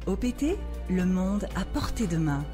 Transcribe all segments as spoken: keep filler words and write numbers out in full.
O P T, le monde à portée de main.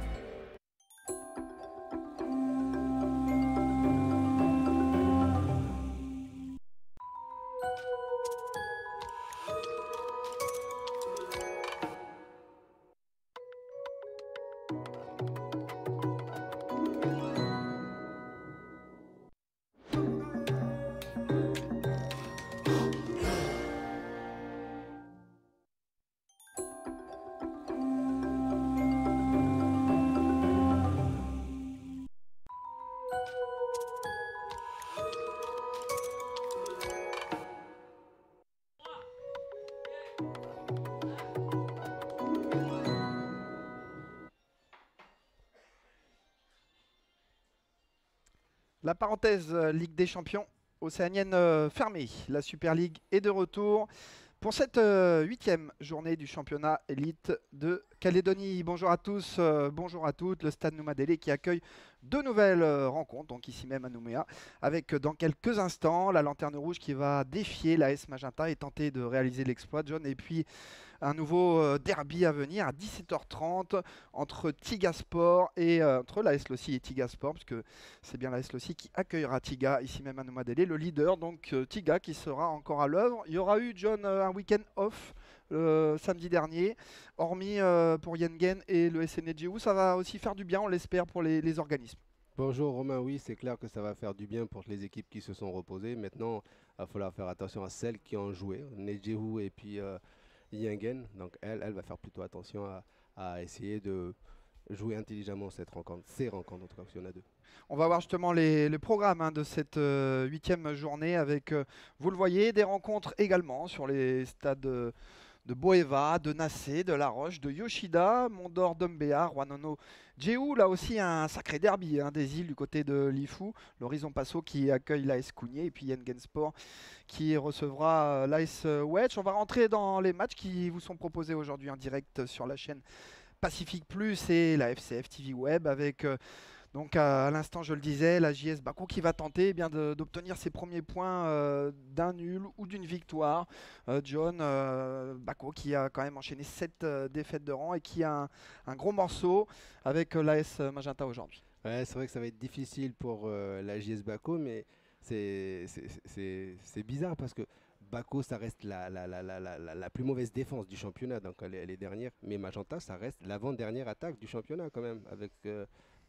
La parenthèse euh, Ligue des Champions océanienne euh, fermée. La Super League est de retour pour cette euh, huitième journée du championnat élite de Calédonie. Bonjour à tous, euh, bonjour à toutes. Le stade Noumadélé qui accueille deux nouvelles euh, rencontres, donc ici même à Nouméa, avec euh, dans quelques instants la Lanterne Rouge qui va défier l'A S Magenta et tenter de réaliser l'exploit, John. Et puis un nouveau euh, derby à venir à dix-sept heures trente entre Tigasport et euh, entre l'A S Lossi et Tigasport, puisque c'est bien l'A S Lossi qui accueillera Tiga ici même à Noumadélé, le leader, donc euh, Tiga qui sera encore à l'œuvre. Il y aura eu, John, euh, un week-end off euh, samedi dernier, hormis euh, pour Yengen et le S N E G U. Ça va aussi faire du bien, on l'espère, pour les, les organismes. Bonjour Romain, oui c'est clair que ça va faire du bien pour les équipes qui se sont reposées. Maintenant, il va falloir faire attention à celles qui ont joué, Nejehu et puis euh, Yingen. Donc elle, elle va faire plutôt attention à, à essayer de jouer intelligemment cette rencontre, ces rencontres en tout cas, parce qu'il y en a deux. On va voir justement les, les programmes hein, de cette euh, huitième journée avec, euh, vous le voyez, des rencontres également sur les stades euh, de Boeva, de Nassé, de La Roche, de Yoshida, Mondor, Dombéa, Wanono, Jehu. Là aussi un sacré derby hein, des îles du côté de Lifu. L'Horizon Passo qui accueille l'A S Kounié et puis Yengen Sport qui recevra euh, l'A S Wedge. On va rentrer dans les matchs qui vous sont proposés aujourd'hui en direct sur la chaîne Pacifique Plus et la F C F T V Web avec... euh, donc à, à l'instant, je le disais, la J S Bakou qui va tenter eh bien de- d'obtenir ses premiers points euh, d'un nul ou d'une victoire. Euh, John euh, Bakou qui a quand même enchaîné sept défaites de rang et qui a un, un gros morceau avec euh, l'A S Magenta aujourd'hui. Ouais, c'est vrai que ça va être difficile pour euh, la J S Baco, mais c'est c'est- c'est- c'est bizarre parce que Baco, ça reste la, la, la, la, la, la- la plus mauvaise défense du championnat, donc elle est, elle est dernière. Mais Magenta, ça reste l'avant-dernière attaque du championnat quand même, avec euh,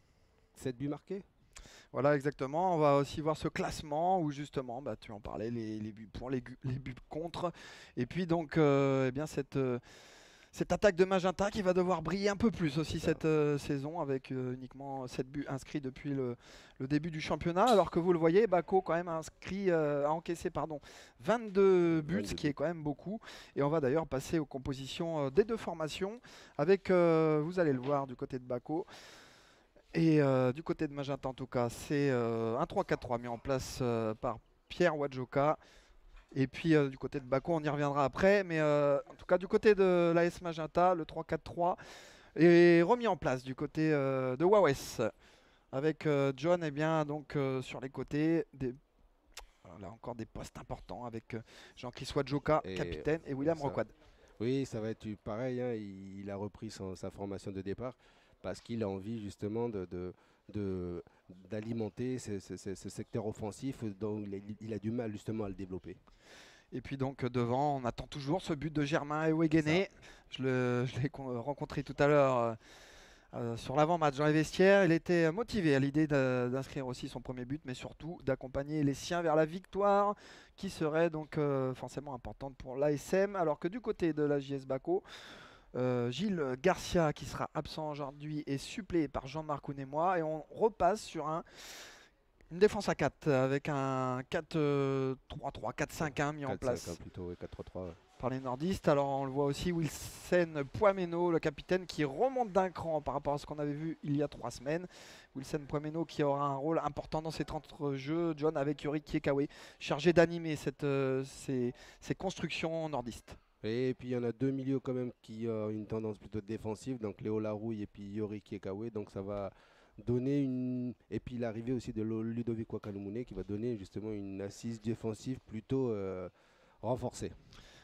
sept buts marqués. Voilà exactement, on va aussi voir ce classement où justement, bah, tu en parlais, les, les buts pour, les, gu- les buts contre. Et puis donc, euh, eh bien cette... euh, Cette attaque de Magenta qui va devoir briller un peu plus aussi C'est ça. cette euh, saison avec euh, uniquement sept buts inscrits depuis le, le début du championnat. Alors que vous le voyez, Bako quand même a inscrit, euh, a encaissé pardon, vingt-deux buts, ce vingt-deux qui est buts. quand même beaucoup. Et on va d'ailleurs passer aux compositions euh, des deux formations avec, euh, vous allez le voir du côté de Bako. Et euh, du côté de Magenta en tout cas, c'est euh, un trois quatre trois mis en place euh, par Pierre Wadjoka. Et puis euh, du côté de Bako, on y reviendra après. Mais euh, en tout cas, du côté de l'A S Magenta, le trois quatre trois est remis en place du côté euh, de Wawes. Avec euh, John, et bien, donc, euh, sur les côtés, des, là encore des postes importants avec euh, Jean-Christophe Joka, Et capitaine, et William ça, Roquad. oui, ça va être du- pareil, hein, il, il a repris son- sa formation de départ parce qu'il a envie justement de, de- de- d'alimenter ce, ce- ce- ce secteur offensif dont il a, il a du mal justement à le développer. Et puis donc euh, devant, on attend toujours ce but de Germain C'est ça. Ewegene. Je le- je l'ai con- rencontré tout à l'heure euh, Euh, sur l'avant-match dans les vestiaires. Il était motivé à l'idée de- d'inscrire aussi son premier but, mais surtout d'accompagner les siens vers la victoire, qui serait donc euh, forcément importante pour l'A S M. Alors que du côté de la J S Baco, euh, Gilles Garcia, qui sera absent aujourd'hui, est suppléé par Jean-Marc Ounémois. Et on repasse sur un, une défense à quatre, avec un quatre trois trois, quatre cinq un mis en quatre cinq un place plutôt, oui, quatre trois trois. Ouais. par les nordistes. Alors on le voit aussi, Wilson Poimeno, le capitaine, qui remonte d'un cran par rapport à ce qu'on avait vu il y a trois semaines. Wilson Poimeno qui aura un rôle important dans ces trente jeux, John, avec Yuri Kiekawe, chargé d'animer cette, euh, ces, ces constructions nordistes. Et puis il y en a deux milieux quand même qui ont une tendance plutôt défensive, donc Léo Larouille et puis Yori Kiekawe, donc ça va donner une... Et puis l'arrivée aussi de Lo- Ludovic Wakalumune qui va donner justement une assise défensive plutôt euh, renforcée.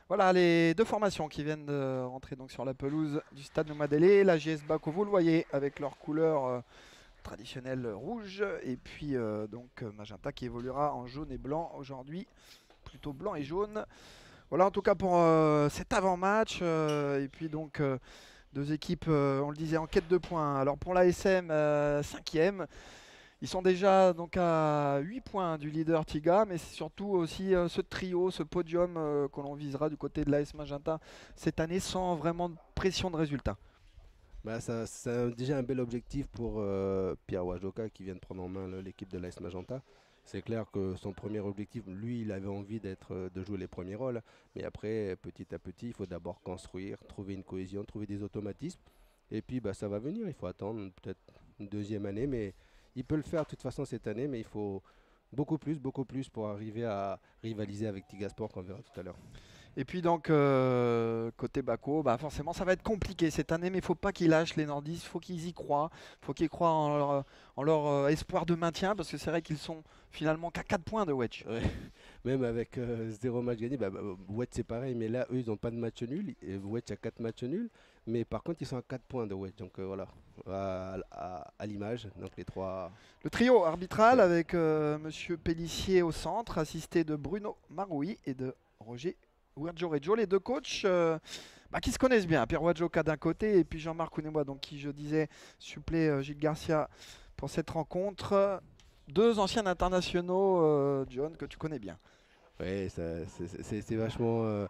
Voilà les deux formations qui viennent de rentrer donc sur la pelouse du stade Noumadélé. La J S Bako, vous le voyez, avec leur couleur euh, traditionnelle rouge. Et puis euh, donc Magenta qui évoluera en jaune et blanc aujourd'hui. Plutôt blanc et jaune. Voilà en tout cas pour euh, cet avant-match. Euh, et puis donc euh, deux équipes, euh, on le disait, en quête de points. Alors pour l'A S M, euh, cinquième. Ils sont déjà donc à huit points du leader Tiga, mais c'est surtout aussi euh, ce trio, ce podium euh, que l'on visera du côté de l'A S Magenta cette année sans vraiment de pression de résultat. Bah, ça, c'est déjà un bel objectif pour euh, Pierre Wajoka qui vient de prendre en main l'équipe de l'A S Magenta. C'est clair que son premier objectif, lui, il avait envie d'être, de jouer les premiers rôles. Mais après, petit à petit, il faut d'abord construire, trouver une cohésion, trouver des automatismes. Et puis, bah, ça va venir. Il faut attendre peut-être une deuxième année. Mais il peut le faire de toute façon cette année. Mais il faut beaucoup plus, beaucoup plus pour arriver à rivaliser avec Tigasport qu'on verra tout à l'heure. Et puis donc, euh, côté Bako, bah forcément ça va être compliqué cette année, mais il ne faut pas qu'ils lâchent les nordistes, il faut qu'ils y croient, il faut qu'ils croient en leur, en leur euh, espoir de maintien, parce que c'est vrai qu'ils sont finalement qu'à quatre points de Wedge. Ouais. Même avec euh, zéro match gagné, bah, bah, Wedge c'est pareil, mais là eux ils n'ont pas de match nul, et Wedge a quatre matchs nuls, mais par contre ils sont à quatre points de Wedge, donc euh, voilà, à, à, à l'image, donc les trois... Le trio arbitral ouais. avec euh, Monsieur Pellissier au centre, assisté de Bruno Maroui et de Roger Ouerjo, les deux coachs euh, bah, qui se connaissent bien. Pierre Wajoka d'un côté et puis Jean-Marc Ounémois, donc qui je disais supplée euh, Gilles Garcia pour cette rencontre. Deux anciens internationaux, euh, John, que tu connais bien. Oui, c'est vachement... Euh,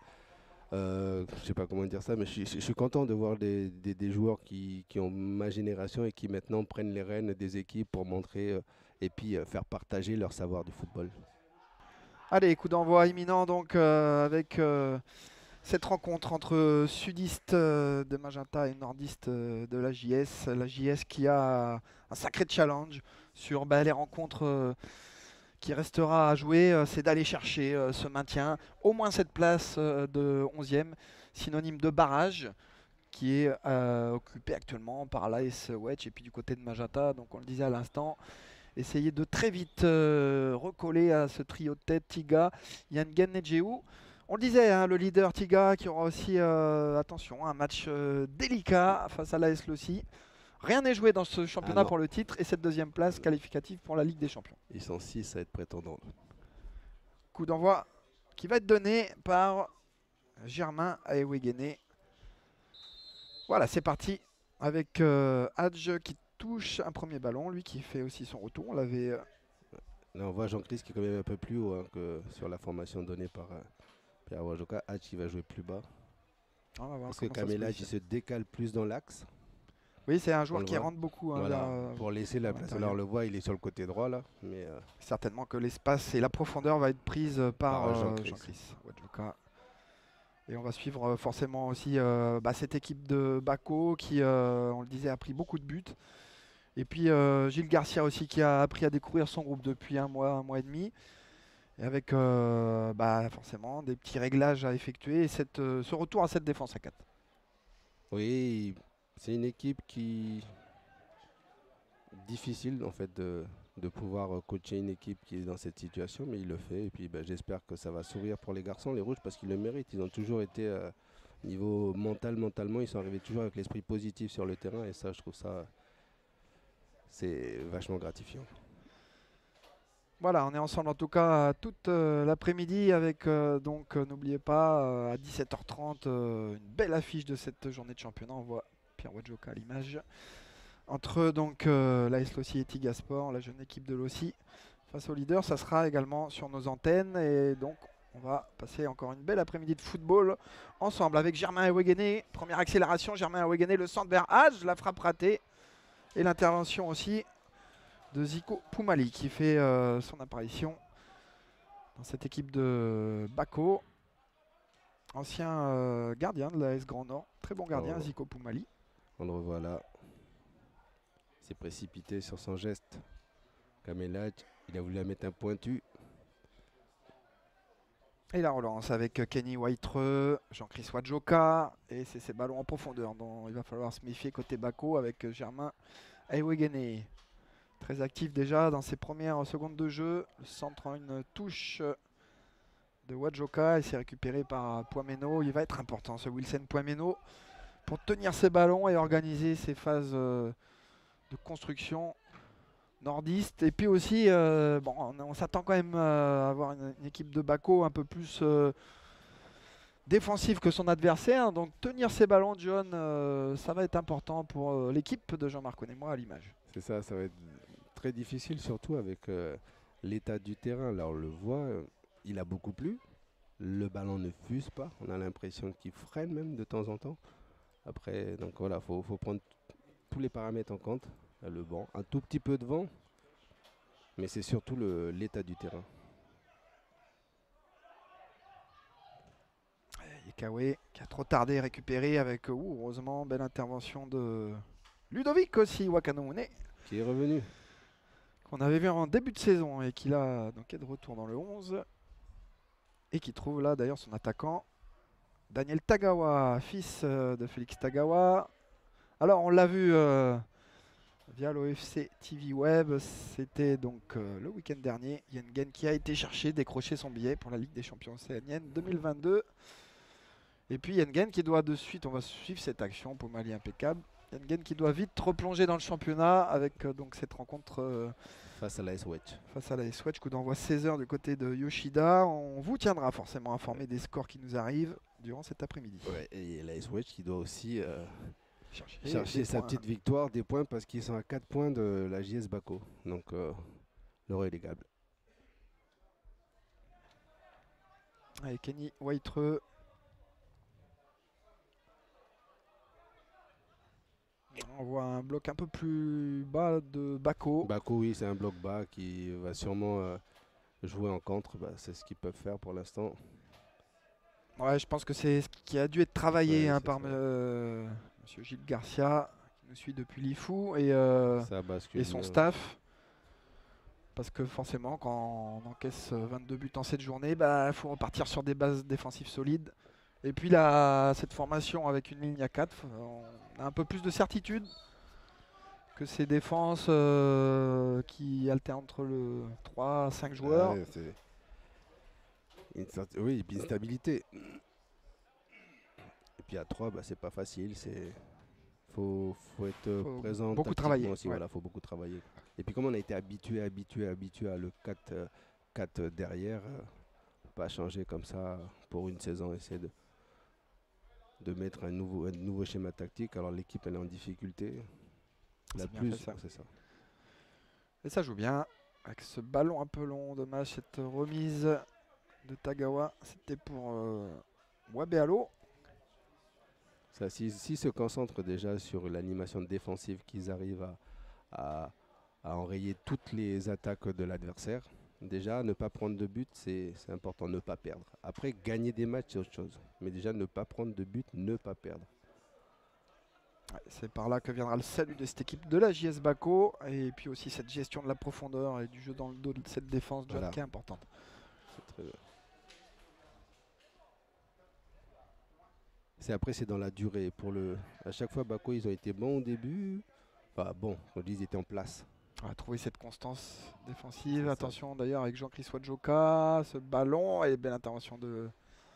euh, je sais pas comment dire ça, mais je, je, je suis content de voir des, des, des joueurs qui, qui ont ma génération et qui maintenant prennent les rênes des équipes pour montrer euh, et puis euh, faire partager leur savoir du football. Allez, coup d'envoi imminent donc euh, avec euh, cette rencontre entre sudistes euh, de Magenta et nordistes euh, de la J S. La J S qui a un sacré challenge sur bah, les rencontres euh, qui restera à jouer, euh, c'est d'aller chercher euh, ce maintien, au moins cette place euh, de onzième, synonyme de barrage, qui est euh, occupé actuellement par l'A S Wedge et puis du côté de Magenta, donc on le disait à l'instant. Essayer de très vite euh, recoller à ce trio de tête Tiga, Yangen Nedjeou. On le disait, hein, le leader Tiga qui aura aussi, euh, attention, un match euh, délicat face à l'A S Lossy. Rien n'est joué dans ce championnat ah pour le titre et cette deuxième place qualificative pour la Ligue des Champions. Ils sont six à être prétendants. Coup d'envoi qui va être donné par Germain Aewegene. Voilà, c'est parti avec euh, Hadj qui touche un premier ballon, lui qui fait aussi son retour. On l'avait. Euh... Là, on voit Jean-Christ qui est quand même un peu plus haut hein, que sur la formation donnée par euh, Pierre Wajoka. Hadj qui va jouer plus bas. On va voir Parce que Kamela il se décale plus dans l'axe. Oui, c'est un joueur qui voit. rentre beaucoup. Hein, voilà, là, pour laisser la place. Alors on le voit, il est sur le côté droit là. Mais euh... certainement que l'espace et la profondeur va être prise par, par euh, Jean-Christ Wajoka. Et on va suivre forcément aussi euh, bah, cette équipe de Bako qui, euh, on le disait, a pris beaucoup de buts. Et puis euh, Gilles Garcia aussi qui a appris à découvrir son groupe depuis un mois, un mois et demi. Et avec euh, bah, forcément des petits réglages à effectuer et cette, euh, ce retour à cette défense à quatre. Oui, c'est une équipe qui difficile en fait de, de pouvoir coacher une équipe qui est dans cette situation, mais il le fait. Et puis bah, j'espère que ça va sourire pour les garçons, les rouges, parce qu'ils le méritent. Ils ont toujours été, euh, niveau mental, mentalement, ils sont arrivés toujours avec l'esprit positif sur le terrain. Et ça, je trouve ça, c'est vachement gratifiant. Voilà, on est ensemble en tout cas toute euh, l'après-midi avec, euh, donc euh, n'oubliez pas, euh, à dix-sept heures trente, euh, une belle affiche de cette journée de championnat. On voit Pierre Wajoka à l'image. Entre donc euh, l'A S Lossy et Tigasport, la jeune équipe de Lossy, face au leader, ça sera également sur nos antennes. Et donc on va passer encore une belle après-midi de football ensemble avec Germain Aewegene. Première accélération, Germain Aewegene, le centre vers Hadj, la frappe ratée. Et l'intervention aussi de Zico Poumali qui fait euh, son apparition dans cette équipe de Bako. Ancien euh, gardien de l'A S Grand Nord. Très bon gardien, oh. Zico Poumali. On le revoit là. Il s'est précipité sur son geste. Kamela, il a voulu la mettre un pointu. Et la relance avec Kenny Whitereux, Jean-Christ Wajoka. Et c'est ces ballons en profondeur dont il va falloir se méfier côté Bako avec Germain Aewegene. Très actif déjà dans ses premières secondes de jeu. Le centre en une touche de Wadjoka et c'est récupéré par Poimeno. Il va être important ce Wilson Poimeno pour tenir ses ballons et organiser ses phases euh, de construction nordiste. Et puis aussi, euh, bon, on, on s'attend quand même euh, à avoir une, une équipe de Bako un peu plus euh, défensive que son adversaire. Donc tenir ses ballons, John, euh, ça va être important pour euh, l'équipe de Jean-Marc Onémois à l'image. C'est ça, ça va être très difficile, surtout avec euh, l'état du terrain. Là, on le voit, euh, il a beaucoup plu. Le ballon ne fuse pas. On a l'impression qu'il freine même de temps en temps. Après, donc voilà, il faut, faut prendre tous les paramètres en compte. Le vent, un tout petit peu de vent, mais c'est surtout le- l'état du terrain. Yekawe qui a trop tardé, récupéré avec, ouh, heureusement, belle intervention de Ludovic aussi, Wakanone, Qui est revenu. qu'on avait vu en début de saison et qui là donc est de retour dans le onze et qui trouve là d'ailleurs son attaquant Daniel Tagawa, fils euh, de Félix Tagawa. Alors on l'a vu euh, via l'O F C T V Web, c'était donc euh, le week-end dernier, Yengen qui a été chercher, décrocher son billet pour la Ligue des Champions océanienne deux mille vingt-deux. Et puis Yengen qui doit de suite, on va suivre cette action, Pomali impeccable. Yengen qui doit vite replonger dans le championnat avec euh, donc cette rencontre euh, Face à l'A S Wedge. face à la S-Wedge, coup d'envoi seize heures du côté de Yoshida. On vous tiendra forcément informé des scores qui nous arrivent durant cet après-midi. Ouais, et l'A S Wedge qui doit aussi euh, Chercher, chercher des sa points. petite victoire, des points, parce qu'ils sont à quatre points de la J S Bako. Donc, euh, le relégable. Allez, Kenny Waitreux. On voit un bloc un peu plus bas de Bako. Bako, oui, c'est un bloc bas qui va sûrement euh, jouer en contre. Bah, c'est ce qu'ils peuvent faire pour l'instant. Ouais, je pense que c'est ce qui a dû être travaillé Ouais, hein, c'est par ça. euh, Monsieur Gilles Garcia, qui nous suit depuis l'I F U, et, euh, Ça bascule et son bien. staff. Parce que forcément, quand on encaisse vingt-deux buts en cette journée, il bah, faut repartir sur des bases défensives solides. Et puis là, cette formation avec une ligne à quatre, on a un peu plus de certitude que ces défenses euh, qui alternent entre le trois à cinq joueurs. Ah ouais, c'est une certi- oui, et puis une stabilité. Et puis à trois, bah, c'est pas facile. C'est faut, faut être euh, Faut présent. beaucoup tactiquement travailler, aussi. ouais. Voilà, faut beaucoup travailler. Et puis comme on a été habitué, habitué, habitué à le quatre, euh, quatre derrière, euh, pas changer comme ça pour une saison, essayer de de mettre un nouveau, un nouveau schéma tactique. Alors l'équipe elle est en difficulté. La C'est bien plus, fait, ça. c'est ça. Et ça joue bien. Avec ce ballon un peu long, dommage cette remise de Tagawa. C'était pour euh, Wabealo. Ça, s'ils s'ils se concentrent déjà sur l'animation défensive, qu'ils arrivent à, à- à enrayer toutes les attaques de l'adversaire, déjà ne pas prendre de but, c'est c'est important, ne pas perdre. Après, gagner des matchs, c'est autre chose. Mais déjà, ne pas prendre de but, ne pas perdre. Ouais, c'est par là que viendra le salut de cette équipe de la J S Bako. Et puis aussi cette gestion de la profondeur et du jeu dans le dos de cette défense, John, Voilà. qui est importante. C'est très bien. C'est après, c'est dans la durée. Pour le, à chaque fois, Bako, ils ont été bons au début. Enfin, bon, on dit ils étaient en place. On va trouver cette constance défensive. C'est ça. Attention d'ailleurs avec Jean-Chris Wadjoka, ce ballon et belle intervention de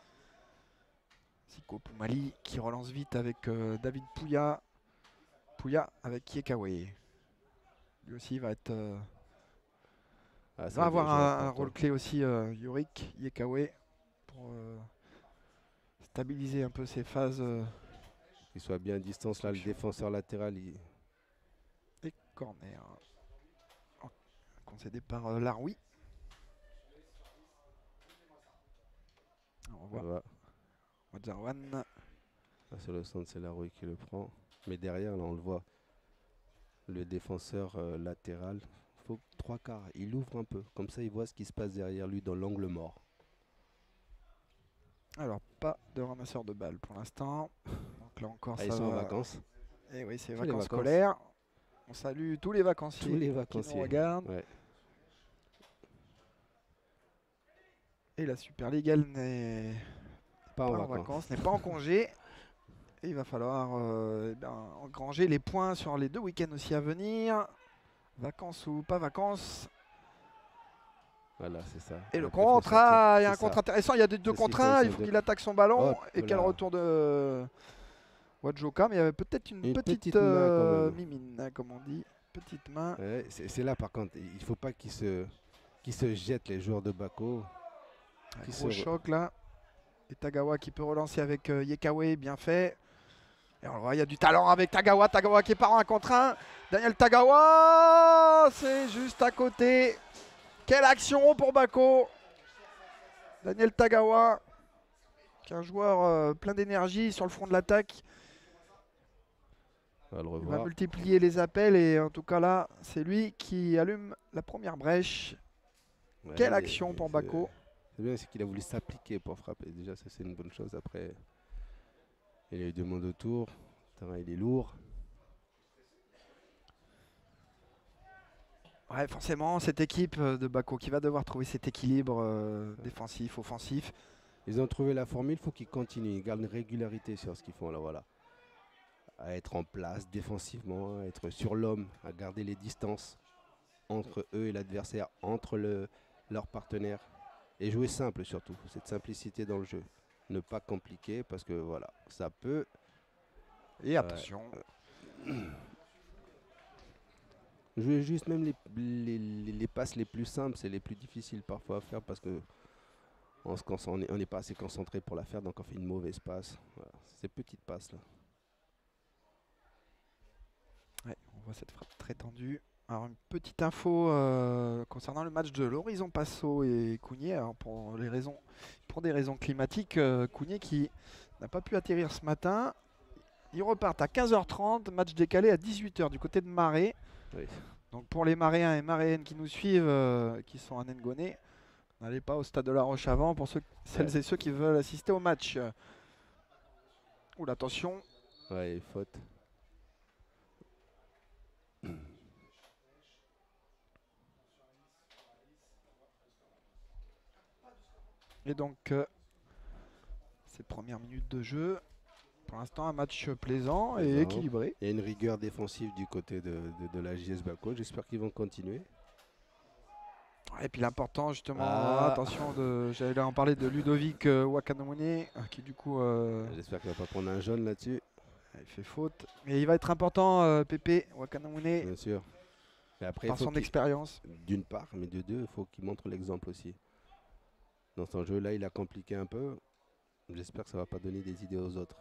Siko Poumali qui relance vite avec euh, David Pouya. Pouya avec Kiekawe. Lui aussi va être euh, Ah, va ça, avoir des joueurs un, un importants. rôle clé aussi euh, Yurik Yekawe pour euh, stabiliser un peu ses phases euh, Qu'il soit bien à distance. Là, le défenseur latéral, il, et corner. En- Concédé par euh, Laroui. On voit voilà. Wadzarwan. Ah, sur le centre, c'est Laroui qui le prend. Mais derrière, là, on le voit. Le défenseur euh, latéral, faut trois quarts. Il ouvre un peu. Comme ça, il voit ce qui se passe derrière lui dans l'angle mort. Alors, pas de ramasseur de balles pour l'instant. Donc là encore, Ah, ça ils sont en va. vacances. Et oui, c'est Tous les vacances vacances. scolaires. On salue tous les vacanciers Tous les qui nous vacanciers. regardent. Ouais. Et la Super League, elle n'est Pas pas en en vacances. vacances, n'est pas en congé. Et il va falloir euh, eh bien, engranger les points sur les deux week-ends aussi à venir. Vacances ou pas vacances. Voilà, c'est ça. Et le après, faut contre, sortir. ah, il y a C'est un contre ça. intéressant. Il y a des deux C'est ce qu'il contre faut un. Il essayer faut de- qu'il attaque son ballon. Hop Et quel là. retour de Wadjoka. Mais il y avait peut-être une, Une petite, petite main, quand euh, même. mimine, hein, comme on dit. Petite main. Ouais, c'est c'est là, par contre, il ne faut pas qu'ils se, qu'ils se jettent, les joueurs de Bako. Un Qui gros se re- choc là. Et Tagawa qui peut relancer avec euh, Yekawe, bien fait. Et on le voit, il y a du talent avec Tagawa. Tagawa qui part en un contre un. Daniel Tagawa, c'est juste à côté. Quelle action pour Bako. Daniel Tagawa, qui est un joueur euh, plein d'énergie sur le front de l'attaque. On va le Il va revoir. multiplier les appels et en tout cas là, c'est lui qui allume la première brèche. Ouais, Quelle mais action pour c'est- Bako. C'est bien, c'est qu'il a voulu s'appliquer pour frapper. Déjà, ça, c'est une bonne chose. Après, il y a eu deux mondes autour. Le terrain, il est lourd. Ouais, forcément, cette équipe euh, de Bako qui va devoir trouver cet équilibre euh, défensif, offensif. Ils ont trouvé la formule, il faut qu'ils continuent. Ils gardent une régularité sur ce qu'ils font là, voilà. À être en place défensivement, à être sur l'homme, à garder les distances entre eux et l'adversaire, entre le, leurs partenaires. Et jouer simple surtout, cette simplicité dans le jeu. Ne pas compliquer parce que voilà, ça peut... Et attention. Jouer juste même les, les, les- les passes les plus simples, c'est les plus difficiles parfois à faire parce que on se concentre- on n'est on n'est pas assez concentré pour la faire, donc on fait une mauvaise passe. Voilà, ces petites passes là. Ouais, on voit cette frappe très tendue. Alors une petite info euh, concernant le match de l'Horizon Passo et Cougnier. Alors pour, les raisons, pour des raisons climatiques, euh, Cougnier qui n'a pas pu atterrir ce matin. Ils repartent à quinze heures trente, match décalé à dix-huit heures du côté de Marais. Oui. Donc pour les Maréens et Maréennes qui nous suivent, euh, qui sont à Nengoné, n'allez pas au stade de la Roche avant pour ceux, celles Ouais. et ceux qui veulent assister au match. Oula, attention. Ouais, faute. Et donc, euh, ces premières minutes de jeu, pour l'instant un match plaisant et Plaisant. équilibré. Il y a une rigueur défensive du côté de, de- de la J S Bako. J'espère qu'ils vont continuer. Et puis l'important justement, Ah. attention, de, j'allais en parler de Ludovic euh, Wakanomune, euh, qui du coup euh, J'espère qu'il ne va pas prendre un jaune là-dessus, il fait faute. Mais il va être important, euh, Pépé Wakanomune, bien sûr. Et après, il par faut son qu'il- expérience. d'une part, mais de deux, il faut qu'il montre l'exemple aussi. Dans son jeu-là, il a compliqué un peu. J'espère que ça ne va pas donner des idées aux autres.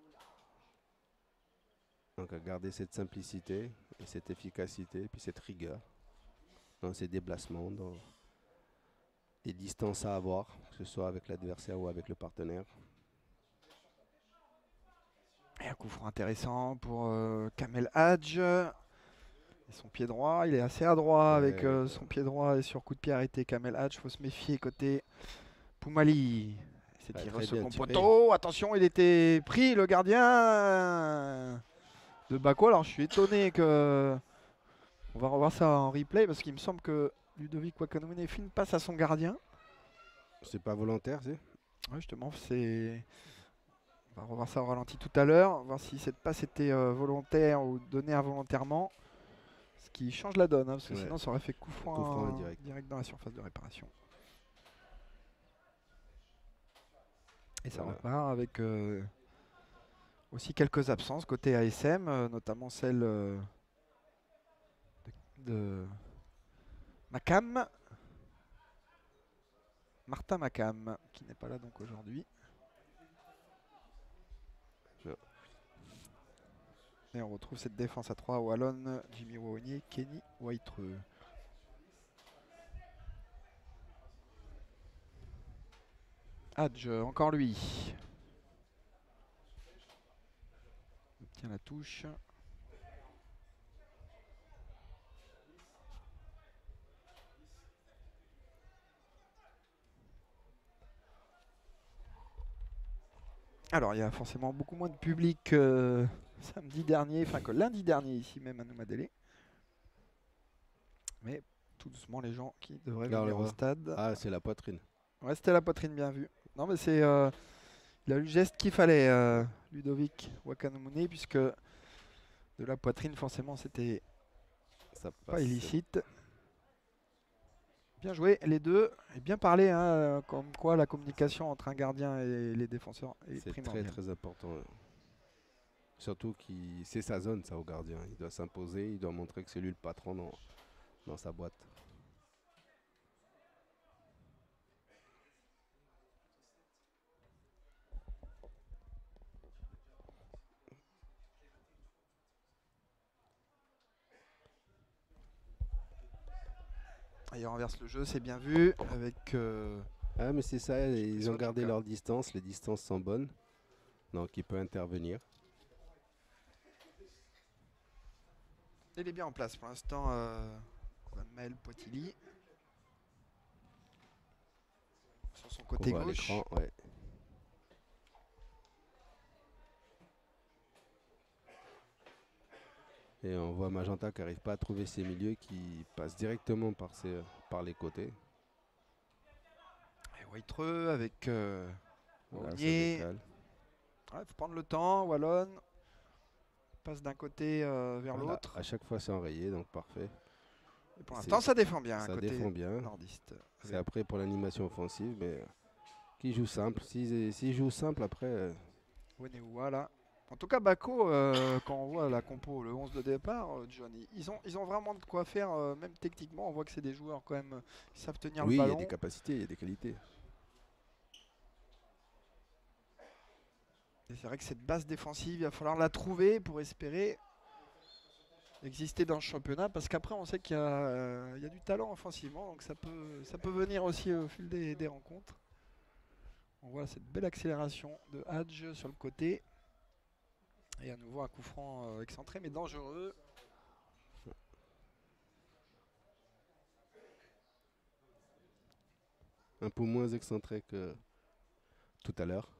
Donc, à garder cette simplicité, et cette efficacité, puis cette rigueur dans ses déplacements, dans les distances à avoir, que ce soit avec l'adversaire ou avec le partenaire. Et un coup franc intéressant pour euh, Kamel Hadj. Et son pied droit, il est assez adroit avec Ouais. euh, son pied droit et sur coup de pied arrêté. Kamel Hadj, faut se méfier côté Poumali. C'est Ouais, tiré très au second bien tiré. poteau. Attention, il était pris, le gardien de Bako. Alors je suis étonné que. On va revoir ça en replay parce qu'il me semble que Ludovic Wakanomune fait une passe à son gardien. C'est pas volontaire, c'est Ouais, justement, c'est. On va revoir ça au ralenti tout à l'heure, voir si cette passe était euh, volontaire ou donnée involontairement. Ce qui change la donne, hein, parce que Ouais. sinon ça aurait fait coup franc, Coup franc euh, direct. dans la surface de réparation. Et ça Voilà. repart avec euh, aussi quelques absences côté A S M, euh, notamment celle euh, de, de Macam. Martin Macam, qui n'est pas là donc aujourd'hui. Non. Et on retrouve cette défense à trois, Wallon, Jimmy Wawonier, Kenny Waitreux. Hadj, encore lui. Il obtient la touche. Alors, il y a forcément beaucoup moins de public que samedi dernier, enfin que lundi dernier ici même à Noumadélé. Mais tout doucement les gens qui devraient Là, on venir le au voit. stade. Ah, c'est la poitrine. Ouais, c'était la poitrine bien vue. Non, mais c'est. euh, il a eu le geste qu'il fallait, euh, Ludovic Wakanomune, puisque de la poitrine, forcément, c'était Ça pas passe. illicite. Bien joué, les deux. Et bien parlé, hein, comme quoi la communication entre un gardien et les défenseurs est C'est très primordiale. très important. Ouais. Surtout qu'il c'est sa zone, ça, au gardien. Il doit s'imposer, il doit montrer que c'est lui le patron dans, dans sa boîte. Ah, il renverse le jeu, c'est bien vu. Avec. euh, Ah, mais c'est ça, ils ont Sur gardé Joker. leur distance, les distances sont bonnes. Donc il peut intervenir. Il est bien en place pour l'instant. Euh... Maël Poitili. Sur son Qu'on côté voit à gauche. l'écran, ouais. Et on voit Magenta qui n'arrive pas à trouver ses milieux, qui passe directement par, ses, par les côtés. Et Waitreux avec. Euh... Voilà, ça Ognier. décale. Il faut prendre le temps. Wallon passe d'un côté euh, vers Voilà, l'autre. à chaque fois c'est enrayé, donc parfait. Et pour C'est- l'instant, ça défend bien. Ça côté défend bien. nordiste. C'est après pour l'animation offensive, mais euh, qui joue simple. S'ils s'ils jouent simple après, euh, Wenewa là. En tout cas, Bako, euh, quand on voit la compo, le onze de départ, euh, Johnny, ils ont, ils ont vraiment de quoi faire, euh, même techniquement. On voit que c'est des joueurs quand même, euh, qui savent tenir oui, le il y a ballon. des capacités, il y a des qualités. Et c'est vrai que cette base défensive, il va falloir la trouver pour espérer exister dans le championnat. Parce qu'après, on sait qu'il y, a, euh, il y a du talent offensivement, donc ça peut, ça peut venir aussi au fil des, des rencontres. On voit cette belle accélération de Hadj sur le côté. Et à nouveau un coup franc euh, excentré mais dangereux. Un peu moins excentré que tout à l'heure.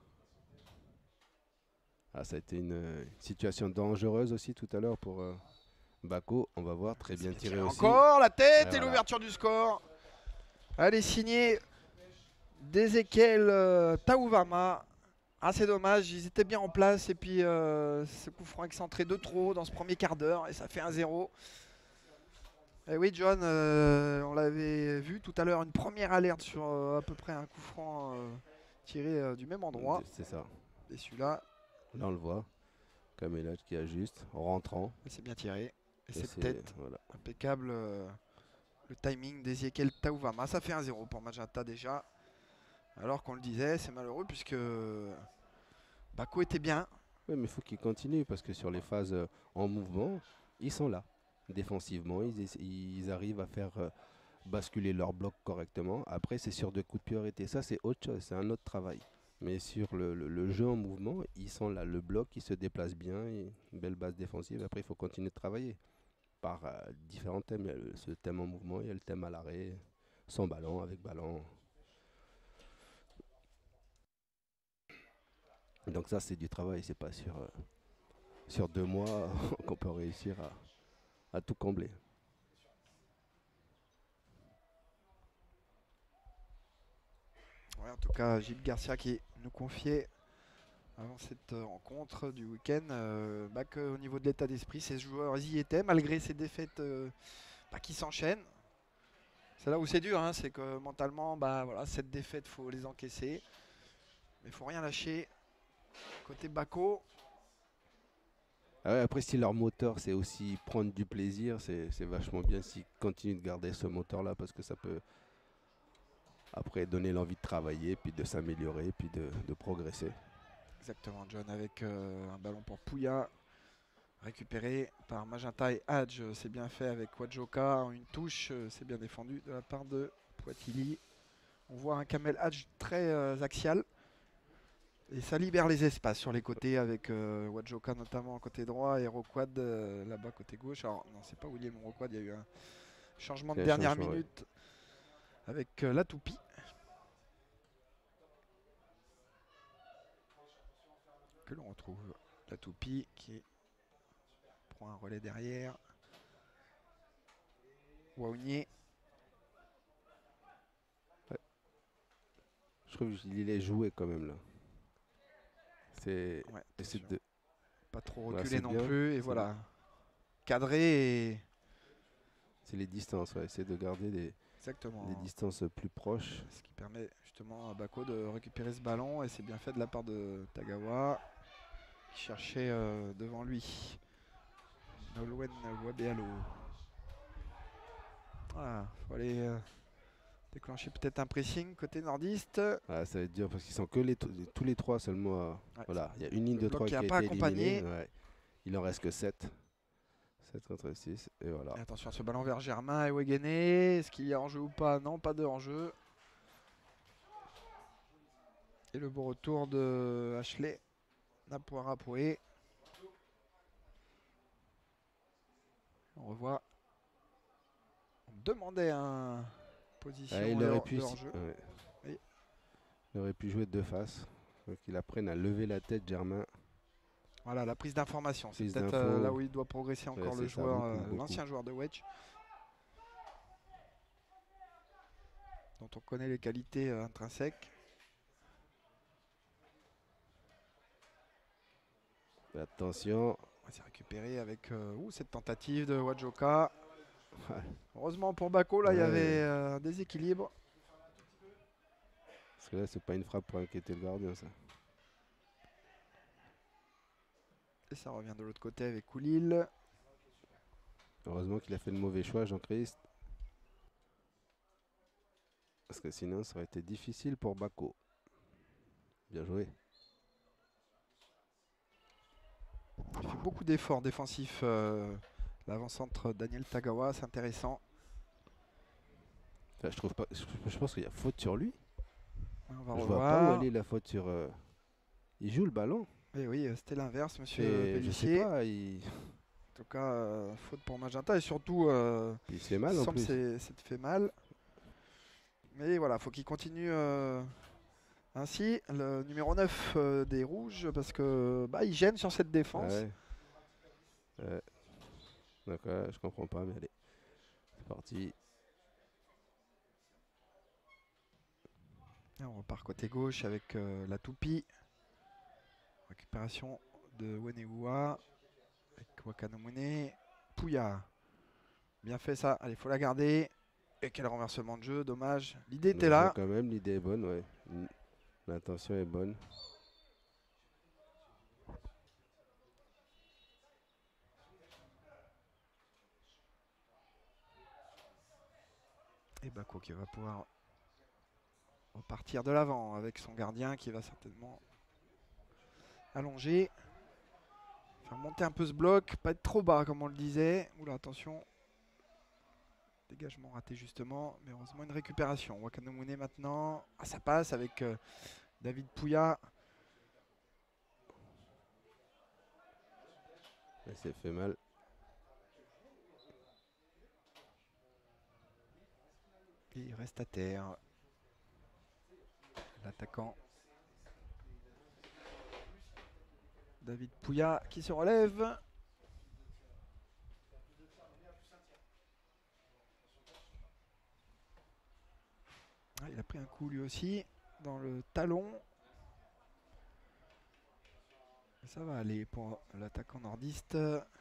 Ah, ça a été une, une situation dangereuse aussi tout à l'heure pour euh, Bako. On va voir, très bien C'est tiré aussi. Encore la tête Et et, voilà. l'ouverture du score. Allez, signé d'Ezekiel euh, Taouvama. Ah, c'est dommage, ils étaient bien en place. Et puis euh, ce coup franc excentré de trop dans ce premier quart d'heure. Et ça fait un zéro. Et oui, John, euh, on l'avait vu tout à l'heure, une première alerte sur euh, à peu près un coup franc euh, tiré euh, du même endroit. C'est ça. Et celui-là, Là, on le voit. Kamelach qui ajuste en rentrant. c'est bien tiré. Et, Et cette c'est- tête, voilà. impeccable. euh, le timing d'Ezekiel Taouvama. Ça fait un zéro pour Magenta déjà. Alors qu'on le disait, c'est malheureux puisque Bako était bien. Oui, mais il faut qu'ils continuent parce que sur les phases euh, en mouvement, ils sont là. Défensivement, ils, essa- ils arrivent à faire euh, basculer leur bloc correctement. Après, c'est sur deux coups de pied arrêtés. Ça, c'est autre chose, c'est un autre travail. Mais sur le, le- le jeu en mouvement, ils sont là. Le bloc, il se déplace bien. Et une belle base défensive. Après, il faut continuer de travailler par euh, différents thèmes. Il y a le- ce thème en mouvement, il y a le thème à l'arrêt, sans ballon, avec ballon. Donc ça, c'est du travail. C'est pas sur, euh, sur deux mois qu'on peut réussir à, à tout combler. Ouais, en tout cas, Gilles Garcia qui nous confiait avant cette euh, rencontre du week-end euh, bah, qu'au niveau de l'état d'esprit, ces joueurs y étaient malgré ces défaites euh, bah, qui s'enchaînent. C'est là où c'est dur, hein, c'est que mentalement, bah, voilà, cette défaite, il faut les encaisser. Mais il faut rien lâcher. Côté Bako, Ah ouais, après, si leur moteur, c'est aussi prendre du plaisir, c'est c'est vachement bien s'ils continuent de garder ce moteur-là parce que ça peut après donner l'envie de travailler, puis de s'améliorer, puis de, de progresser. exactement, John, avec euh, un ballon pour Pouya, récupéré par Magenta et Hadj. C'est bien fait avec Wadjoka, une touche, euh, c'est bien défendu de la part de Poitili. On voit un Kamel Hadj très euh, axial. Et ça libère les espaces sur les côtés avec euh, Wadjoka notamment côté droit et Roquad euh, là-bas côté gauche. Alors non, c'est pas William Roquad, il y a eu un changement de Un dernière changement, ouais. minute avec euh, la toupie. Que l'on retrouve la toupie qui prend un relais derrière. Waounier. Je trouve qu'il est joué quand même là. C'est Ouais, c'est attention. de Pas trop Ouais, reculé c'est non bien, plus. Et c'est voilà. Cadré et c'est C'est les distances, ouais. Essayer de garder des, Exactement. des distances plus proches. Ce qui permet justement à Bako de récupérer ce ballon et c'est bien fait de la part de Tagawa qui cherchait euh, devant lui. Nolwenn Wabealo. Voilà, faut aller euh, déclencher peut-être un pressing côté nordiste. Ah, ça va être dur parce qu'ils sont que les tous les trois seulement. euh, Ouais, voilà, il y a une ligne le de bloc trois qui qui a a pas été accompagné. éliminée. Ouais. Il en reste que sept. sept contre six. Et voilà. Et attention à ce ballon vers Germain et Wegene. Est-ce qu'il y a enjeu ou pas? Non, pas de enjeu. Et le beau retour de Ashley Napoara-Poé. On revoit. On demandait un position Ah, il, de, aurait pu, de si- hors-jeu. ouais. Oui. Il aurait pu jouer de face. Faut qu'il apprenne à lever la tête, Germain. Voilà, la prise d'information. C'est Prise peut-être d'info. euh, là où il doit progresser Ouais, encore c'est le ça, joueur, beaucoup, euh, beaucoup. l'ancien joueur de Wedge. Dont on connaît les qualités euh, intrinsèques. Attention. On va s'y récupérer avec euh, ouh, cette tentative de Wajoka. Ouais. Heureusement pour Bako, là il y Ouais. avait euh, un déséquilibre. Parce que là, c'est pas une frappe pour inquiéter le gardien, ça. Et ça revient de l'autre côté avec Koulil. Heureusement qu'il a fait le mauvais choix, Jean-Christ. Parce que sinon, ça aurait été difficile pour Bako. Bien joué. Il fait beaucoup d'efforts défensifs. Euh, L'avant-centre Daniel Tagawa, c'est intéressant. Enfin, je trouve pas. Je, je pense qu'il y a faute sur lui. On va Je revoir. vois pas où elle est la faute sur. euh, Il joue le ballon. Et oui, euh, c'était l'inverse, monsieur Et je sais Pellissier. pas, il... En tout cas, euh, faute pour Magenta. Et surtout, euh, il se fait mal il en semble plus. que c'est fait mal. Mais voilà, faut qu'il continue euh, ainsi. Le numéro neuf euh, des Rouges, parce que bah, il gêne sur cette défense. Ouais. Ouais. Donc ouais, je comprends pas, mais allez. C'est parti. Et on repart côté gauche avec euh, la toupie. Récupération de Wenewa. Avec Wakanomune. Pouya. Bien fait ça. Allez, faut la garder. Et quel renversement de jeu, dommage. L'idée était Bien joué là. quand même, l'idée est bonne, ouais. Mm. L'intention est bonne. Et Bako qui va pouvoir repartir de l'avant avec son gardien qui va certainement allonger. Faire monter un peu ce bloc, pas être trop bas comme on le disait. Oula, attention. Dégagement raté justement, mais heureusement une récupération. Wakanomune maintenant. Ah, ça passe avec euh, David Pouya. Elle s'est fait mal. Et il reste à terre. L'attaquant David Pouya qui se relève. Ah, il a pris un coup lui aussi dans le talon. Et ça va aller pour l'attaquant nordiste.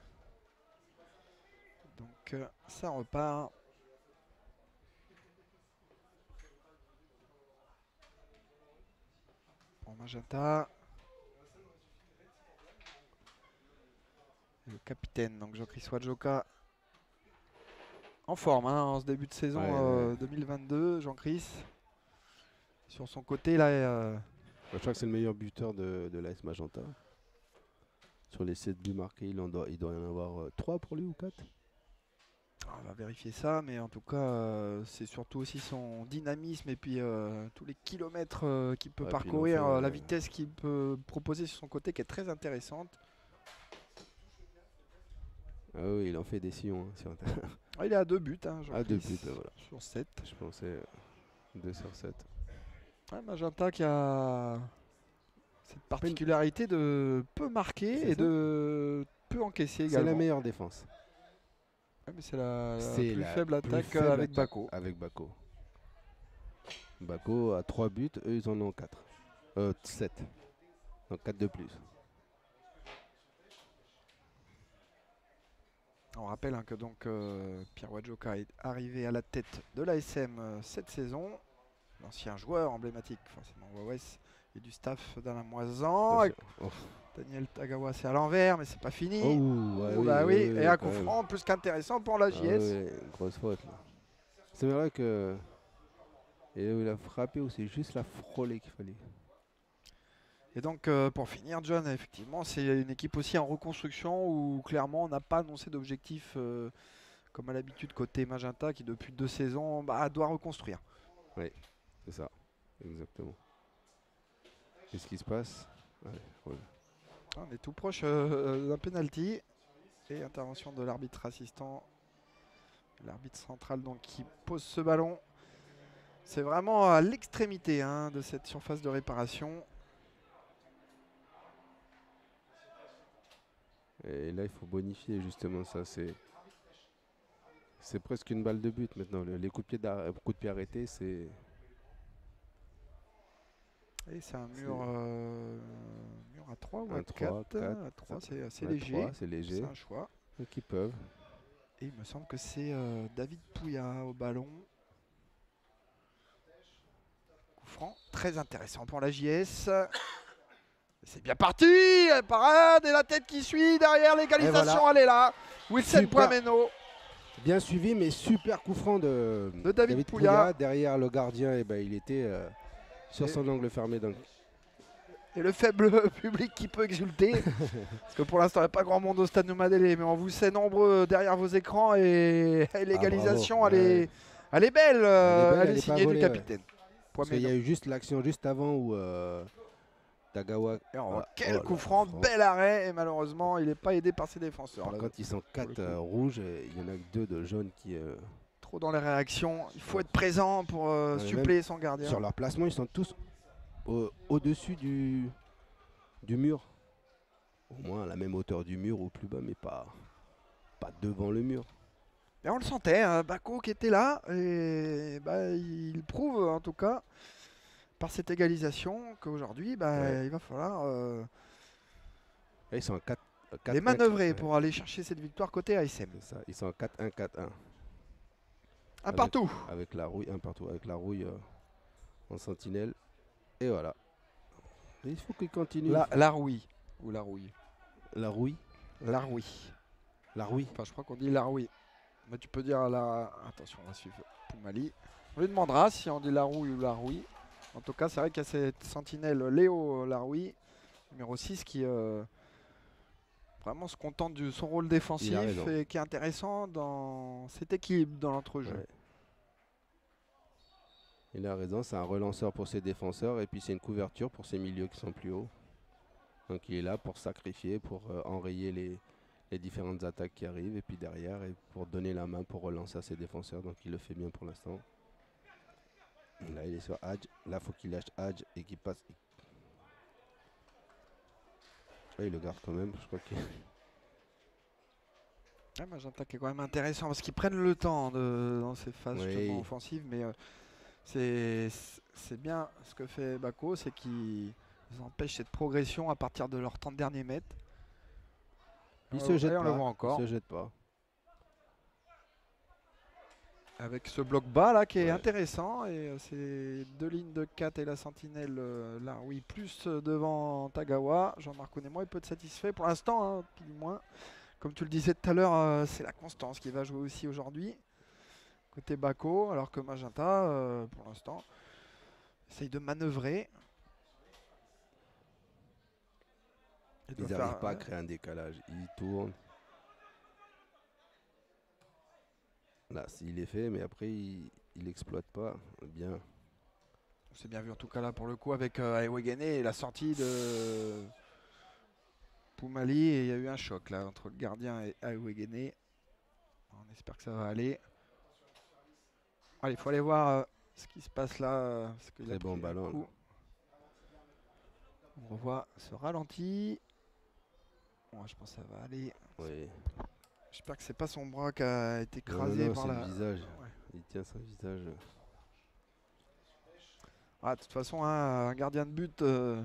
Donc euh, ça repart. Pour Magenta. Et le capitaine, donc Jean-Christ Wajoka. En forme hein, en ce début de saison Ouais, euh, ouais. deux mille vingt-deux, Jean-Christ. Sur son côté là. Euh, Je crois que c'est le meilleur buteur de, de l'A S Magenta. Sur les sept buts marqués, il, en doit, il doit y en avoir euh, trois pour lui ou quatre. on va vérifier ça, mais en tout cas, euh, c'est surtout aussi son dynamisme et puis euh, tous les kilomètres euh, qu'il peut Ouais, puis il en parcourir, fait, euh, la euh, vitesse qu'il peut proposer sur son côté qui est très intéressante. Ah oui, il en fait des sillons. Hein, sur un terrain. Ah, il est à deux buts, hein, Ah, deux Jean-Christ, buts, ben voilà. sur sept. Je pensais deux sur sept. Ouais, Magenta qui a cette particularité de peu marquer C'est et ça. de peu encaisser C'est également. la meilleure défense. Ouais, mais c'est la, la C'est plus la faible plus attaque faible avec attaque Bako. Avec Bako. Bako a trois buts, eux ils en ont quatre. Euh, sept. Donc quatre de plus. On rappelle hein, que donc euh, Pierre Wadjoka est arrivé à la tête de l'A S M euh, cette saison. L'ancien joueur emblématique forcément Wawes et du staff d'Alain Moisan. Oh. Daniel Tagawa c'est à l'envers mais c'est pas fini. Oh, ouais, oh, oui, bah oui, oui, oui, et un quand coup même. franc plus qu'intéressant pour la J S. Ah, ouais, grosse faute là. C'est vrai que et il a frappé ou c'est juste la frôlée qu'il fallait. Et donc euh, pour finir John, effectivement c'est une équipe aussi en reconstruction où clairement on n'a pas annoncé d'objectif euh, comme à l'habitude côté Magenta qui depuis deux saisons bah, doit reconstruire. Oui, c'est ça, exactement. Qu'est-ce qui se passe? Ouais, ouais. On est tout proche euh, d'un penalty et intervention de l'arbitre assistant, l'arbitre central donc qui pose ce ballon. C'est vraiment à l'extrémité hein, de cette surface de réparation. Et là il faut bonifier justement ça, c'est c'est presque une balle de but maintenant. Les coups de pied, coups de pied arrêtés, c'est Et c'est un mur, euh, mur à trois ou à trois, quatre. À trois, c'est assez léger. C'est léger. C'est un choix. Donc ils peuvent. Et il me semble que c'est euh, David Pouya au ballon. Coup franc, très intéressant pour la J S. C'est bien parti, la parade et la tête qui suit derrière l'égalisation, voilà. Elle est là. Wilson Poimeno. Bien suivi, mais super coup franc de, de David, David Pouya. Pouya. Derrière le gardien, et ben, il était euh, sur et son angle fermé. Donc. Et le faible public qui peut exulter. Parce que pour l'instant, il n'y a pas grand monde au stade Noumadélé, mais on vous sait nombreux derrière vos écrans. Et, et l'égalisation, ah, elle, ouais. elle est belle. Elle est, belle, elle elle est signée volée, du capitaine. Ouais. Parce qu'il y a eu juste l'action juste avant où euh, Tagawa. Oh, ah, quel oh coup franc, bel arrêt. Et malheureusement, il n'est pas aidé par ses défenseurs. Par là, contre, ils sont quatre euh, rouges. Il y en a que deux de jaunes qui. Euh... Trop dans les réactions. Il faut être présent pour euh, ouais, suppléer son gardien. Sur leur placement, ils sont tous au-dessus au du, du mur. Au moins à la même hauteur du mur ou plus bas, mais pas, pas devant le mur. Et on le sentait, hein, Bako qui était là, et bah, il prouve en tout cas par cette égalisation qu'aujourd'hui bah, ouais. il va falloir euh, et ils sont en quatre, quatre, les manœuvrer ouais. pour aller chercher cette victoire côté A S M. Ça, ils sont en quatre un quatre un. Un avec, partout. Avec la rouille, un partout, avec la rouille euh, en sentinelle. Et voilà. Et il faut qu'il continue. La, la rouille. Ou la rouille. La rouille. La rouille. La rouille. Enfin, je crois qu'on dit la rouille. Mais tu peux dire la. Attention, on va suivre Poumali. On lui demandera si on dit la rouille ou la rouille. En tout cas, c'est vrai qu'il y a cette sentinelle Léo Larouille, numéro six, qui euh, vraiment se contente de son rôle défensif et qui est intéressant dans cet équilibre dans l'entrejeu. Ouais. Il a raison, c'est un relanceur pour ses défenseurs et puis c'est une couverture pour ses milieux qui sont plus hauts. Donc il est là pour sacrifier, pour euh, enrayer les, les différentes attaques qui arrivent et puis derrière et pour donner la main pour relancer à ses défenseurs. Donc il le fait bien pour l'instant. Là il est sur Hadj, là il faut qu'il lâche Hadj et qu'il passe. Ouais, il le garde quand même, je crois qu'il... Ah, Magenta qui est quand même intéressant parce qu'ils prennent le temps de, dans ces phases oui. justement offensives, mais euh, c'est bien ce que fait Bako, c'est qu'il empêche cette progression à partir de leurs trente derniers mètres. Il se jette on pas, le voit encore. Il se jette pas. Avec ce bloc bas là qui est ouais. intéressant et euh, c'est deux lignes de quatre et la sentinelle euh, là oui plus euh, devant Tagawa. Jean-Marc Onémoy peut être satisfait pour l'instant, hein, tout du moins. Comme tu le disais tout à l'heure, euh, c'est la constance qui va jouer aussi aujourd'hui. Côté Bako, alors que Magenta, euh, pour l'instant, essaye de manœuvrer. Ils n'arrivent pas à créer un décalage. Ils tournent. Là, s'il est fait, mais après, il n'exploite pas. Bien. C'est bien vu en tout cas là pour le coup avec euh, Aewegene et la sortie de Poumali. Et il y a eu un choc là entre le gardien et Aewegene. On espère que ça va aller. Allez, il faut aller voir euh, ce qui se passe là. Euh, Très bon ballon. On revoit ce ralenti. Bon, je pense que ça va aller. Oui. J'espère que c'est pas son bras qui a été écrasé non, non, par la... le visage. Ouais. Il tient son visage. Ah, de toute façon, hein, un gardien de but, euh,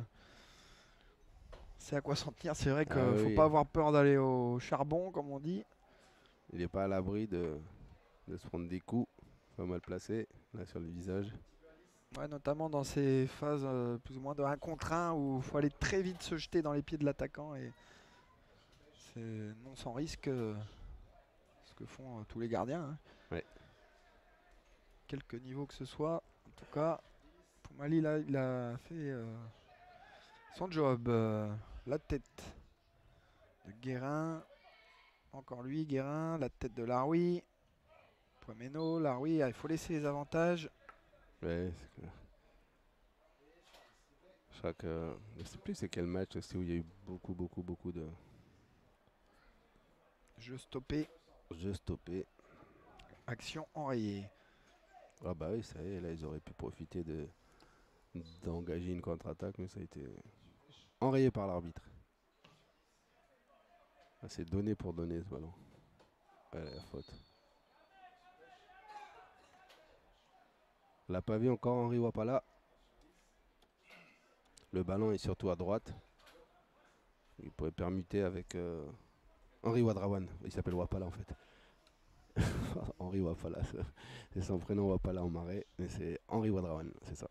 c'est à quoi s'en tenir. C'est vrai qu'il ne ah, faut oui. pas avoir peur d'aller au charbon, comme on dit. il n'est pas à l'abri de, de se prendre des coups, pas mal placés, là sur le visage. Ouais, notamment dans ces phases euh, plus ou moins de un contre un où il faut aller très vite se jeter dans les pieds de l'attaquant et c'est non sans risque euh, ce que font euh, tous les gardiens. Hein. Ouais. Quelque niveau que ce soit, en tout cas, Poumali là, il a fait euh, son job. Euh, la tête de Guérin, encore lui, Guérin, la tête de Laroui, Poimeno, Laroui, ah, il faut laisser les avantages. Ouais, c'est clair. Je crois que je sais plus c'est quel match aussi où il y a eu beaucoup, beaucoup, beaucoup de Jeu stoppé, jeux stoppés. action enrayée. Ah bah oui, ça y est, là ils auraient pu profiter de d'engager une contre-attaque, mais ça a été enrayé par l'arbitre. Ah, c'est donné pour donner ce ballon. Ouais, la faute. L'a pas vu encore Henri Wapala. Le ballon est surtout à droite. Il pourrait permuter avec euh, Henri Wadrawan. Il s'appelle Wapala en fait. Henri Wapala, c'est son prénom Wapala en marais, mais c'est Henri Wadrawan, c'est ça.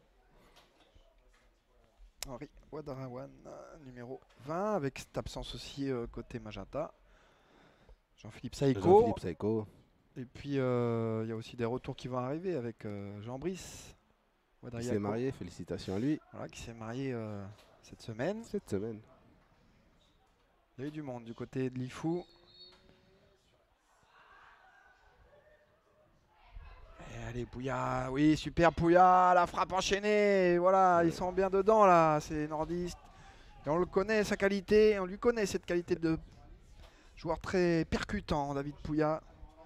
Henri Wadrawan, numéro vingt, avec cette absence aussi euh, côté Magenta. Jean-Philippe Saïko. Jean-Philippe Saïko. Et puis il euh, y a aussi des retours qui vont arriver avec euh, Jean Brice. Il s'est marié, félicitations à lui. Voilà, qui s'est marié euh, cette semaine. Cette semaine. Il y a eu du monde du côté de Lifou. Et allez, Pouya, oui, super Pouya, la frappe enchaînée. Voilà, ouais. Ils sont bien dedans là, c'est nordiste. Et on le connaît, sa qualité, on lui connaît cette qualité de joueur très percutant, David Pouya.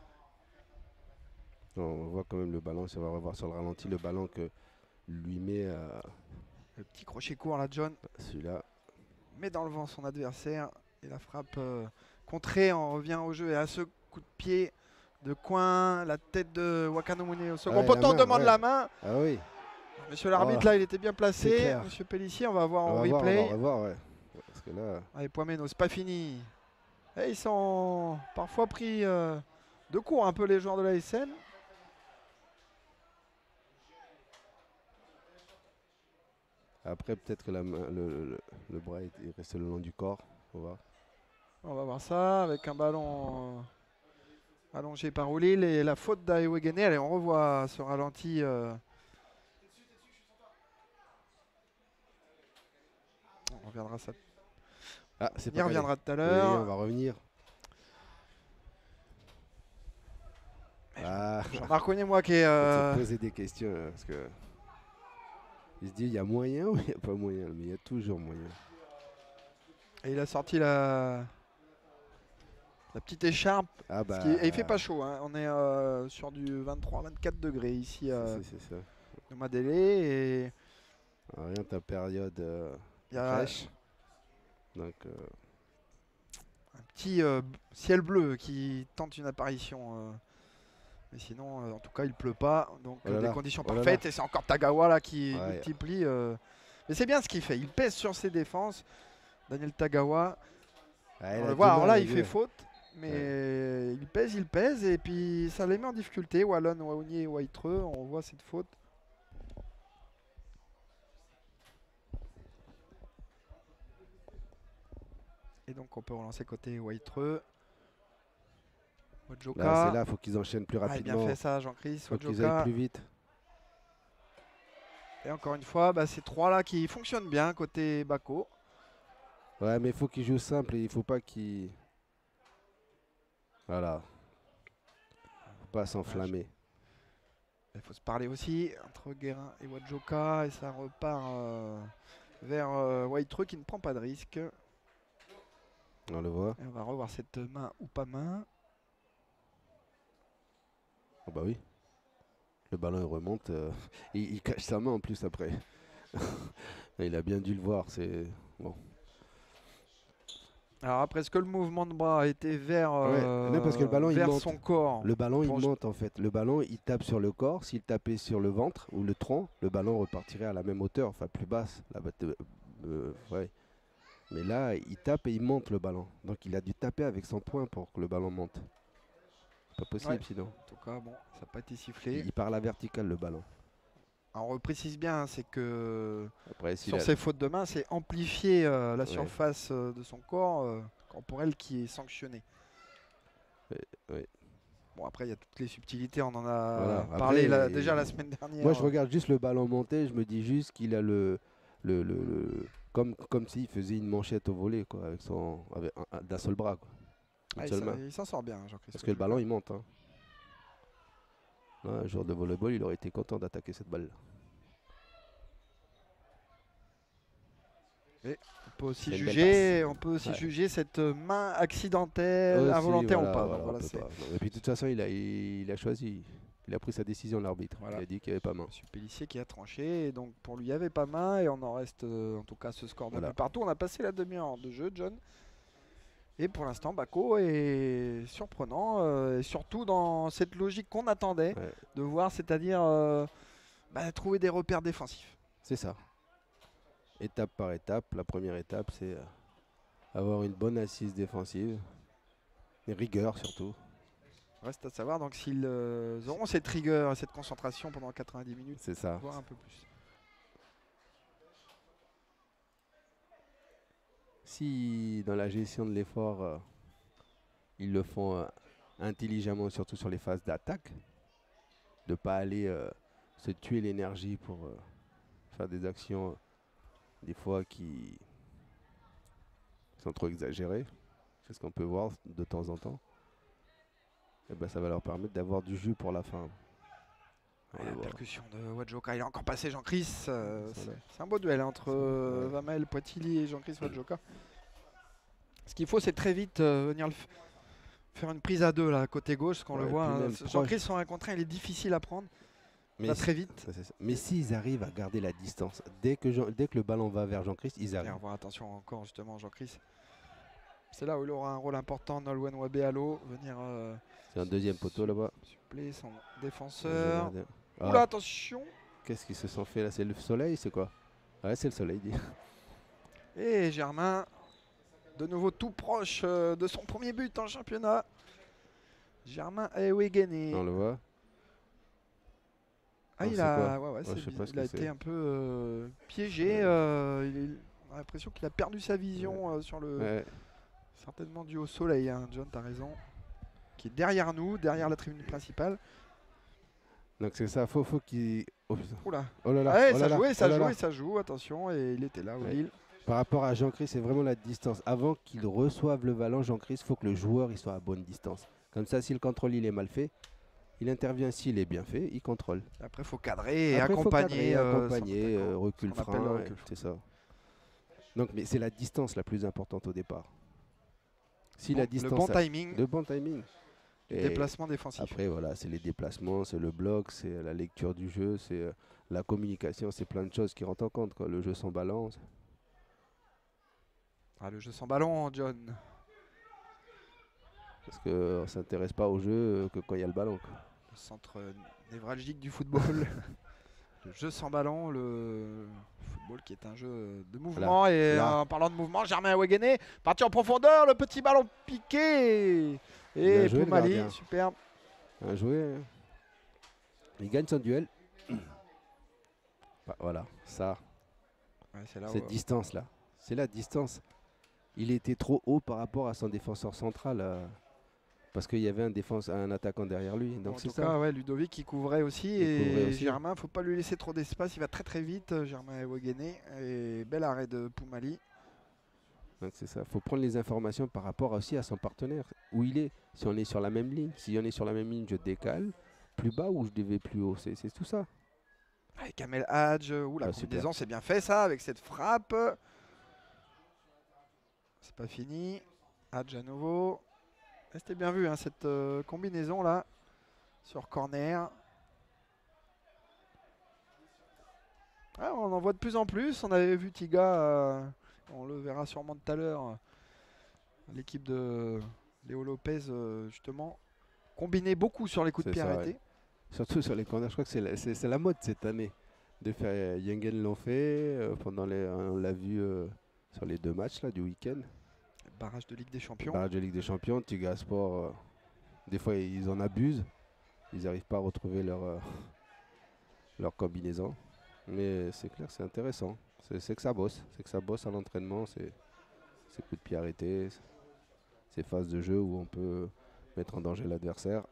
On voit quand même le ballon, si on va revoir sur le ralenti, le ballon que lui met euh, le petit crochet court là, John. Celui-là. Met dans le vent son adversaire et la frappe euh, contrée, on revient au jeu et à ce coup de pied de coin, la tête de Wakanomune au second ouais, poteau, on demande ouais. la main. Ah oui. Monsieur l'arbitre, oh, là, il était bien placé. Monsieur Pellissier, on va voir on en va replay. Voir, on va voir, ouais. Parce que là... Allez, Poimeno, c'est pas fini. Et ils sont parfois pris euh, de court un peu les joueurs de l'A S N. Après, peut-être que la main, le, le, le bras il reste le long du corps. On va voir. On va voir ça avec un ballon euh, allongé par Oulil et la faute d'Aewegene. Allez, on revoit ce ralenti. Euh, On reviendra ça. Ah, c'est on y reviendra tout à l'heure. Oui, on va revenir. Ah. Jean-Marc Ognet-moi qui est. Euh... Se poser des questions là, parce que il se dit il y a moyen ou il n'y a pas moyen, mais il y a toujours moyen. Et il a sorti la la petite écharpe. Ah bah, qui... Et il fait pas chaud. Hein. On est euh, sur du vingt-trois vingt-quatre degrés ici à Nomadélé et. Rien ta période. Euh... Il y a fraîche. Donc, euh... un petit euh, ciel bleu qui tente une apparition. Euh, mais sinon, euh, en tout cas, il pleut pas. Donc, oh euh, des conditions oh parfaites. Et c'est encore Tagawa là qui ouais, multiplie. Euh... Mais c'est bien ce qu'il fait. Il pèse sur ses défenses. Daniel Tagawa. Ouais, on le voit. Alors là, il fait faute. Mais ouais. il pèse, il pèse. Et puis, ça les met en difficulté. Wallon, Waouni et Waitreux. On voit cette faute. Et donc on peut relancer côté Waitreux. Wadjoka. Là, c'est là, il faut qu'ils enchaînent plus rapidement. Ah, bien fait ça, Jean-Chris. Il faut qu'ils aillent plus vite. Et encore une fois, bah, ces trois-là qui fonctionnent bien côté Bako. Ouais, mais il faut qu'ils jouent simple et il ne faut pas qu'ils... Voilà. Faut pas s'enflammer. Il faut se parler aussi entre Guérin et Wadjoka. Et ça repart euh, vers euh, Waitreux qui ne prend pas de risque. On le voit. Et on va revoir cette main ou pas main. Oh bah oui. Le ballon il remonte. Euh, il, il cache sa main en plus après. Il a bien dû le voir. C'est bon. Alors après, est-ce que le mouvement de bras a été vers, euh, ouais, non, parce que le ballon, vers il monte. son corps? Le ballon il monte en fait. Le ballon il tape sur le corps. S'il tapait sur le ventre ou le tronc, le ballon repartirait à la même hauteur, enfin plus basse. La euh, euh, ouais. Mais là, il tape et il monte le ballon. Donc il a dû taper avec son poing pour que le ballon monte. pas possible Ouais. sinon. En tout cas, bon, ça n'a pas été Il, sifflé. il part à la verticale le ballon. Alors, on reprécise bien, hein, c'est que Après, s'il sur a- ses fautes de main, c'est amplifier euh, la Ouais. surface euh, de son corps euh, corporel qui est sanctionné. Ouais, ouais. Bon, après, il y a toutes les subtilités, on en a Voilà. parlé Après, la- il- déjà la semaine dernière. Moi, je regarde juste le ballon monter, je me dis juste qu'il a le, le, le- le- comme comme s'il faisait une manchette au volet, quoi, avec son, avec un- un- d'un seul bras, quoi, une Ah, il seule s'en- main. il s'en sort bien, Jean-Christophe. Parce que le ballon, il monte. Hein. Là, un joueur de volleyball, il aurait été content d'attaquer cette balle. On peut aussi C'est une belle juger, on peut aussi Ouais. juger cette main accidentelle, Aussi, involontaire voilà, ou pas. voilà, Donc on voilà, peut c'est- pas. Non, et puis de toute façon, il a, il, il a choisi, il a pris sa décision, l'arbitre. Voilà. Il a dit qu'il n'y avait pas main. Monsieur Pellissier qui a tranché, et donc pour lui, il n'y avait pas main, et on en reste euh, en tout cas ce score de Voilà. but partout. On a passé la demi-heure de jeu, John. Et pour l'instant, Bako est surprenant, euh, et surtout dans cette logique qu'on attendait Ouais. de voir, c'est-à-dire euh, bah, trouver des repères défensifs. C'est ça. Étape par étape. La première étape, c'est euh, avoir une bonne assise défensive. Une rigueur surtout. Reste à savoir donc s'ils euh, auront cette rigueur et cette concentration pendant quatre-vingt-dix minutes, C'est ça. voire un peu plus. Si dans la gestion de l'effort, euh, ils le font euh, intelligemment, surtout sur les phases d'attaque, de ne pas aller euh, se tuer l'énergie pour euh, faire des actions, euh, des fois qui sont trop exagérées, c'est ce qu'on peut voir de temps en temps, et ben, ça va leur permettre d'avoir du jus pour la fin. On Ouais, le la voit. percussion de Wadjoka, il a encore passé Jean-Chris. euh, Ça c'est va. c'est un beau duel entre euh, Ouais. Vamel, Poitili et Jean-Chris Wadjoka. Ce qu'il faut, c'est très vite euh, venir le f- faire une prise à deux là, côté gauche, parce qu'on Ouais, le et voit. puis hein, même c'est- proche. Jean-Chris sur un contre un, il est difficile à prendre. Mais Va si- très vite. ça, c'est ça. Mais s'ils arrivent à garder la distance, dès que, Jean- dès que le ballon va vers Jean-Christ, ils Et arrivent. on voit attention encore justement Jean-Chris. C'est là où il aura un rôle important, Nolwenn Wabé-Allo, venir euh, C'est un deuxième poteau là-bas. suppléer son défenseur. Regardez. Oula, Ah, attention. qu'est-ce qu'ils se sont fait là? C'est le soleil, c'est quoi? Ouais, c'est le soleil. dit. Et Germain, de nouveau tout proche euh, de son premier but en championnat. Germain Ewegene. On le voit. Ah, Non, il c'est a, quoi? ouais, ouais, Ouais, c'est je sais biz- pas ce il a que été c'est. un peu euh, piégé. Ouais. euh, il est- on a l'impression qu'il a perdu sa vision euh, sur le. Ouais. Certainement dû au soleil, hein, John, t'as raison. Qui est derrière nous, derrière la tribune principale. Donc c'est ça, faut, faut qu'il. Oh, putain. Oula. Oh là là, Ouais, oh ça là là, jouait, ça oh là là. jouait, ça joue. Attention, et il était là, Ouais. Will. Par rapport à Jean-Christ, c'est vraiment la distance. Avant qu'il reçoive le ballon, Jean-Christ, il faut que le joueur il soit à bonne distance. Comme ça, si le contrôle il est mal fait, il intervient. S'il est bien fait, il contrôle. Après, il faut cadrer et Après, faut accompagner. cadrer, euh, accompagner, son euh, attaquant. recul Ce qu'on appelle le frein, recul ouais, frein. c'est ça. Donc, mais c'est la distance la plus importante au départ. Si Bon, la distance, le bon a- timing, le bon timing. le Et déplacement défensif. après, voilà, c'est les déplacements, c'est le bloc, c'est la lecture du jeu, c'est euh, la communication, c'est plein de choses qui rentrent en compte, quoi. Le jeu sans ballon. c'est- Ah, le jeu sans ballon, John. Parce qu'on ne s'intéresse pas au jeu euh, que quand il y a le ballon, quoi. Le centre euh, névralgique du football. Le jeu sans ballon, le football qui est un jeu de mouvement. Et Là. en parlant de mouvement, Germain Ewegene parti en profondeur, le petit ballon piqué. Bien Et joué, le Poumali, gardien. superbe. Un jouet. hein. Il gagne son duel. Bah, voilà, ça, Ouais, c'est là où, cette euh, distance-là, c'est la distance. Il était trop haut par rapport à son défenseur central. euh, parce qu'il y avait un, défense, un attaquant derrière lui. en Donc c'est tout ça. cas, ouais, Ludovic qui couvrait aussi. Il et couvrait aussi. Germain, faut pas lui laisser trop d'espace. Il va très très vite, euh, Germain Ewegene. Et bel arrêt de Poumali. Donc c'est ça. Il faut prendre les informations par rapport aussi à son partenaire. Où il est. Si on est sur la même ligne. Si on est sur la même ligne, je décale. Plus bas ou je devais plus haut. C'est c'est tout ça. Avec Kamel Hadj, ouh, la Ah, super. combinaison, c'est bien fait ça, avec cette frappe. C'est pas fini. Hadj à nouveau. Et C'était bien vu, hein, cette euh, combinaison là, sur corner. Ah, on en voit de plus en plus. On avait vu Tiga, euh, on le verra sûrement tout à l'heure. euh, L'équipe de Léo Lopez, euh, justement, combiner beaucoup sur les coups de C'est pied ça, arrêtés. Surtout sur les corners. Je crois que c'est la, c'est- c'est la mode cette année. De faire. Yengen l'ont fait. euh, pendant les, on l'a vu euh, sur les deux matchs là, du week-end. Barrage de Ligue des Champions. Barrage de Ligue des Champions, Tiga Sport, euh, Des fois, ils en abusent. Ils n'arrivent pas à retrouver leur, euh, leur combinaison. Mais c'est clair, c'est intéressant. C'est que ça bosse. C'est que ça bosse à l'entraînement. C'est ces coups de pied arrêtés. Ces phases de jeu où on peut mettre en danger l'adversaire.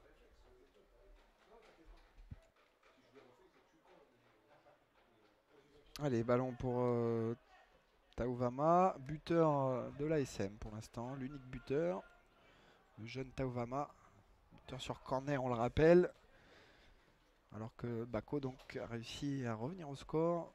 Allez, ballon pour euh, Tauvama, buteur euh, de l'A S M pour l'instant, l'unique buteur, le jeune Tauvama, buteur sur corner, on le rappelle, alors que Bako donc a réussi à revenir au score.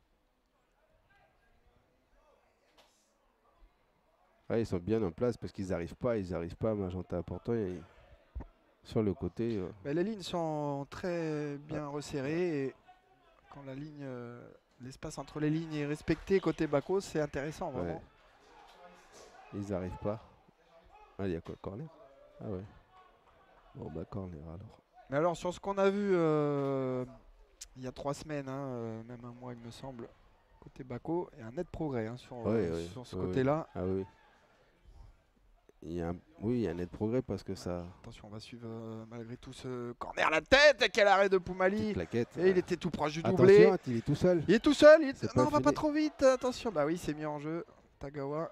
Ouais, ils sont bien en place parce qu'ils n'arrivent pas, ils n'arrivent pas à Magenta important. Et sur le côté. Euh... Mais les lignes sont très bien ah. resserrées et quand la ligne, euh, l'espace entre les lignes est respecté côté Bako, c'est intéressant vraiment. Ouais. Ils n'arrivent pas. Ah, il y a quoi, corner? Ah ouais. Bon bah corner alors. Mais alors sur ce qu'on a vu euh, il y a trois semaines, hein, euh, même un mois il me semble, côté Bako, il y a un net progrès hein, sur, ouais, euh, ouais, sur ce ouais, côté-là. Ah oui. Il y a un, oui, il y a un net progrès parce que ça. Attention, on va suivre euh, malgré tout ce corner à la tête. Et quel arrêt de Poumali. Claquette, et ouais. il était tout proche du doublé. Attention, il est tout seul. Il est tout seul. Il est... Est Non, on va pas trop vite. Attention. Bah oui, c'est mis en jeu. Tagawa.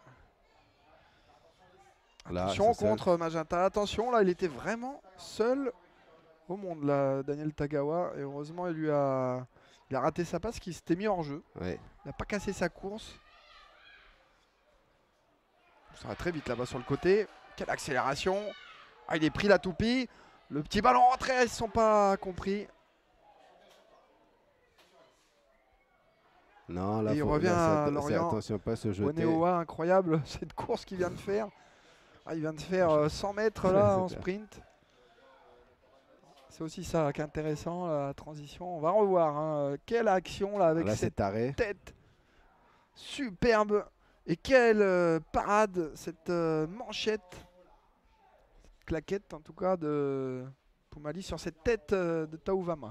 Là, attention contre seul. Magenta. Attention, là, il était vraiment seul au monde, là, Daniel Tagawa. Et heureusement, il lui a, il a raté sa passe qui s'était mis hors jeu. Ouais. Il n'a pas cassé sa course. Ça va très vite là-bas sur le côté. Quelle accélération. Ah, il est pris la toupie. Le petit ballon rentré, ils ne sont pas compris. Non, là, il faut, revient là, à Lorient. Attention, pas se jeter. Oneoa, incroyable cette course qu'il vient de faire. Ah, il vient de faire euh, cent mètres là en sprint. C'est aussi ça qui est intéressant, la transition. On va revoir. Hein. Quelle action là avec là, cette arrêt. tête superbe. Et quelle euh, parade, cette euh, manchette, cette claquette en tout cas de Poumali sur cette tête euh, de Tauvama.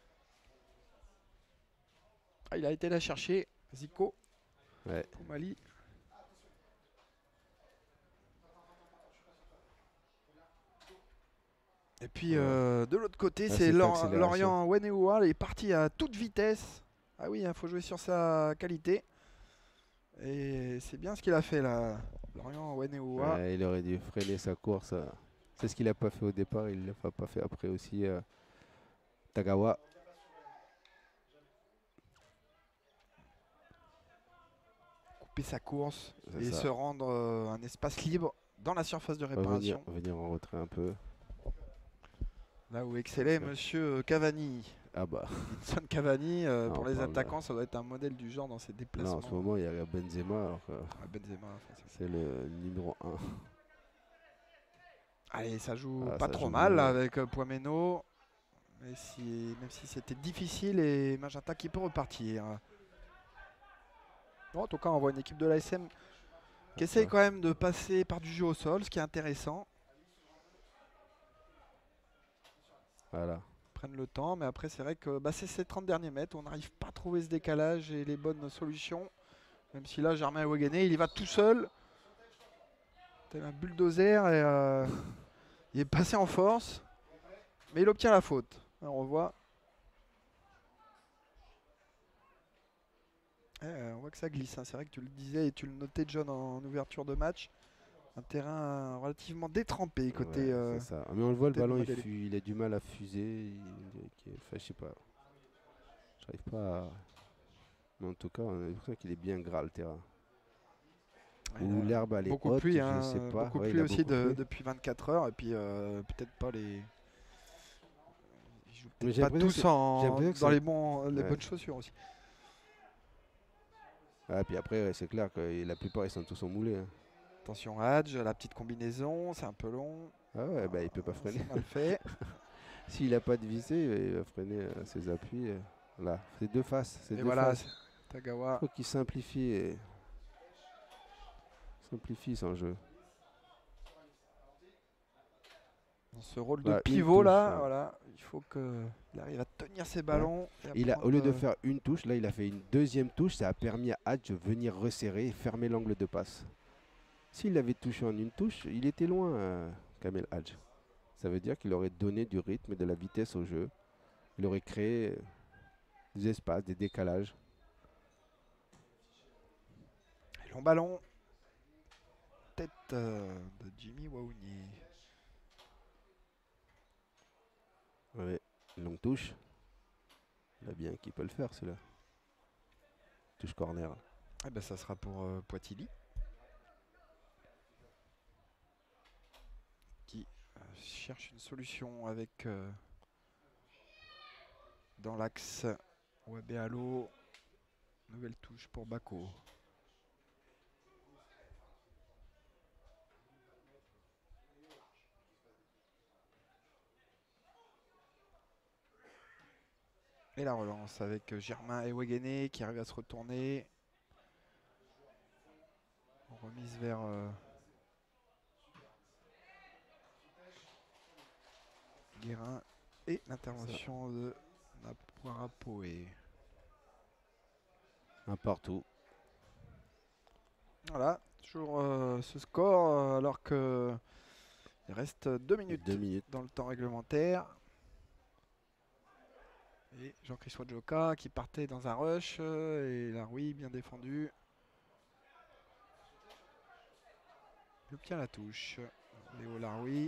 Ah, il a été la chercher, Zico. Ouais. Poumali. Et puis ouais. euh, de l'autre côté, ah, c'est Lorient Weneoua. Il est parti à toute vitesse. Ah oui, il hein, faut jouer sur sa qualité. Et c'est bien ce qu'il a fait là, Lorient Weneoua. Ouais, il aurait dû freiner sa course. C'est ce qu'il n'a pas fait au départ, il ne l'a pas fait après aussi. Euh, Tagawa. Couper sa course et ça. se rendre euh, un espace libre dans la surface de réparation. On va venir, venir en retrait un peu. Là où excellait monsieur Cavani. Ah bah. Edson Cavani, euh, pour les attaquants, ça doit être un modèle du genre dans ses déplacements. Non, en ce moment, il y a Benzema. Alors que ah, Benzema, c'est le numéro un. Allez, ça joue ah, pas ça trop joue mal là, avec euh, Poimeno. Mais si, même si c'était difficile et Magenta qui peut repartir. Bon, en tout cas, on voit une équipe de l'A S M qui essaye quand même de passer par du jeu au sol, ce qui est intéressant. Voilà. Prennent le temps, mais après c'est vrai que bah, c'est ces trente derniers mètres, on n'arrive pas à trouver ce décalage et les bonnes solutions. Même si là, Germain Oueguené, il y va tout seul. Tel un bulldozer et euh, il est passé en force, mais il obtient la faute. Alors, on voit. Eh, on voit que ça glisse, hein. C'est vrai que tu le disais et tu le notais, John, en ouverture de match. Un terrain relativement détrempé côté. Ouais, euh, ça. Mais on le voit, le ballon, il, fu il a du mal à fuser. Il, il, enfin, je sais pas. J'arrive pas à. Mais en tout cas, on a l'impression qu'il est bien gras le terrain. Ou l'herbe elle est beaucoup haute, de pluie, hein, je sais pas. beaucoup de ouais, pluie aussi beaucoup de, pluie. depuis vingt-quatre heures et puis euh, peut-être pas les. Ils jouent peut-être pas tous en, dans les, bons, les ouais. bonnes chaussures aussi. Ah, puis après, ouais, c'est clair que la plupart ils sont tous en moulé. Hein. Attention Hadj, la petite combinaison, c'est un peu long. Ah ouais, ah, bah il peut pas freiner. C'est mal fait. S'il a pas de visée, il va freiner euh, ses appuis. Euh, là, c'est deux faces. Et deux voilà, faces. Tagawa. Il faut qu'il simplifie et simplifie son jeu. Dans ce rôle de bah, pivot touche, là, hein. Voilà, il faut qu'il arrive à tenir ses ballons. Ouais. Il a, au lieu de faire une touche, là il a fait une deuxième touche. Ça a permis à Hadj de venir resserrer et fermer l'angle de passe. S'il avait touché en une touche, il était loin, euh, Kamel Hadj. Ça veut dire qu'il aurait donné du rythme et de la vitesse au jeu. Il aurait créé des espaces, des décalages. Et long ballon. Tête euh, de Jimmy Waouni. Ouais, longue touche. Il a bien qui peut le faire celui-là. Touche corner. Eh ben, ça sera pour euh, Poitili. Qui euh, cherche une solution avec euh, dans l'axe Wabéalo. Nouvelle touche pour Bako. Et la relance avec euh, Germain Ewegene qui arrive à se retourner. Remise vers euh, Guérin et l'intervention de Napoarapoe. Un partout. Voilà, toujours euh, ce score euh, alors que il reste deux minutes, Deux minutes. dans le temps réglementaire. Et Jean-Christophe Joka qui partait dans un rush euh, et Laroui bien défendu. Le pied à la touche. Léo Laroui.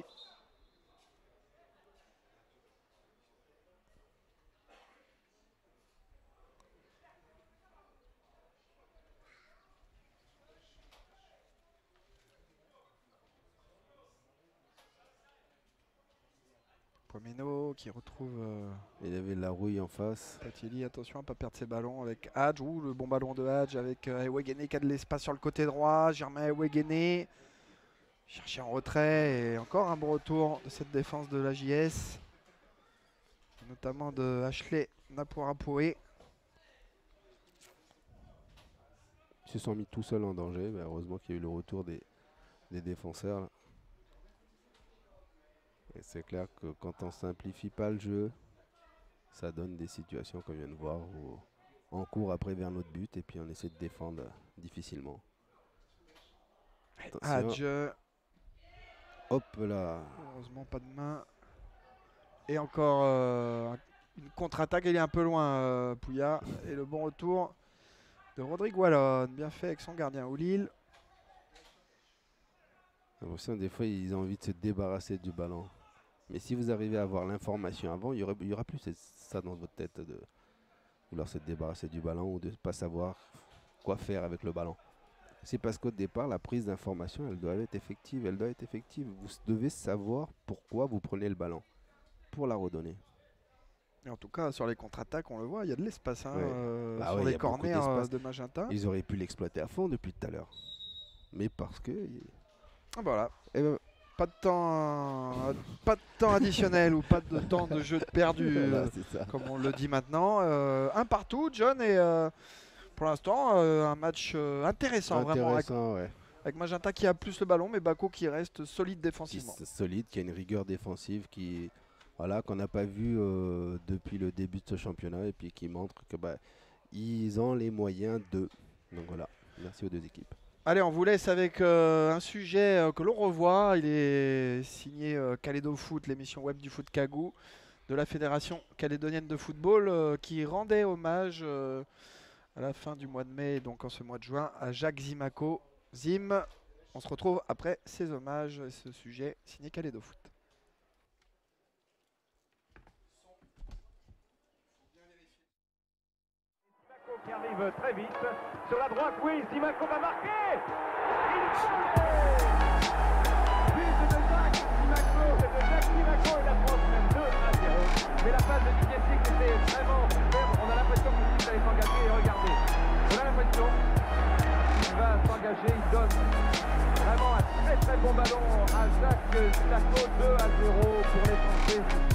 Pomeno qui retrouve euh, Il y avait la rouille en face. Patili, attention à ne pas perdre ses ballons avec Hadj. Ouh, le bon ballon de Hadj avec euh, Ewegene qui a de l'espace sur le côté droit. Germain Ewegene cherché en retrait et encore un bon retour de cette défense de la J S. Notamment de Ashley Napoarapoe. Ils se sont mis tout seuls en danger. Mais heureusement qu'il y a eu le retour des, des défenseurs. Là. Et c'est clair que quand on simplifie pas le jeu, ça donne des situations qu'on vient de voir où on court après vers notre but et puis on essaie de défendre difficilement. Hadj. Hop là. Heureusement pas de main. Et encore euh, une contre-attaque, il est un peu loin euh, Pouya. Et le bon retour de Rodrigue Wallon, bien fait avec son gardien Oulil. J'ai l'impression des fois ils ont envie de se débarrasser du ballon. Mais si vous arrivez à avoir l'information avant, il y aura, il y aura plus ça dans votre tête de vouloir se débarrasser du ballon ou de ne pas savoir quoi faire avec le ballon. C'est parce qu'au départ, la prise d'information, elle doit être effective. Elle doit être effective. Vous devez savoir pourquoi vous prenez le ballon pour la redonner. Et en tout cas, sur les contre-attaques, on le voit, il y a de l'espace hein, Ouais. euh, Bah sur ouais, y les a beaucoup corners d'espace. euh, de Magenta. Ils auraient pu l'exploiter à fond depuis tout à l'heure. Mais parce que... Ah, voilà. Eh ben, Pas de temps, euh, pas de temps additionnel ou pas de temps de jeu de perdu, voilà, euh, c'est ça. comme on le dit maintenant. Euh, un partout, John, et euh, pour l'instant, euh, un match euh, intéressant, vraiment, avec, Intéressant, ouais. avec Magenta qui a plus le ballon, mais Bako qui reste solide Qui défensivement. est solide, qui a une rigueur défensive qui, voilà, qu'on n'a pas vu euh, depuis le début de ce championnat et puis qui montre que bah, ils ont les moyens de. Donc voilà, merci aux deux équipes. Allez, on vous laisse avec euh, un sujet euh, que l'on revoit. Il est signé euh, Calédo Foot, l'émission web du foot Kagou de la Fédération calédonienne de football euh, qui rendait hommage euh, à la fin du mois de mai, donc en ce mois de juin, à Jacques Zimaco. Zim, on se retrouve après ces hommages et ce sujet signé Calédo Foot. Qui arrive très vite sur la droite, oui, Zimaco va marquer. Il est but de Jacques Zimaco, c'est de Jacques Zimaco et la France mène deux à zéro. Mais la passe de Didier Six était vraiment superbe. On a l'impression que le site allait s'engager et regardez. On a l'impression qu'il va s'engager, il donne vraiment un très très bon ballon à Jacques Zimaco, deux à zéro pour les Français.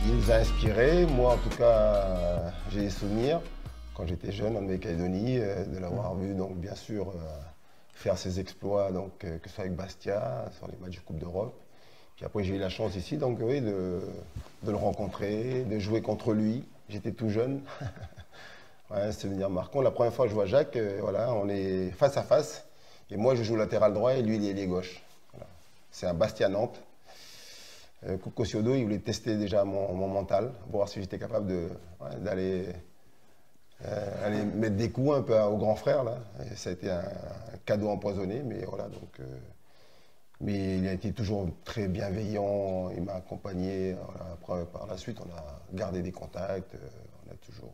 Il nous a inspirés. Moi, en tout cas, j'ai des souvenirs quand j'étais jeune en Nouvelle-Calédonie, de l'avoir vu, donc bien sûr, faire ses exploits, donc, que ce soit avec Bastia, sur les matchs de Coupe d'Europe. Puis après, j'ai eu la chance ici, donc oui, de, de le rencontrer, de jouer contre lui. J'étais tout jeune. Ouais, souvenir marquant. La première fois que je vois Jacques, euh, voilà, on est face à face. Et moi, je joue latéral droit et lui, il est ailier gauche. Voilà. C'est un Bastia-Nantes. Euh, Coupe Cossiodo, il voulait tester déjà mon, mon mental, voir si j'étais capable de, ouais, d'aller euh, aller mettre des coups un peu au grand frère. Là. Et ça a été un, un cadeau empoisonné, mais voilà. Donc, euh, mais il a été toujours très bienveillant, il m'a accompagné. Voilà. Après, par la suite, on a gardé des contacts, euh, on a toujours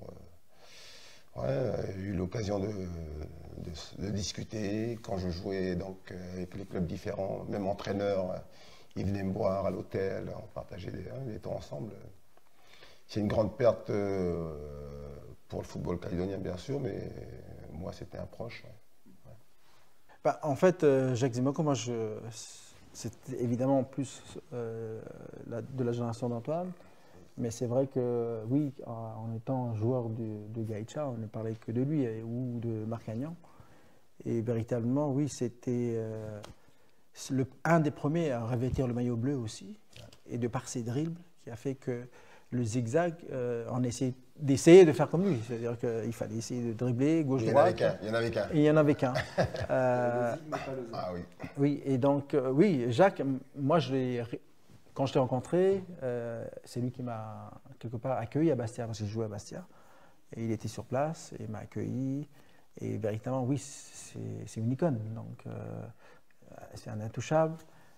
euh, ouais, eu l'occasion de, de, de discuter. Quand je jouais donc, avec les clubs différents, même entraîneur, il venait me voir à l'hôtel, on partageait des, hein, des temps ensemble. C'est une grande perte euh, pour le football calédonien, bien sûr, mais moi, c'était un proche. Ouais. Ouais. Bah, en fait, euh, Jacques Zimaco, moi, je, c'est évidemment plus euh, la, de la génération d'Antoine, mais c'est vrai que, oui, en étant joueur de, de Gaïcha, on ne parlait que de lui et, ou de Marc Agnan. Et véritablement, oui, c'était euh, le, un des premiers à revêtir le maillot bleu aussi, et de par ses dribbles, qui a fait que le zigzag, euh, on essayait d'essayer de faire comme lui. C'est-à-dire qu'il fallait essayer de dribbler gauche-droite. Il y en avait qu'un. Il y en avait qu'un. euh, ah oui. Oui, et donc, euh, oui, Jacques, moi, je l'ai, quand je l'ai rencontré, euh, c'est lui qui m'a, quelque part, accueilli à Bastia, parce que je jouais à Bastia. Et il était sur place, et il m'a accueilli. Et véritablement, oui, c'est une icône. Donc, euh, c'est un intouchable.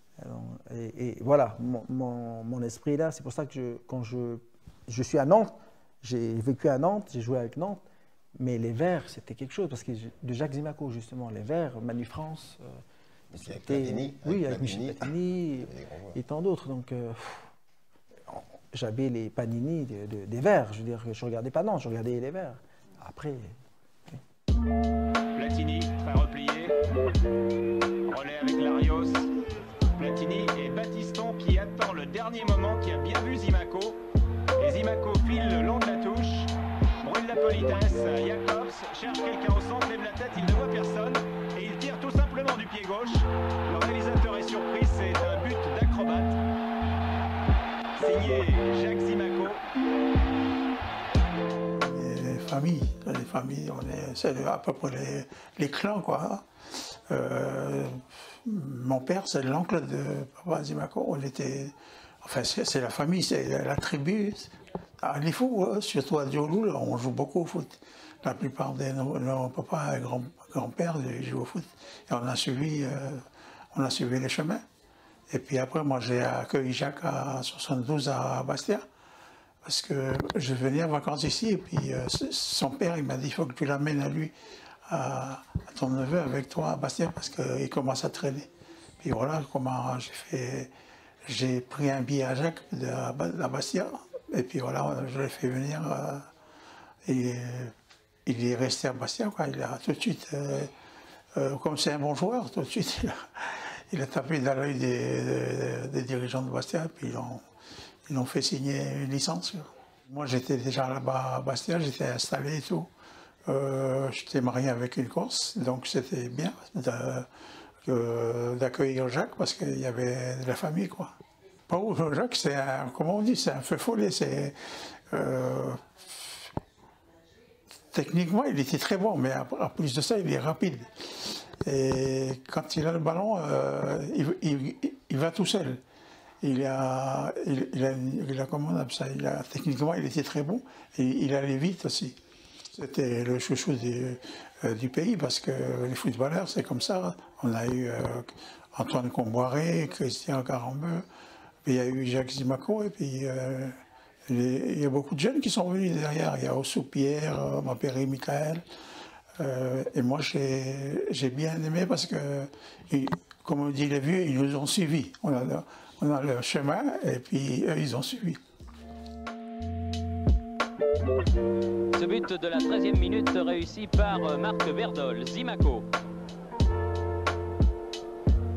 Et, et voilà, mon, mon, mon esprit est là. C'est pour ça que je, quand je, je suis à Nantes, j'ai vécu à Nantes, j'ai joué avec Nantes, mais les Verts, c'était quelque chose, parce que de Jacques Zimaco, justement, les Verts, Manu France, euh, avec Platini, oui, avec avec Michel Platini et, et tant d'autres. Donc, euh, j'avais les Panini de, de, des Verts. Je veux dire, je ne regardais pas Nantes, je regardais les Verts. Après. Platini, très replié. Relais avec Larios. Platini et Battiston qui attend le dernier moment, qui a bien vu Zimaco. Et Zimaco file le long de la touche, brûle la politesse. Jacobs cherche quelqu'un au centre, lève la tête, il ne voit personne. Et il tire tout simplement du pied gauche. Le réalisateur est surpris, c'est un but d'acrobate. Signé Jacques Zimaco. Les familles, les familles, on est, c'est à peu près les, les clans, quoi. Euh, mon père, c'est l'oncle de papa Zimaco. On était, enfin, c'est la famille, c'est la tribu. À Lifou, surtout à Dioulou, on joue beaucoup au foot. La plupart de nos, nos papas et grand, grands-pères jouent au foot. Et on a suivi, euh, on a suivi les chemins. Et puis après, moi, j'ai accueilli Jacques à soixante-douze à Bastia. Parce que je venais en vacances ici, et puis euh, son père, il m'a dit, il faut que tu l'amènes à lui, à, à ton neveu avec toi à Bastia, parce qu'il commence à traîner. Puis voilà comment j'ai fait, j'ai pris un billet à Jacques de, à Bastia, et puis voilà, je l'ai fait venir, euh, et il est resté à Bastia, quoi. Il a tout de suite, euh, euh, comme c'est un bon joueur, tout de suite, il a, il a tapé dans l'œil des, des, des dirigeants de Bastia, puis ils ont, ils ont fait signer une licence. Moi, j'étais déjà là-bas à Bastia, j'étais installé et tout. Euh, j'étais marié avec une Corse, donc c'était bien d'accueillir Jacques, parce qu'il y avait de la famille, quoi. Paul Jacques, c'est un, comment on dit, c'est un feu follet. C'est, euh, techniquement, il était très bon, mais en plus de ça, il est rapide. Et quand il a le ballon, euh, il, il, il va tout seul. Il a, il, il a, il a, comment on appelle ça, il a, techniquement, il était très bon, et il allait vite aussi. C'était le chouchou du, euh, du pays, parce que les footballeurs, c'est comme ça. On a eu euh, Antoine Comboiré, Christian Carambeu, puis il y a eu Jacques Zimaco, et puis euh, les, il y a beaucoup de jeunes qui sont venus derrière. Il y a Ossou Pierre, euh, Mapéry Michael. Euh, et moi, j'ai bien aimé, parce que, ils, comme on dit les vieux, ils nous ont suivis. On a, on a le chemin, et puis eux, ils ont suivi. Ce but de la treizième minute réussi par Marc Verdol. Zimaco.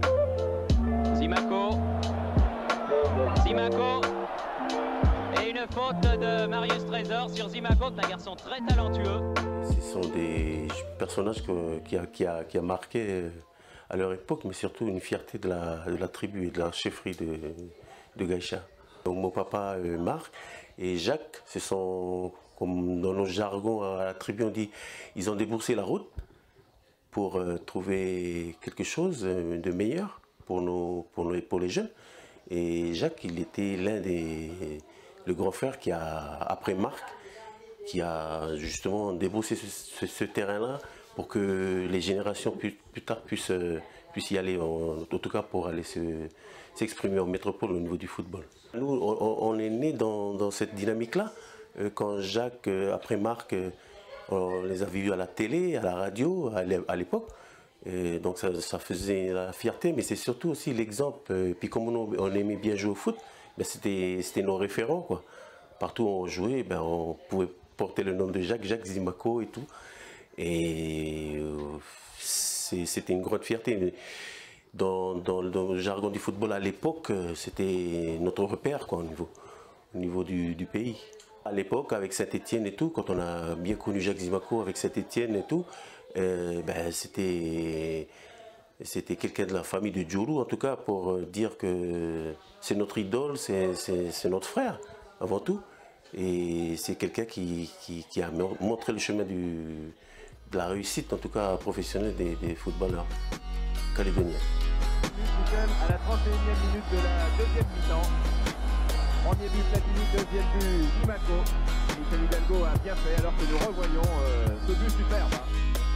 Zimaco. Zimaco. Et une faute de Marius Trésor sur Zimaco, un garçon très talentueux. Ce sont des personnages que, qui, a, qui, a, qui a marqué à leur époque, mais surtout une fierté de la, de la tribu et de la chefferie de, de Gaïcha. Donc mon papa euh, Marc et Jacques, ce sont, comme dans nos jargons à la tribu, on dit, ils ont déboursé la route pour euh, trouver quelque chose de meilleur pour, nos, pour, nos, pour les jeunes. Et Jacques, il était l'un des le grand frère qui a, après Marc, qui a justement déboursé ce, ce, ce terrain-là pour que les générations plus, plus tard puissent, puissent y aller, en, en tout cas pour aller s'exprimer en métropole au niveau du football. Nous, on, on est né dans, dans cette dynamique-là. Quand Jacques, après Marc, on les a vus à la télé, à la radio, à l'époque. Donc ça, ça faisait la fierté, mais c'est surtout aussi l'exemple. Puis comme on, on aimait bien jouer au foot, ben c'était nos référents, quoi. Partout où on jouait, ben on pouvait porter le nom de Jacques, Jacques Zimaco et tout. Et euh, c'était une grande fierté. Dans, dans, dans le jargon du football à l'époque, c'était notre repère, quoi, au niveau, au niveau du, du pays. À l'époque, avec Saint-Étienne et tout, quand on a bien connu Jacques Zimaco avec Saint-Étienne et tout, euh, ben, c'était c'était quelqu'un de la famille de Djourou, en tout cas, pour dire que c'est notre idole, c'est notre frère, avant tout. Et c'est quelqu'un qui, qui, qui a montré le chemin du, de la réussite, en tout cas professionnelle, des, des footballeurs calédoniens. À la trente et unième minute de la deuxième mi-temps. Premier but Platini, deuxième but Zimaco. Michel Hidalgo a bien fait alors que nous revoyons euh, ce but superbe. Hein.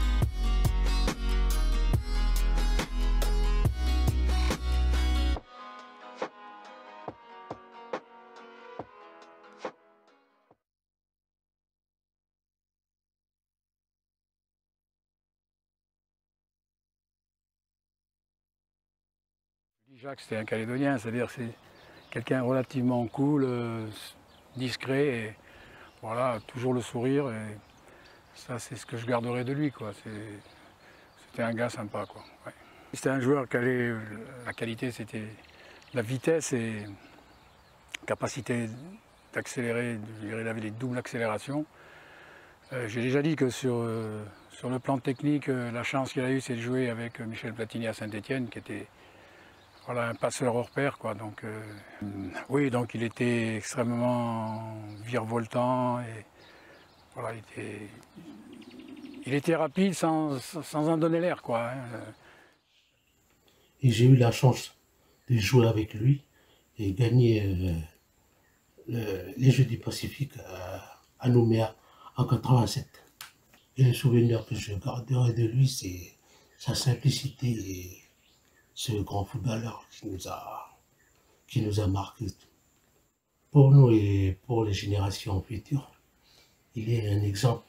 Jacques, c'était un Calédonien, c'est-à-dire c'est quelqu'un relativement cool, euh, discret, et voilà, toujours le sourire, et ça c'est ce que je garderai de lui, quoi. C'était un gars sympa, quoi. Ouais. C'était un joueur qui avait, la qualité c'était la vitesse et capacité d'accélérer, il avait des doubles accélérations. Euh, J'ai déjà dit que sur, euh, sur le plan technique, euh, la chance qu'il a eue, c'est de jouer avec Michel Platini à Saint-Étienne, qui était voilà, un passeur hors pair, quoi. Donc, euh, oui, donc il était extrêmement virevoltant et voilà, il était, il était rapide sans, sans en donner l'air, quoi. Hein. Et j'ai eu la chance de jouer avec lui et gagner euh, le, les Jeux du Pacifique à, à Nouméa en quatre-vingt-sept. Et le souvenir que je garderai de lui, c'est sa simplicité et ce grand footballeur qui nous a, qui nous a marqué. Pour nous et pour les générations futures, il est un exemple.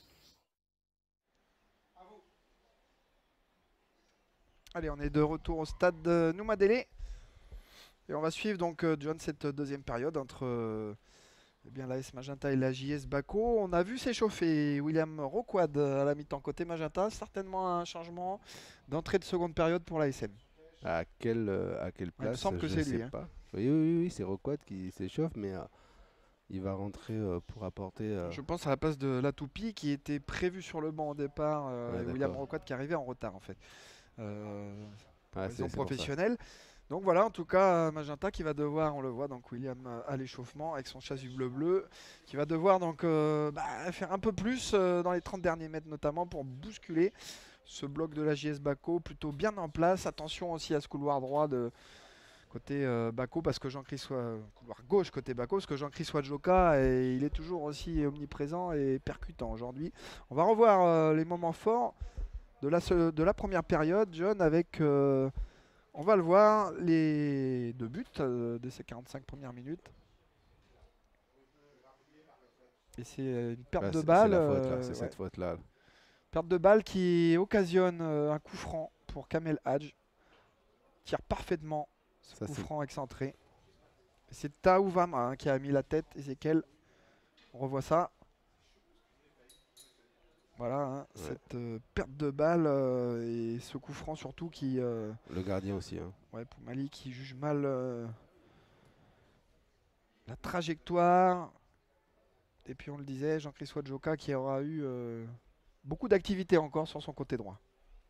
Allez, on est de retour au stade de Noumadélé. Et on va suivre donc, John, cette deuxième période entre euh, eh bien, l'A S Magenta et la J S Baco. On a vu s'échauffer William Roquad à la mi-temps côté Magenta. Certainement un changement d'entrée de seconde période pour l'A S M. À quelle, à quelle place, il me semble que je c'est sais lui. Hein. Pas. Oui, oui, oui, c'est Roquad qui s'échauffe, mais euh, il va rentrer euh, pour apporter... Euh... Je pense à la place de Latoupi qui était prévu sur le banc au départ. Euh, ouais, William Roquad qui arrivait en retard en fait. Euh, ah, raison professionnelle. Donc voilà, en tout cas, Magenta qui va devoir, on le voit, donc William à l'échauffement avec son chasuble bleu-bleu, qui va devoir donc euh, bah, faire un peu plus euh, dans les trente derniers mètres notamment pour bousculer ce bloc de la J S Baco plutôt bien en place. Attention aussi à ce couloir droit de côté euh, Baco parce que Jean-Christophe, couloir gauche côté Baco parce que Jean-Christophe Joka et il est toujours aussi omniprésent et percutant aujourd'hui. On va revoir euh, les moments forts de la, de la première période, John, avec, euh, on va le voir, les deux buts euh, de ces quarante-cinq premières minutes. Et c'est une perte ouais, de balle. C'est euh, ouais. cette faute-là. Perte de balle qui occasionne euh, un coup franc pour Kamel Hadj. Tire parfaitement ce Ça, coup franc excentré. C'est Taouvama hein, qui a mis la tête, Ezekiel. On revoit ça. Voilà, hein, ouais. cette euh, perte de balle euh, et ce coup franc surtout qui... Euh, le gardien aussi. Hein. Ouais, pour Mali qui juge mal euh, la trajectoire. Et puis on le disait, Jean-Chris Wadjoka qui aura eu euh, beaucoup d'activité encore sur son côté droit.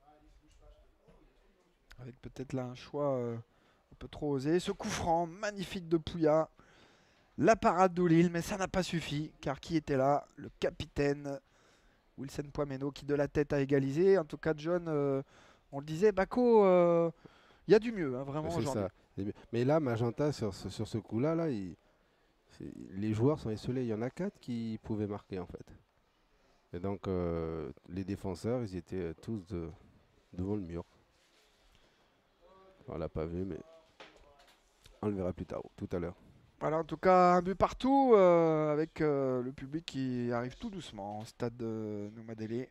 Avec peut-être là un choix euh, un peu trop osé. Ce coup franc magnifique de Pouya. La parade d'Oulil, mais ça n'a pas suffi. Car qui était là? Le capitaine Wilson Poimeno qui de la tête a égalisé. En tout cas, John, euh, on le disait, Bako, il euh, y a du mieux, hein, vraiment aujourd'hui. Mais là, Magenta, sur ce, sur ce coup-là, là, il, les joueurs sont esselés. Il y en a quatre qui pouvaient marquer, en fait. Et donc, euh, les défenseurs, ils étaient tous de, devant le mur. On l'a pas vu, mais on le verra plus tard, tout à l'heure. Voilà, en tout cas, un but partout euh, avec euh, le public qui arrive tout doucement au stade de Noumadélé.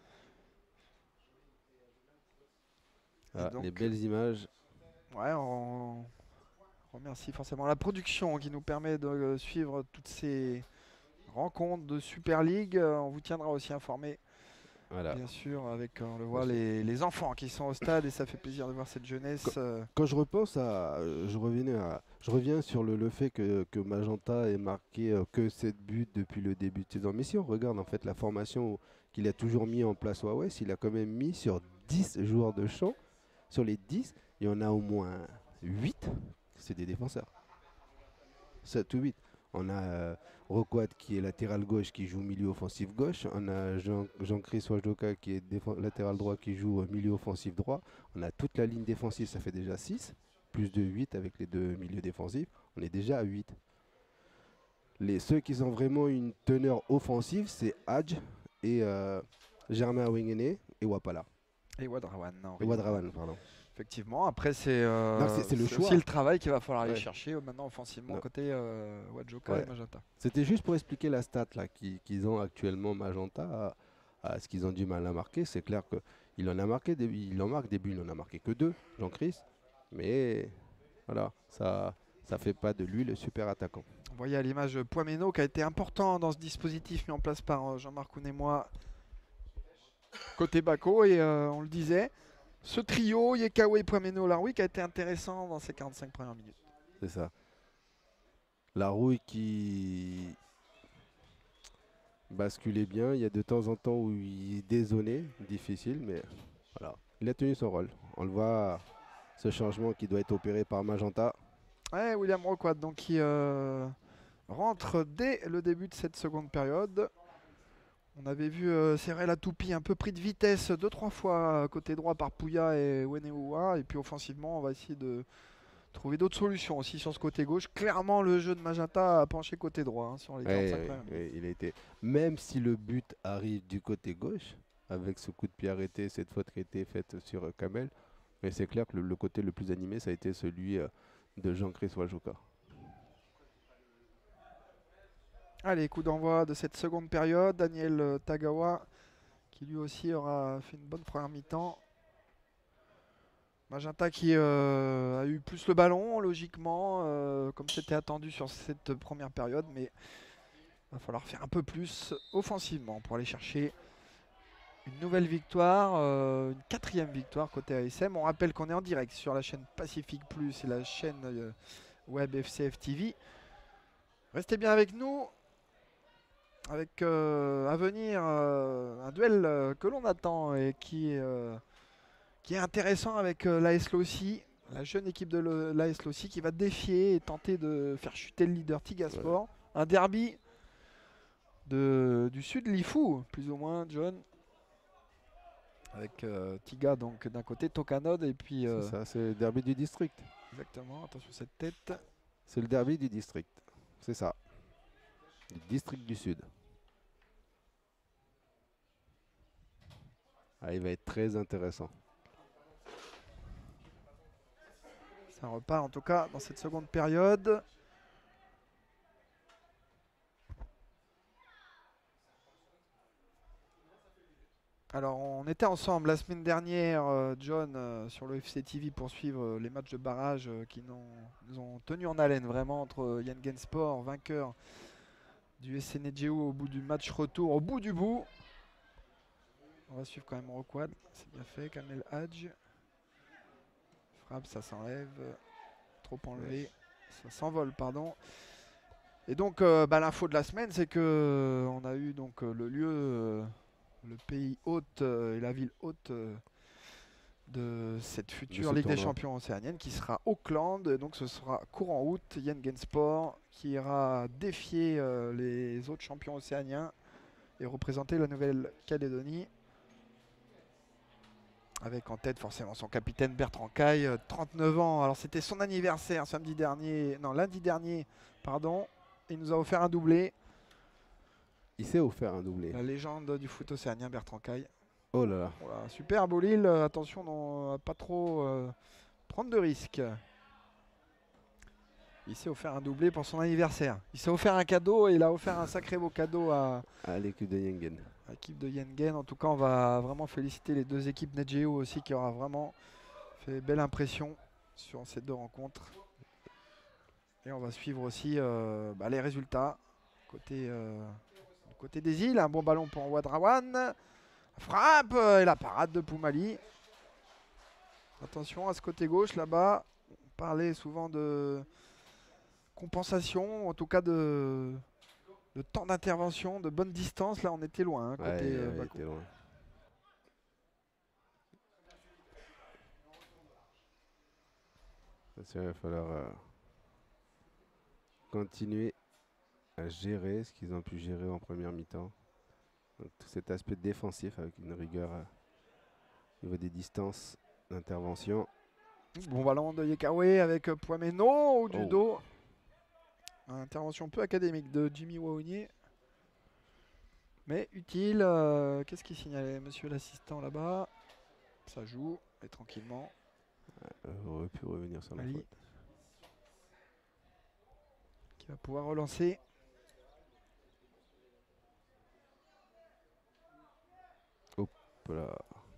Ah, donc, les belles images. Ouais, on remercie forcément la production qui nous permet de suivre toutes ces rencontres de Super League. On vous tiendra aussi informé. Voilà. Bien sûr, avec, on le voit, les, les enfants qui sont au stade et ça fait plaisir de voir cette jeunesse. Quand, euh... quand je repense à, je revenais à, je reviens sur le, le fait que, que Magenta ait marqué euh, que sept buts depuis le début de saison. Mais si on regarde en fait la formation qu'il a toujours mis en place au A O S, il a quand même mis sur dix joueurs de champ. Sur les dix, il y en a au moins huit, c'est des défenseurs. sept ou huit. On a euh, Roquad qui est latéral gauche qui joue milieu offensif gauche. On a Jean, Jean-Chris Wadjoka qui est latéral droit qui joue euh, milieu offensif droit. On a toute la ligne défensive, ça fait déjà six. Plus de huit avec les deux milieux défensifs. On est déjà à huit. Les, ceux qui ont vraiment une teneur offensive, c'est Hadj et euh, Germain Wengene et Wapala. Et Wadrawan, non. Et Wadrawan, pardon. Effectivement, après c'est euh, le aussi le travail qu'il va falloir aller ouais. chercher euh, maintenant offensivement non. côté euh, Wadjoka ouais. et Magenta. C'était juste pour expliquer la stat là qu'ils qu'ils ont actuellement Magenta à, à ce qu'ils ont du mal à marquer. C'est clair qu'il en a marqué, des, il en marque des buts, il n'en a marqué que deux, Jean-Chris. Mais voilà, ça ça fait pas de lui le super attaquant. Vous voyez à l'image Poimeno qui a été important dans ce dispositif mis en place par Jean-Marc Ounémois côté Bako et euh, on le disait. Ce trio, Yekawe, Poimeno, Larouille, qui a été intéressant dans ces quarante-cinq premières minutes. C'est ça. Larouille qui basculait bien. Il y a de temps en temps où il dézonnait, difficile, mais voilà. Il a tenu son rôle. On le voit, ce changement qui doit être opéré par Magenta. Ouais, William Roquad, donc qui euh, rentre dès le début de cette seconde période. On avait vu euh, Cyril Atoupi un peu pris de vitesse deux trois fois côté droit par Pouya et Weneoua. Et puis offensivement, on va essayer de trouver d'autres solutions aussi sur ce côté gauche. Clairement, le jeu de Magenta a penché côté droit hein, sur les quarante-cinq ouais, ouais, il a été. Même si le but arrive du côté gauche, avec ce coup de pied arrêté, cette faute qui a été faite sur euh, Kamel, mais c'est clair que le, le côté le plus animé, ça a été celui euh, de Jean-Chris Wadjoka. Allez, coup d'envoi de cette seconde période. Daniel Tagawa qui lui aussi aura fait une bonne première mi-temps. Magenta qui euh, a eu plus le ballon, logiquement, euh, comme c'était attendu sur cette première période. Mais il va falloir faire un peu plus offensivement pour aller chercher une nouvelle victoire, euh, une quatrième victoire côté A S M. On rappelle qu'on est en direct sur la chaîne Pacifique Plus et la chaîne euh, web F C F T V. Restez bien avec nous. Avec euh, à venir euh, un duel euh, que l'on attend et qui, euh, qui est intéressant avec euh, l'A S Lossi, la jeune équipe de l'A S Lossi qui va défier et tenter de faire chuter le leader Tigasport. Ouais. Un derby de, du sud Lifou, plus ou moins, John. Avec euh, Tiga donc d'un côté, Tokanod et puis... Euh, c'est ça, c'est le derby du district. Exactement, attention cette tête. C'est le derby du district, c'est ça. Du district du Sud. Ah, il va être très intéressant. Ça repart en tout cas dans cette seconde période. Alors on était ensemble la semaine dernière, euh, John, euh, sur le F C T V pour suivre euh, les matchs de barrage euh, qui nous, nous ont tenu en haleine vraiment entre euh, Yann Gensport, vainqueur du S N J O au bout du match retour, au bout du bout. On va suivre quand même Roquad, c'est bien fait. Kamel Hadj. Frappe, ça s'enlève. Trop enlevé. Ça s'envole, pardon. Et donc, euh, bah, l'info de la semaine, c'est que euh, on a eu donc euh, le lieu, euh, le pays hôte euh, et la ville hôte euh, de cette future ce Ligue des tournoi. Champions océanienne qui sera Auckland. Et donc, ce sera courant août. Yengen Sport qui ira défier euh, les autres champions océaniens et représenter la Nouvelle-Calédonie. Avec en tête forcément son capitaine Bertrand Caille, euh, trente-neuf ans. Alors, c'était son anniversaire samedi dernier, non, lundi dernier, pardon. Il nous a offert un doublé. Il s'est offert un doublé. La légende du foot océanien Bertrand Caille. Oh là là. Voilà, super beau Lille. Euh, attention, non, à pas trop euh, prendre de risques. Il s'est offert un doublé pour son anniversaire. Il s'est offert un cadeau et il a offert un sacré beau cadeau à, à l'équipe de Yengen. À l'équipe de Yengen. En tout cas, on va vraiment féliciter les deux équipes NetGeo aussi qui aura vraiment fait belle impression sur ces deux rencontres. Et on va suivre aussi euh, bah, les résultats côté, euh, côté des îles. Un bon ballon pour Wadrawan. Frappe euh, et la parade de Poumali. Attention à ce côté gauche là-bas. On parlait souvent de compensation, en tout cas de, de temps d'intervention, de bonne distance. Là, on était loin. Hein, côté, Ouais, euh, ouais, Bakou. était loin. Il va falloir euh, continuer à gérer ce qu'ils ont pu gérer en première mi-temps. Donc, tout cet aspect défensif avec une rigueur euh, au niveau des distances d'intervention. Bon ballon de Yekawe avec euh, Poimeno au du Oh. dos. Intervention peu académique de Jimmy Waonier. Mais utile. euh, Qu'est-ce qu'il signalait, monsieur l'assistant là-bas? Ça joue, et tranquillement. Euh, aurait pu revenir sur la Ali. faute. Qui va pouvoir relancer. Hop là.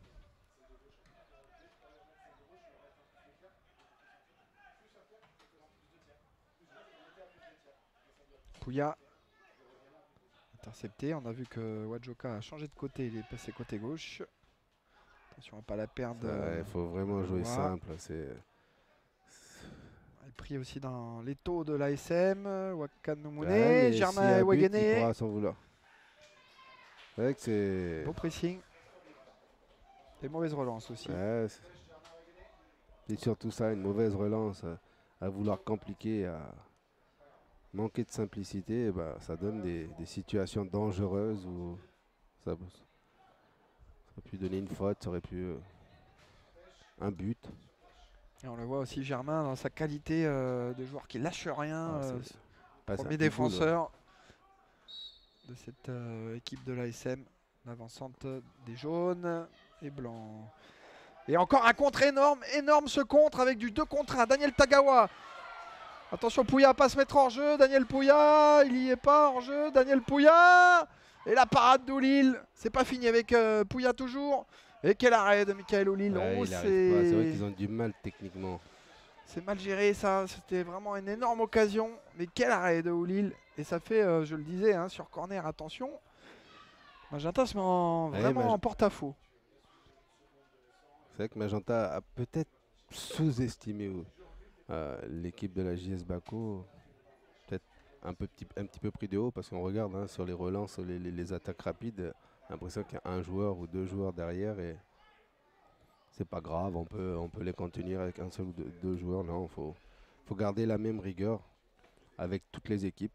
Pouya. Intercepté. On a vu que Wadjoka a changé de côté. Il est passé côté gauche. Attention à ne pas la perdre. Il faut vraiment jouer Voilà. simple. C'est Il est pris aussi dans les taux de l'A S M. Wakan Noumoune, Ouais, mais s'il y Germain a but, il Ouagene. pourra s'en vouloir. C'est vrai que c'est. Beau pressing. Et mauvaise relance aussi. Ouais, c'est- et surtout ça, une mauvaise relance euh, à vouloir compliquer, à manquer de simplicité, eh ben, ça donne des, des situations dangereuses où ça, ça aurait pu donner une faute, ça aurait pu euh, un but. Et on le voit aussi Germain dans sa qualité euh, de joueur qui lâche rien. Ah, euh, c'est- passe un premier pitbull, défenseur de cette euh, équipe de l'A S M. L'avancante des jaunes et blancs. Et encore un contre énorme, énorme ce contre avec du deux contre un. Daniel Tagawa. Attention, Pouya à pas se mettre hors jeu. Daniel Pouya, il y est pas hors jeu. Daniel Pouya. Et la parade d'Oulil. C'est pas fini avec euh, Pouya toujours. Et quel arrêt de Michael Oulil. Ouais, Oh, il arrive pas. C'est vrai c'est qu'ils ont du mal techniquement. c'est mal géré ça. C'était vraiment une énorme occasion. Mais quel arrêt de Oulil. Et ça fait, euh, je le disais, hein, sur corner, attention. Magenta se met en- Ouais, vraiment Mag- en porte-à-faux. C'est vrai que Magenta a peut-être sous-estimé euh, l'équipe de la J S Baco. Peut-être un, peu petit, un petit peu pris de haut parce qu'on regarde hein, sur les relances, les, les- les attaques rapides, euh, l'impression qu'il y a un joueur ou deux joueurs derrière et c'est pas grave, on peut, on peut les contenir avec un seul ou deux, deux joueurs. Non, il faut, faut garder la même rigueur avec toutes les équipes.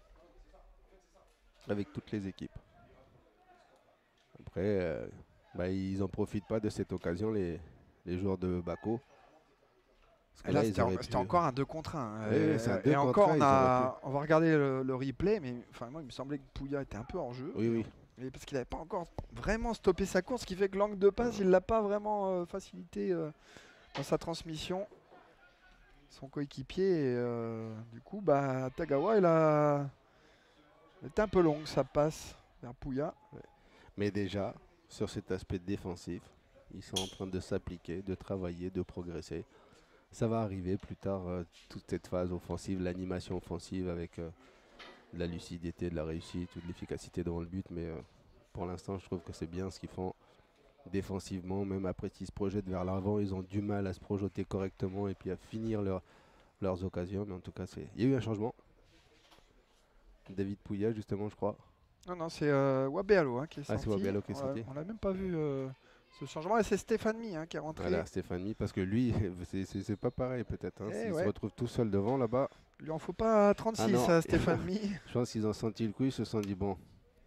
Avec toutes les équipes. Après, euh, bah, ils n'en profitent pas de cette occasion, les, les joueurs de Baco. Parce que Et là, ils c'était auraient en- pu- c'était encore un deux contre un. Oui, Euh, oui, c'est un et deux contre encore, un, on, ils a- auraient pu. on va regarder le, le replay, mais enfin, moi, il me semblait que Pouya était un peu hors jeu. Oui, oui. Mais parce qu'il n'avait pas encore vraiment stoppé sa course, ce qui fait que l'angle de passe, il ne l'a pas vraiment euh, facilité euh, dans sa transmission. Son coéquipier, et, euh, du coup, bah, Tagawa, il a été un peu longue sa passe vers Pouya. Mais déjà, sur cet aspect défensif, ils sont en train de s'appliquer, de travailler, de progresser. Ça va arriver plus tard, euh, toute cette phase offensive, l'animation offensive avec euh, de la lucidité, de la réussite ou de l'efficacité devant le but. Mais euh, pour l'instant, je trouve que c'est bien ce qu'ils font défensivement. Même après qu'ils se projettent vers l'avant, ils ont du mal à se projeter correctement et puis à finir leur- leurs occasions. Mais en tout cas, c'est- il y a eu un changement. David Pouya, justement, je crois. Non, non, c'est euh, Wabealo hein, qui est sorti. Ah, c'est Wabealo qui est On sorti. l'a- On n'a même pas vu euh, ce changement. Et c'est Stéphane Mi hein, qui est rentré. Voilà, Stéphane Mi, parce que lui, c'est- c'est c'est pas pareil peut-être. Hein, Eh S'il ouais. se retrouve tout seul devant là-bas. Il lui en faut pas trente-six Ah non. à Stéphane Mi. Je pense qu'ils ont senti le coup, ils se sont dit bon.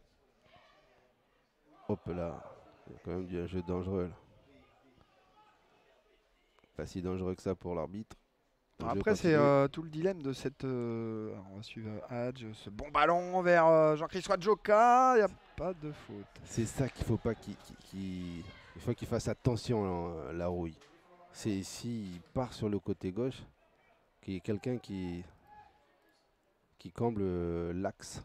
Hop là, il y a quand même du un jeu dangereux là. Pas si dangereux que ça pour l'arbitre. Le jeu Après, c'est continue. euh, tout le dilemme de cette. euh, alors, on va suivre Hadj, ce bon ballon vers euh, Jean-Christophe Djoka. Il n'y a pas de faute. C'est ça qu'il faut pas qu'il qu'il- qu'il- il faut qu'il fasse attention euh, la rouille. C'est s'il part sur le côté gauche, qu'il y ait quelqu'un qui qui comble euh, l'axe.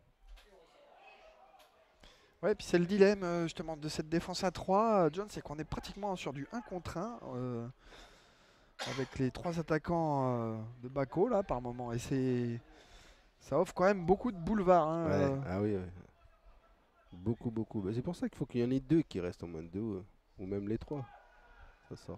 Ouais, puis c'est le dilemme euh, justement de cette défense à trois, euh, John, c'est qu'on est pratiquement sur du un contre un euh, avec les trois attaquants euh, de Bako là par moment. Et c'est ça offre quand même beaucoup de boulevard. hein, Ouais, euh. ah oui, ouais. Beaucoup, beaucoup. Bah, c'est pour ça qu'il faut qu'il y en ait deux qui restent au moins deux, euh, ou même les trois. Ça sort.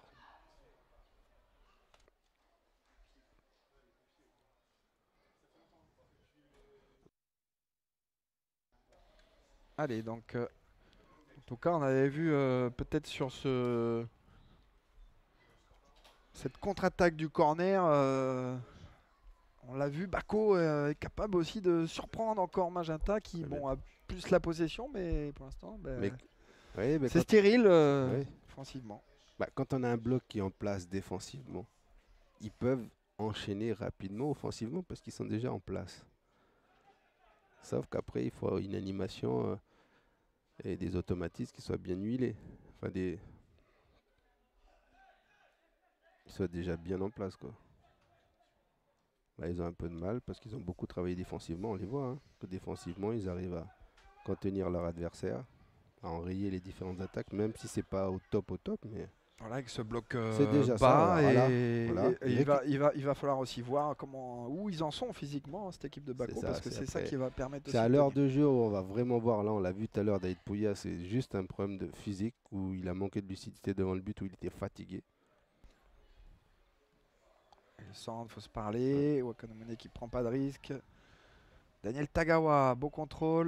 Allez, donc euh, en tout cas, on avait vu euh, peut-être sur ce cette contre-attaque du corner, euh, on l'a vu, Bako euh, est capable aussi de surprendre encore Magenta qui bon a plus la possession, mais pour l'instant, ben, Mais- ouais, mais c'est quand- stérile euh, Ouais. offensivement. Bah, quand on a un bloc qui est en place défensivement, ils peuvent enchaîner rapidement offensivement parce qu'ils sont déjà en place. Sauf qu'après, il faut une animation euh, et des automatismes qui soient bien huilés. Enfin, des. Qui soient déjà bien en place, quoi. Là, ils ont un peu de mal parce qu'ils ont beaucoup travaillé défensivement, on les voit. Hein, que défensivement, ils arrivent à contenir leur adversaire, à enrayer les différentes attaques, même si c'est pas au top, au top, mais. Voilà, avec ce bloc euh, C'est déjà bas ça, voilà, et, voilà. et- et Et il, va, récu- il, va, il va falloir aussi voir comment, où ils en sont physiquement, cette équipe de Bako, ça, parce que c'est c'est ça après- qui va permettre C'est aussi à de l'heure tenir. de jeu où on va vraiment voir, là on l'a vu tout à l'heure, David Pouya, c'est juste un problème de physique où il a manqué de lucidité devant le but, où il était fatigué. Le centre, il faut se parler. Wakanomone qui prend pas de risque. Daniel Tagawa, beau contrôle.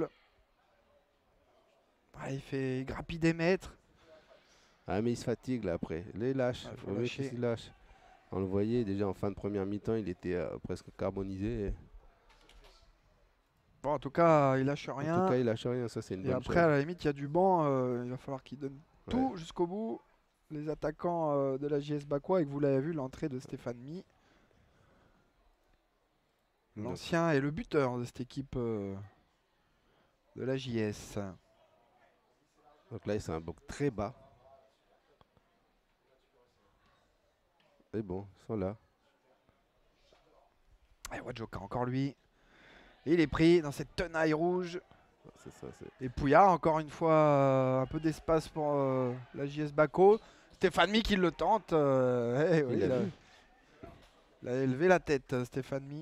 Ah, il fait il grappille des mètres. Ah mais il se fatigue là après, là, il lâche, Ouais, faut le mec, lâcher. il se lâche. On le voyait déjà en fin de première mi-temps, il était euh, presque carbonisé. et- Bon, en tout cas, il lâche En rien. tout cas, il lâche rien, ça c'est une Et bonne après, chose. à la limite, il y a du banc. euh, il va falloir qu'il donne Ouais. tout jusqu'au bout. Les attaquants euh, de la J S Bakois, et que vous l'avez vu, l'entrée de Stéphane Mi. L'ancien et le buteur de cette équipe euh, de la J S. Donc là, c'est un bloc très bas. Et bon, ils sont là. Et Wadjoka encore lui. Et il est pris dans cette tenaille rouge. C'est ça, c'est- Et Pouya, encore une fois, euh, un peu d'espace pour euh, la J S Bako. Stéphane Mi qui le tente. euh, eh oui, Il a il, a, vu. il a élevé la tête, euh, Stéphane Mi.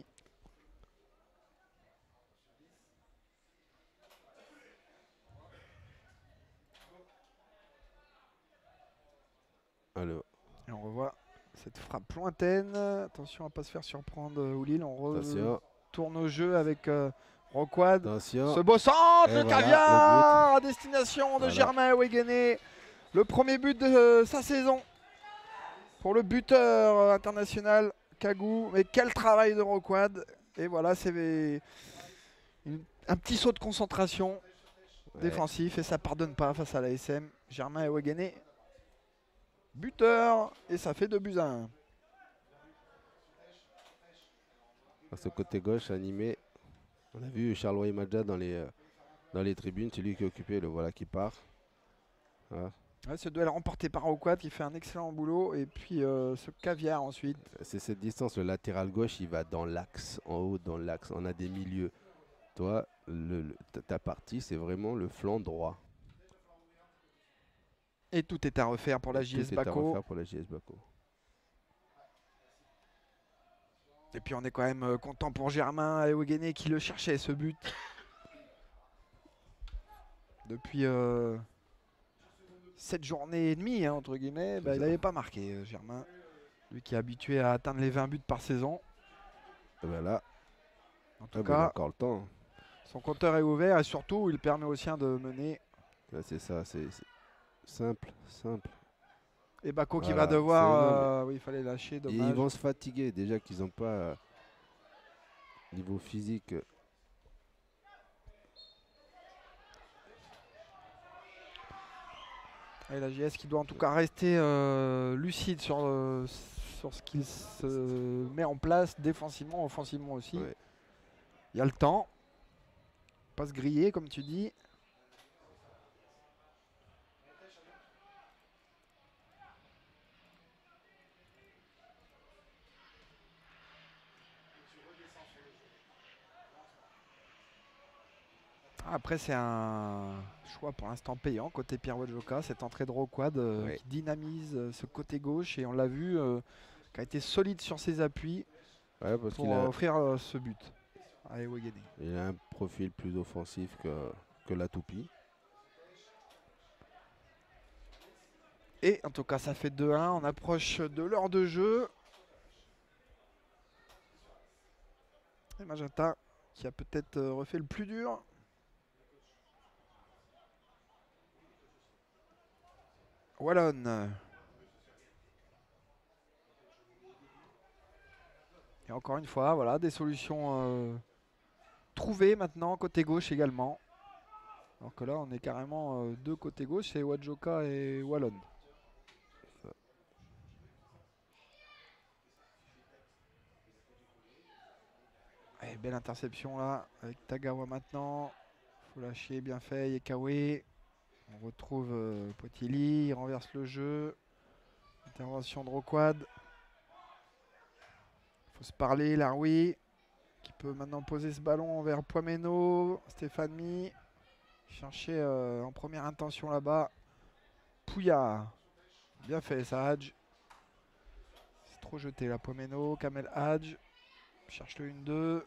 Alors, Et on revoit cette frappe lointaine. Attention à ne pas se faire surprendre, euh, Oulil. On Attention. retourne au jeu avec euh, Roquad. attention. Ce beau centre, Et le voilà, caviar le à destination de Voilà. Germain Weguené. Le premier but de euh, sa saison pour le buteur euh, international Kagou. Mais quel travail de Roquad. Et voilà, c'est une- un petit saut de concentration Ouais. défensif et ça pardonne pas face à la S M. Germain Weguené, buteur, et ça fait deux buts à un. À ce côté gauche animé, on a vu Charles Imadja dans les, euh, dans les tribunes, c'est lui qui est occupé, le voilà qui part. Voilà. Ouais, ce duel remporté par Roquad qui fait un excellent boulot. Et puis euh, ce caviar ensuite. C'est cette distance, le latéral gauche, il va dans l'axe, en haut dans l'axe. On a des milieux. Toi, le, le- ta- ta partie, c'est vraiment le flanc droit. Et tout est à refaire pour la Tout J S est à Bako. refaire pour la J S Bako. Et puis on est quand même euh, content pour Germain Weguené qui le cherchait ce but. Depuis euh, sept journées et demie, hein, entre guillemets, bah, il n'avait pas marqué euh, Germain. Lui qui est habitué à atteindre les vingt buts par saison. Et ben là, En tout ah ben, il a cas, encore le temps. Son compteur est ouvert et surtout il permet aux siens de mener. C'est ça, c'est simple, simple. Et Bako Voilà, qui va devoir... c'est- euh, oui, il fallait lâcher, Et dommage. ils vont se fatiguer, déjà qu'ils n'ont pas, euh, niveau physique. Et la J S qui doit en tout cas rester euh, lucide sur, euh, sur ce qu'il se met en place défensivement, offensivement aussi. Ouais. Il y a le temps. Pas se griller comme tu dis. Après, c'est un choix pour l'instant payant côté Pierre Wadjoka, cette entrée de Roquad euh, Ouais. qui dynamise euh, ce côté gauche et on l'a vu, euh, qui a été solide sur ses appuis Ouais, parce pour qu'il a, offrir euh, ce but à Ewegene. il a un profil plus offensif que, que la toupie. Et en tout cas, ça fait deux un, on approche de l'heure de jeu. Et Magenta qui a peut-être euh, refait le plus dur. Wallon. Et encore une fois, voilà, des solutions euh, trouvées maintenant, côté gauche également. Alors que là, on est carrément euh, deux côté gauche, c'est Wadjoka et Wallon. Et belle interception là, avec Tagawa maintenant. Faut lâcher, bien fait, Yekawe. On retrouve euh, Potilli, il renverse le jeu. Intervention de Roquad. Faut se parler, Laroui. Qui peut maintenant poser ce ballon vers Poimeno. Stéphane Mi. Chercher euh, en première intention là-bas. Pouya. Bien fait ça, Hadj. C'est trop jeté là, Poimeno. Kamel Hadj. Cherche le un deux.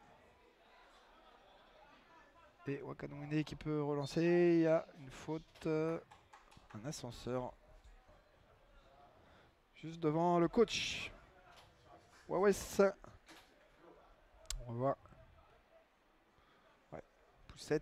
Et Wakanouine qui peut relancer. Il y a une faute. euh, un ascenseur. Juste devant le coach. Wawes. On voit. Ouais. Poussette.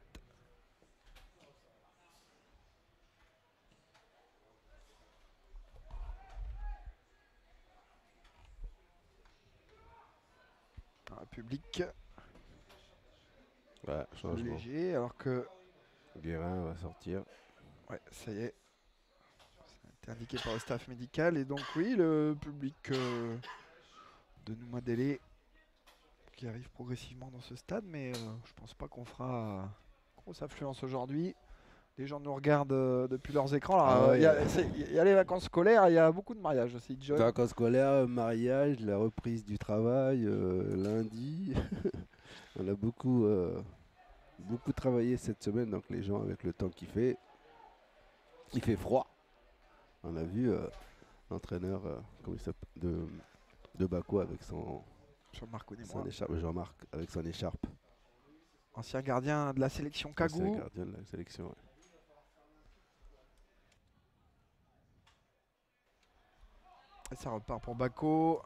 Un public Ouais, changement. léger alors que Guérin va sortir. ouais, ça y est. Ça a été indiqué par le staff médical et donc oui, le public euh, de Noumadélé qui arrive progressivement dans ce stade, mais euh, je pense pas qu'on fera grosse affluence aujourd'hui. Les gens nous regardent euh, depuis leurs écrans. Ah Alors, ouais, il y a- euh. c'est- il y a les vacances scolaires, il y a beaucoup de mariages aussi. John. Vacances scolaires, mariage, la reprise du travail, euh, lundi. On a beaucoup, euh, beaucoup travaillé cette semaine, donc les gens avec le temps qu'il fait, il fait froid. On a vu euh, l'entraîneur euh, comment il s'appelle, de, de Bako avec son, Jean-Marc son Connais-moi. écharpe, Jean-Marc avec son écharpe. Ancien gardien de la sélection C'est Kagou. le gardien de la sélection. Ouais. Et ça repart pour Bako.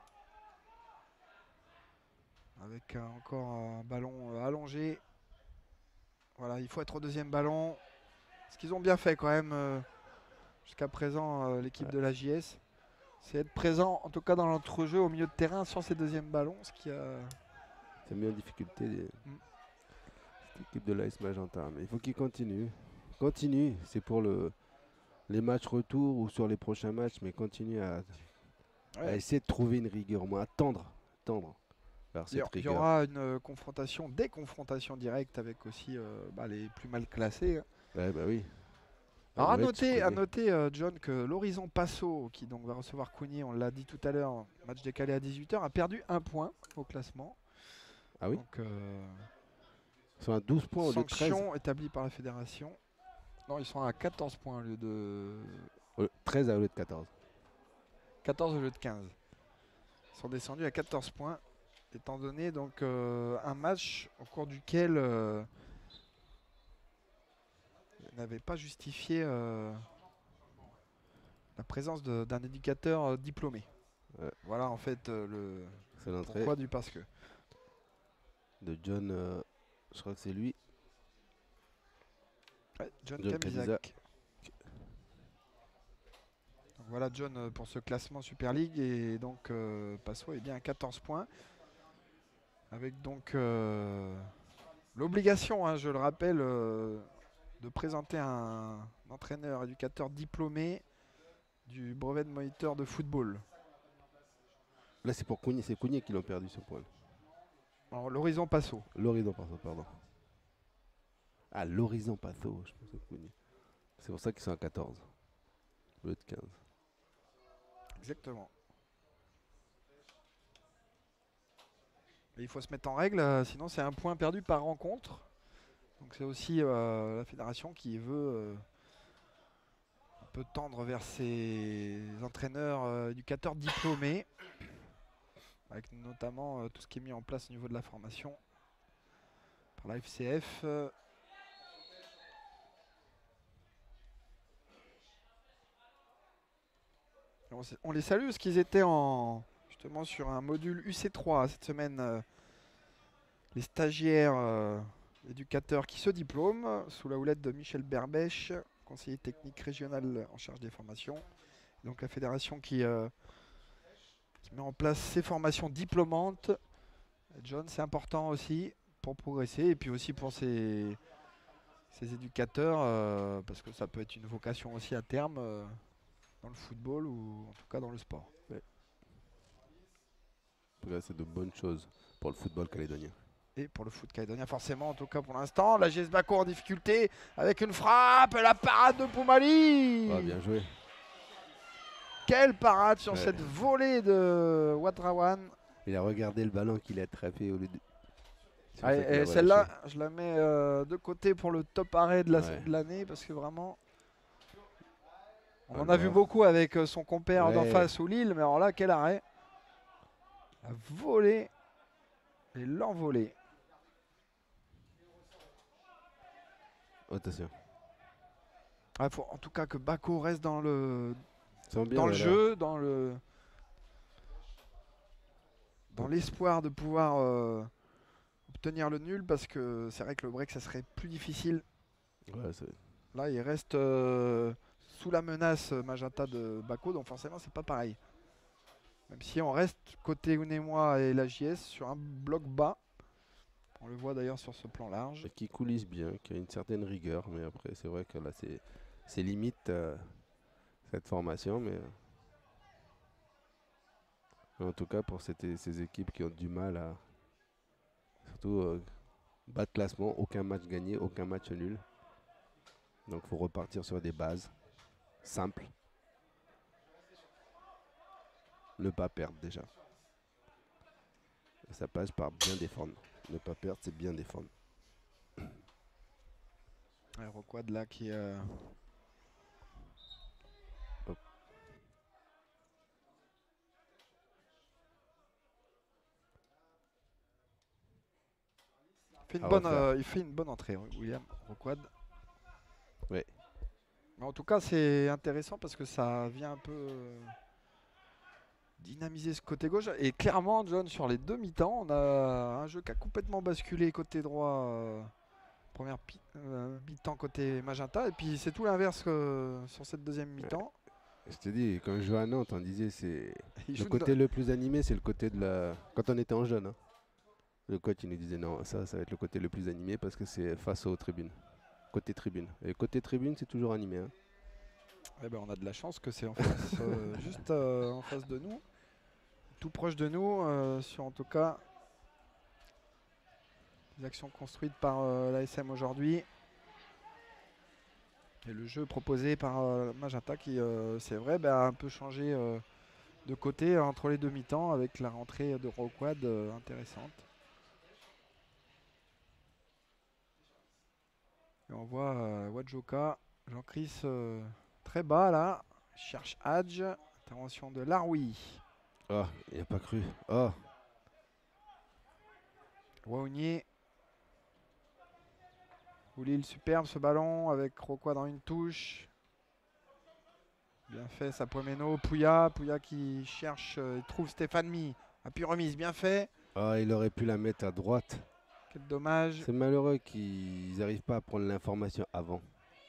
Avec euh, encore un ballon euh, allongé. Voilà, il faut être au deuxième ballon. Ce qu'ils ont bien fait quand même euh, jusqu'à présent, euh, l'équipe Ouais. de la J S. C'est être présent, en tout cas dans l'entrejeu, au milieu de terrain sur ces deuxièmes ballons. Ce qui a... C'est mis en difficulté les- Mm. cette équipe de l'A S Magenta. Mais il faut qu'il continue. Continue, c'est pour le, les matchs retour ou sur les prochains matchs, mais continue à, à Ouais. essayer de trouver une rigueur, au moins à tendre, tendre vers Il y, cette il y rigueur. aura une euh, confrontation, des confrontations directes avec aussi euh, bah, les plus mal classés. hein. Ouais, bah oui. Alors à Ouais, tu noter, à connais. noter euh, John, que l'Horizon Passo, qui donc va recevoir Cougny, on l'a dit tout à l'heure, match décalé à dix-huit heures, a perdu un point au classement. Ah oui. Donc, euh, Ils sont à douze points au lieu de treize. sanction établie par la fédération. Non, ils sont à quatorze points au lieu de Au- treize au lieu de quatorze. quatorze au lieu de quinze. Ils sont descendus à quatorze points, étant donné donc euh, un match au cours duquel euh, n'avait pas justifié euh, la présence de- d'un éducateur euh, diplômé. Ouais. Voilà en fait euh, le C'est l'entrée pourquoi du parce que. de John euh, Je crois que c'est lui. Ouais, John, John Kamizak. Kamizak. Donc voilà John euh, pour ce classement Super League et donc euh, Passo est bien à quatorze points. Avec donc euh, l'obligation, hein, je le rappelle, euh, de présenter un, un entraîneur éducateur diplômé du brevet de moniteur de football. Là, c'est pour Cougny, c'est Cougny qui l'ont perdu ce point. Alors l'horizon Passo. L'horizon Passo, pardon. Ah, l'horizon Passo, je pense que Cougny. C'est pour ça qu'ils sont à quatorze. Au lieu de quinze. Exactement. Et il faut se mettre en règle, euh, sinon c'est un point perdu par rencontre. Donc c'est aussi euh, la fédération qui veut euh, un peu tendre vers ses entraîneurs euh, éducateurs diplômés, avec notamment euh, tout ce qui est mis en place au niveau de la formation par la F C F. Euh, on, on les salue parce qu'ils étaient en, justement sur un module U C trois cette semaine. Euh, les stagiaires euh, éducateurs qui se diplôment sous la houlette de Michel Berbèche, conseiller technique régional en charge des formations. Donc la fédération qui, euh, qui met en place ces formations diplômantes. John, c'est important aussi pour progresser et puis aussi pour ces, ces éducateurs euh, parce que ça peut être une vocation aussi à terme euh, dans le football ou en tout cas dans le sport. Ouais. En tout cas, c'est de bonnes choses pour le football calédonien. Et pour le foot calédonien, forcément, en tout cas pour l'instant. La G S Bako en difficulté avec une frappe, la parade de Poumali. Ah, bien joué. Quelle parade sur ouais. cette volée de Wadrawan. Il a regardé le ballon qu'il a attrapé au lieu de... Ah, et celle-là, je la mets euh, de côté pour le top arrêt de l'année ouais. parce que vraiment... On ah, en a non. vu beaucoup avec euh, son compère ouais. d'en face ou Lille, mais alors là, quel arrêt. La volée et l'envolée. Attention. Ah, faut en tout cas que Bako reste dans le, bien, dans le voilà. jeu, dans le dans l'espoir de pouvoir euh, obtenir le nul parce que c'est vrai que le break ça serait plus difficile. Ouais, là il reste euh, sous la menace Magenta de Bako, donc forcément c'est pas pareil. Même si on reste côté Unémois et la J S sur un bloc bas. On le voit d'ailleurs sur ce plan large. Et qui coulisse bien, qui a une certaine rigueur, mais après c'est vrai que là c'est limite euh, cette formation, mais euh, en tout cas pour cette, ces équipes qui ont du mal à surtout euh, bas de classement, aucun match gagné, aucun match nul. Donc il faut repartir sur des bases simples. Ne pas perdre déjà. Et ça passe par bien défendre. Ne pas perdre, c'est bien défendre. Roquad là qui... Euh... Hop. Fait une bonne, euh, il fait une bonne entrée, William Roquad. Oui. Mais en tout cas, c'est intéressant parce que ça vient un peu... Euh... dynamiser ce côté gauche et clairement John sur les deux mi-temps on a un jeu qui a complètement basculé côté droit euh, première euh, mi-temps côté Magenta et puis c'est tout l'inverse euh, sur cette deuxième mi-temps. Je te dis quand je jouais à Nantes on disait c'est le côté le plus animé c'est le côté de la quand on était en jeune hein. Le coach il nous disait non ça ça va être le côté le plus animé parce que c'est face aux tribunes côté tribune et côté tribune c'est toujours animé hein. Eh ben, on a de la chance que c'est en face, euh, juste euh, en face de nous, tout proche de nous, euh, sur en tout cas les actions construites par euh, l'A S M aujourd'hui. Et le jeu proposé par euh, Magenta qui, euh, c'est vrai, bah, a un peu changé euh, de côté euh, entre les deux mi-temps avec la rentrée de Roquad euh, intéressante. Et on voit euh, Wadjoka, Jean-Chris... Euh, très bas là, cherche Hadj, intervention de Laroui. Oh, il n'y a pas cru. Oh. Waounier. Oulil superbe ce ballon avec Roquad dans une touche. Bien fait Sapuameno, Pouya, Pouya qui cherche, euh, il trouve Stéphane Mi. Appui remise, bien fait. Oh, il aurait pu la mettre à droite. Quel dommage. C'est malheureux qu'ils n'arrivent pas à prendre l'information avant.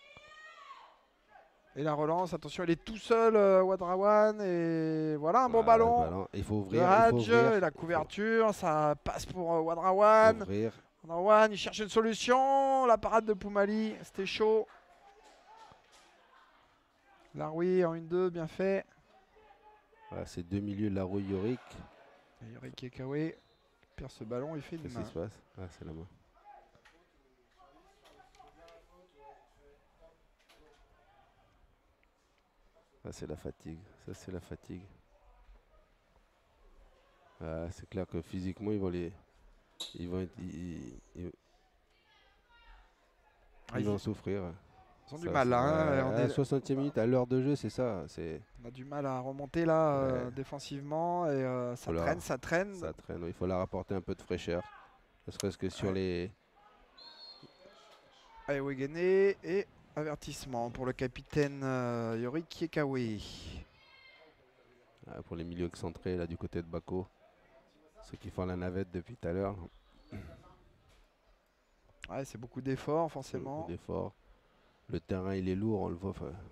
Et la relance, attention, il est tout seul, euh, Wadrawan. Et voilà un bon Voilà, ballon. le ballon. Il faut ouvrir. Le il faut Hadj ouvrir. et la couverture, ça passe pour euh, Wadrawan. Ouvrir. Wadrawan, il cherche une solution. La parade de Poumali, c'était chaud. Laroui en une deux, bien fait. Voilà, c'est deux milieux, Laroui, Yorick. Et Yorick et Kawé perd ce ballon, il fait une Qu'est-ce main. qui se passe? Ah, c'est la main. Ah, c'est la fatigue. Ça, c'est la fatigue. Ah, c'est clair que physiquement, ils vont les. Ils vont être. Ils, ils- Ah, ils ils- vont souffrir. Ils ont du Ça, mal c'est- là. hein, ouais, on à la est- soixantième minute, à l'heure de jeu, c'est ça. C'est. On a du mal à remonter là euh, Ouais. défensivement et euh, ça Faut la- traîne, ça traîne. Ça traîne. Il faut leur apporter un peu de fraîcheur. Ne serait-ce que sur Ouais. les. Allez, Wegene et avertissement pour le capitaine euh, Yorick Yekawe. Ah, pour les milieux excentrés là du côté de Bako. Ceux qui font la navette depuis tout à l'heure. Ouais, c'est beaucoup d'efforts forcément. Beaucoup d'efforts. Le terrain il est lourd, on le voit. enfin.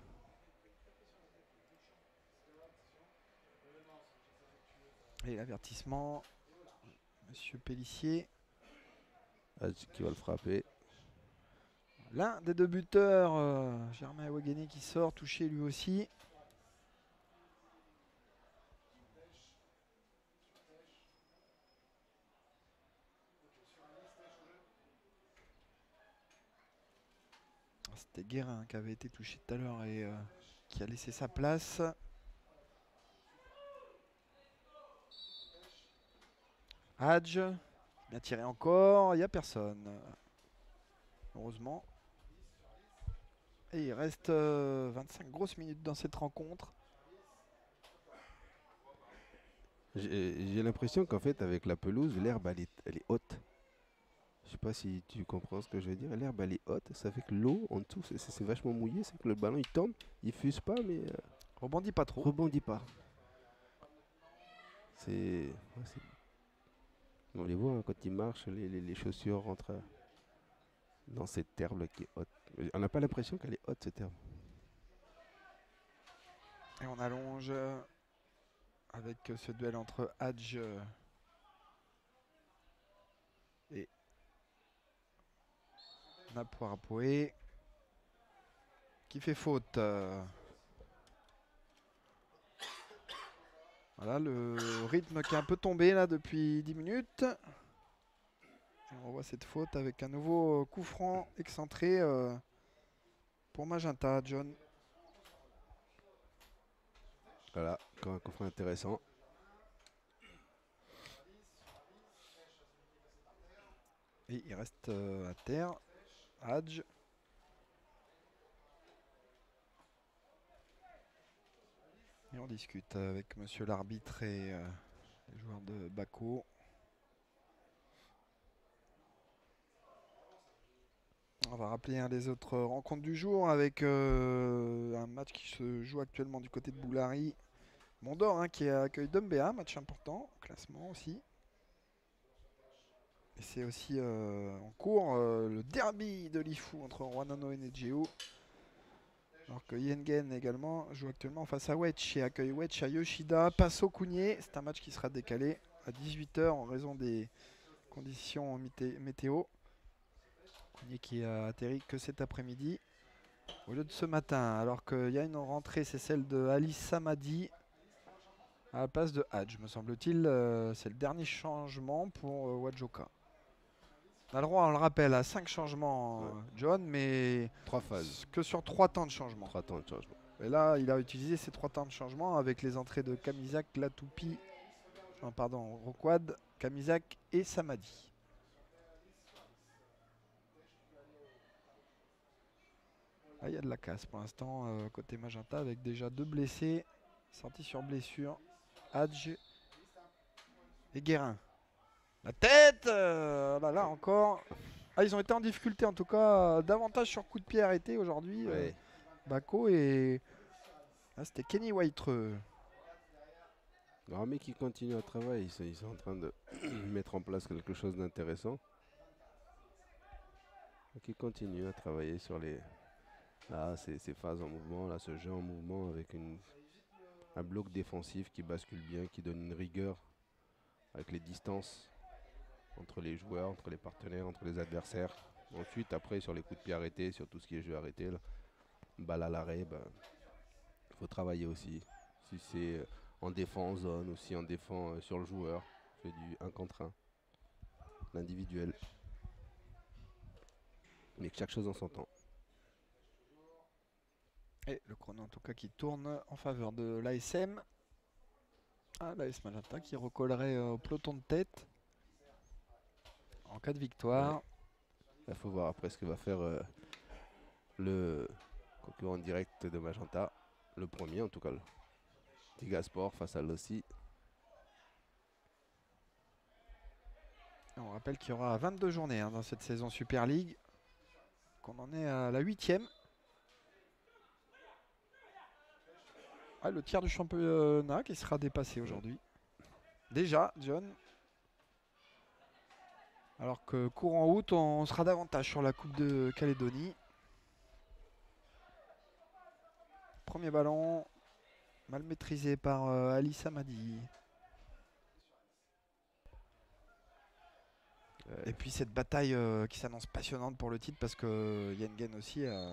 Et l'avertissement, Monsieur Pellissier. Hadj qui va le frapper. L'un des deux buteurs, euh, Germain Wegene qui sort, touché lui aussi. C'était Guérin qui avait été touché tout à l'heure et euh, qui a laissé sa place. Hadj, bien tiré encore, il n'y a personne. Heureusement. Et il reste euh, vingt-cinq grosses minutes dans cette rencontre. J'ai j'ai l'impression qu'en fait avec la pelouse, l'herbe elle est, elle est haute. Je sais pas si tu comprends ce que je veux dire. L'herbe elle est haute, ça fait que l'eau en dessous c'est- c'est c'est vachement mouillé, c'est que le ballon il tombe, il fuse pas mais euh, Rebondit pas trop. rebondit pas. C'est. ouais, c'est- on les voit hein, quand ils marchent, les, les- les chaussures rentrent euh, dans cette herbe là qui est haute. On n'a pas l'impression qu'elle est haute cette herbe. Et on allonge euh, avec euh, ce duel entre Hadj euh, et Napoarapoe qui fait faute. euh. Voilà le rythme qui est un peu tombé là depuis dix minutes. Et on voit cette faute avec un nouveau coup franc excentré euh, pour Magenta, John. Voilà, encore un coup franc intéressant. Et il reste euh, à terre. Hadj. Et on discute avec monsieur l'arbitre et euh, les joueurs de Bako. On va rappeler un des autres rencontres du jour avec euh, un match qui se joue actuellement du côté de Boulari. Mondor hein, qui accueille Dombéa, match important, classement aussi. Et c'est aussi euh, en cours euh, le derby de l'Ifu entre Wanano et Nejeo. Alors que Yengen également joue actuellement face à Wetch et accueille Wetch à Yoshida. Passo Kounié, c'est un match qui sera décalé à dix-huit heures en raison des conditions mété- météo. Kounié qui a atterri que cet après-midi au lieu de ce matin. Alors qu'il y a une rentrée, c'est celle de Ali Samadi à la place de Hadj, me semble-t-il. Euh, c'est le dernier changement pour euh, Wadjoka. On a le droit, on le rappelle, à cinq changements, Ouais. euh, John, mais Trois phases. que sur trois temps de changement. Trois temps de changement. Et là, il a utilisé ces trois temps de changement avec les entrées de Kamizak, Latoupi, non, pardon, Roquad, Kamizak et Samadi. Là, il y a de la casse pour l'instant euh, côté Magenta avec déjà deux blessés, sortis sur blessure, Hadj et Guérin. La tête euh, là, là encore. Ah, ils ont été en difficulté en tout cas, euh, davantage sur coup de pied arrêté aujourd'hui. euh, Ouais. Bako et là, c'était Kenny Whitereux. Non, mais qui continue à travailler, ils sont, ils sont en train de mettre en place quelque chose d'intéressant. Donc il continue à travailler sur les là, ces, ces phases en mouvement, là, ce jeu en mouvement avec une, un bloc défensif qui bascule bien, qui donne une rigueur avec les distances entre les joueurs, entre les partenaires, entre les adversaires. Ensuite, après, sur les coups de pied arrêtés, sur tout ce qui est jeu arrêté, là, balle à l'arrêt, il bah, faut travailler aussi. Si c'est en défense en zone ou si on défend euh, sur le joueur, on fait du un contre un, l'individuel. Mais que chaque chose en son temps. Et le chrono en tout cas qui tourne en faveur de l'A S M. Ah, l'A S Magenta qui recollerait euh, au peloton de tête en cas de victoire. Il faut voir après ce que va faire euh, le concurrent direct de Magenta. Le premier en tout cas. Le Tiga Sport face à Lossi. On rappelle qu'il y aura vingt-deux journées hein, dans cette saison Super League. Qu'on en est à la huitième. Ah, le tiers du championnat qui sera dépassé aujourd'hui. Déjà, John. Alors que courant août, on sera davantage sur la Coupe de Calédonie. Premier ballon, mal maîtrisé par euh, Ali Samadi. Ouais. Et puis cette bataille euh, qui s'annonce passionnante pour le titre parce que Yengen aussi a,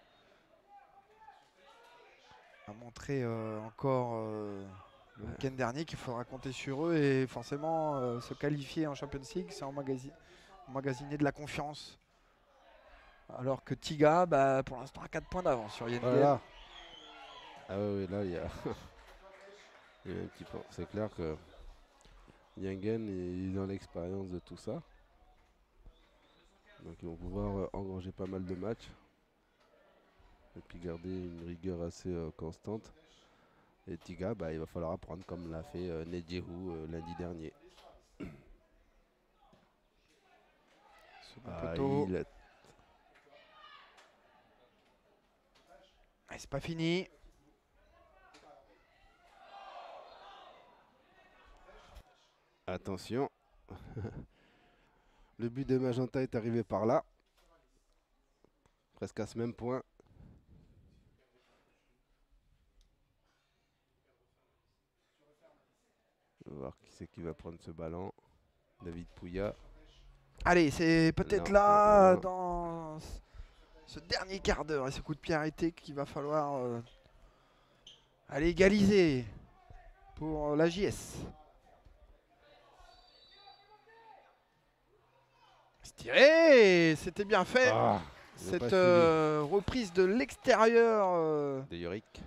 a montré euh, encore euh, le ouais. week-end dernier qu'il faudra compter sur eux et forcément euh, se qualifier en Champions League, c'est emmagasiner, emmagasiner de la confiance. Alors que Tiga, bah, pour l'instant, a quatre points d'avance sur Yengen. Voilà. Ah oui, oui, là, il y a, il y a un petit peu. C'est clair que Yengen, ils ont l'expérience de tout ça. Donc ils vont pouvoir euh, engranger pas mal de matchs. Et puis garder une rigueur assez euh, constante. Et Tiga, bah, il va falloir apprendre comme l'a fait euh, Nedjehu euh, lundi dernier. Ah, il a... ah, c'est pas fini. Attention. Le but de Magenta est arrivé par là. Presque à ce même point. On va voir qui c'est qui va prendre ce ballon. David Pouya. Allez, c'est peut-être là, non, non. dans ce dernier quart d'heure et ce coup de pied arrêté qu'il va falloir euh, aller égaliser pour la J S. Tiré, c'était bien fait. Ah, cette euh, reprise de l'extérieur euh, de Yorick.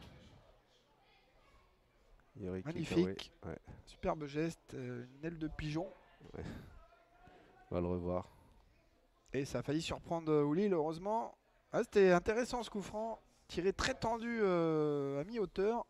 Yorick magnifique. Ouais. Superbe geste, euh, une aile de pigeon. Ouais. On va le revoir. Et ça a failli surprendre Oulil, heureusement. Ah, c'était intéressant ce coup franc. Tiré très tendu euh, à mi-hauteur.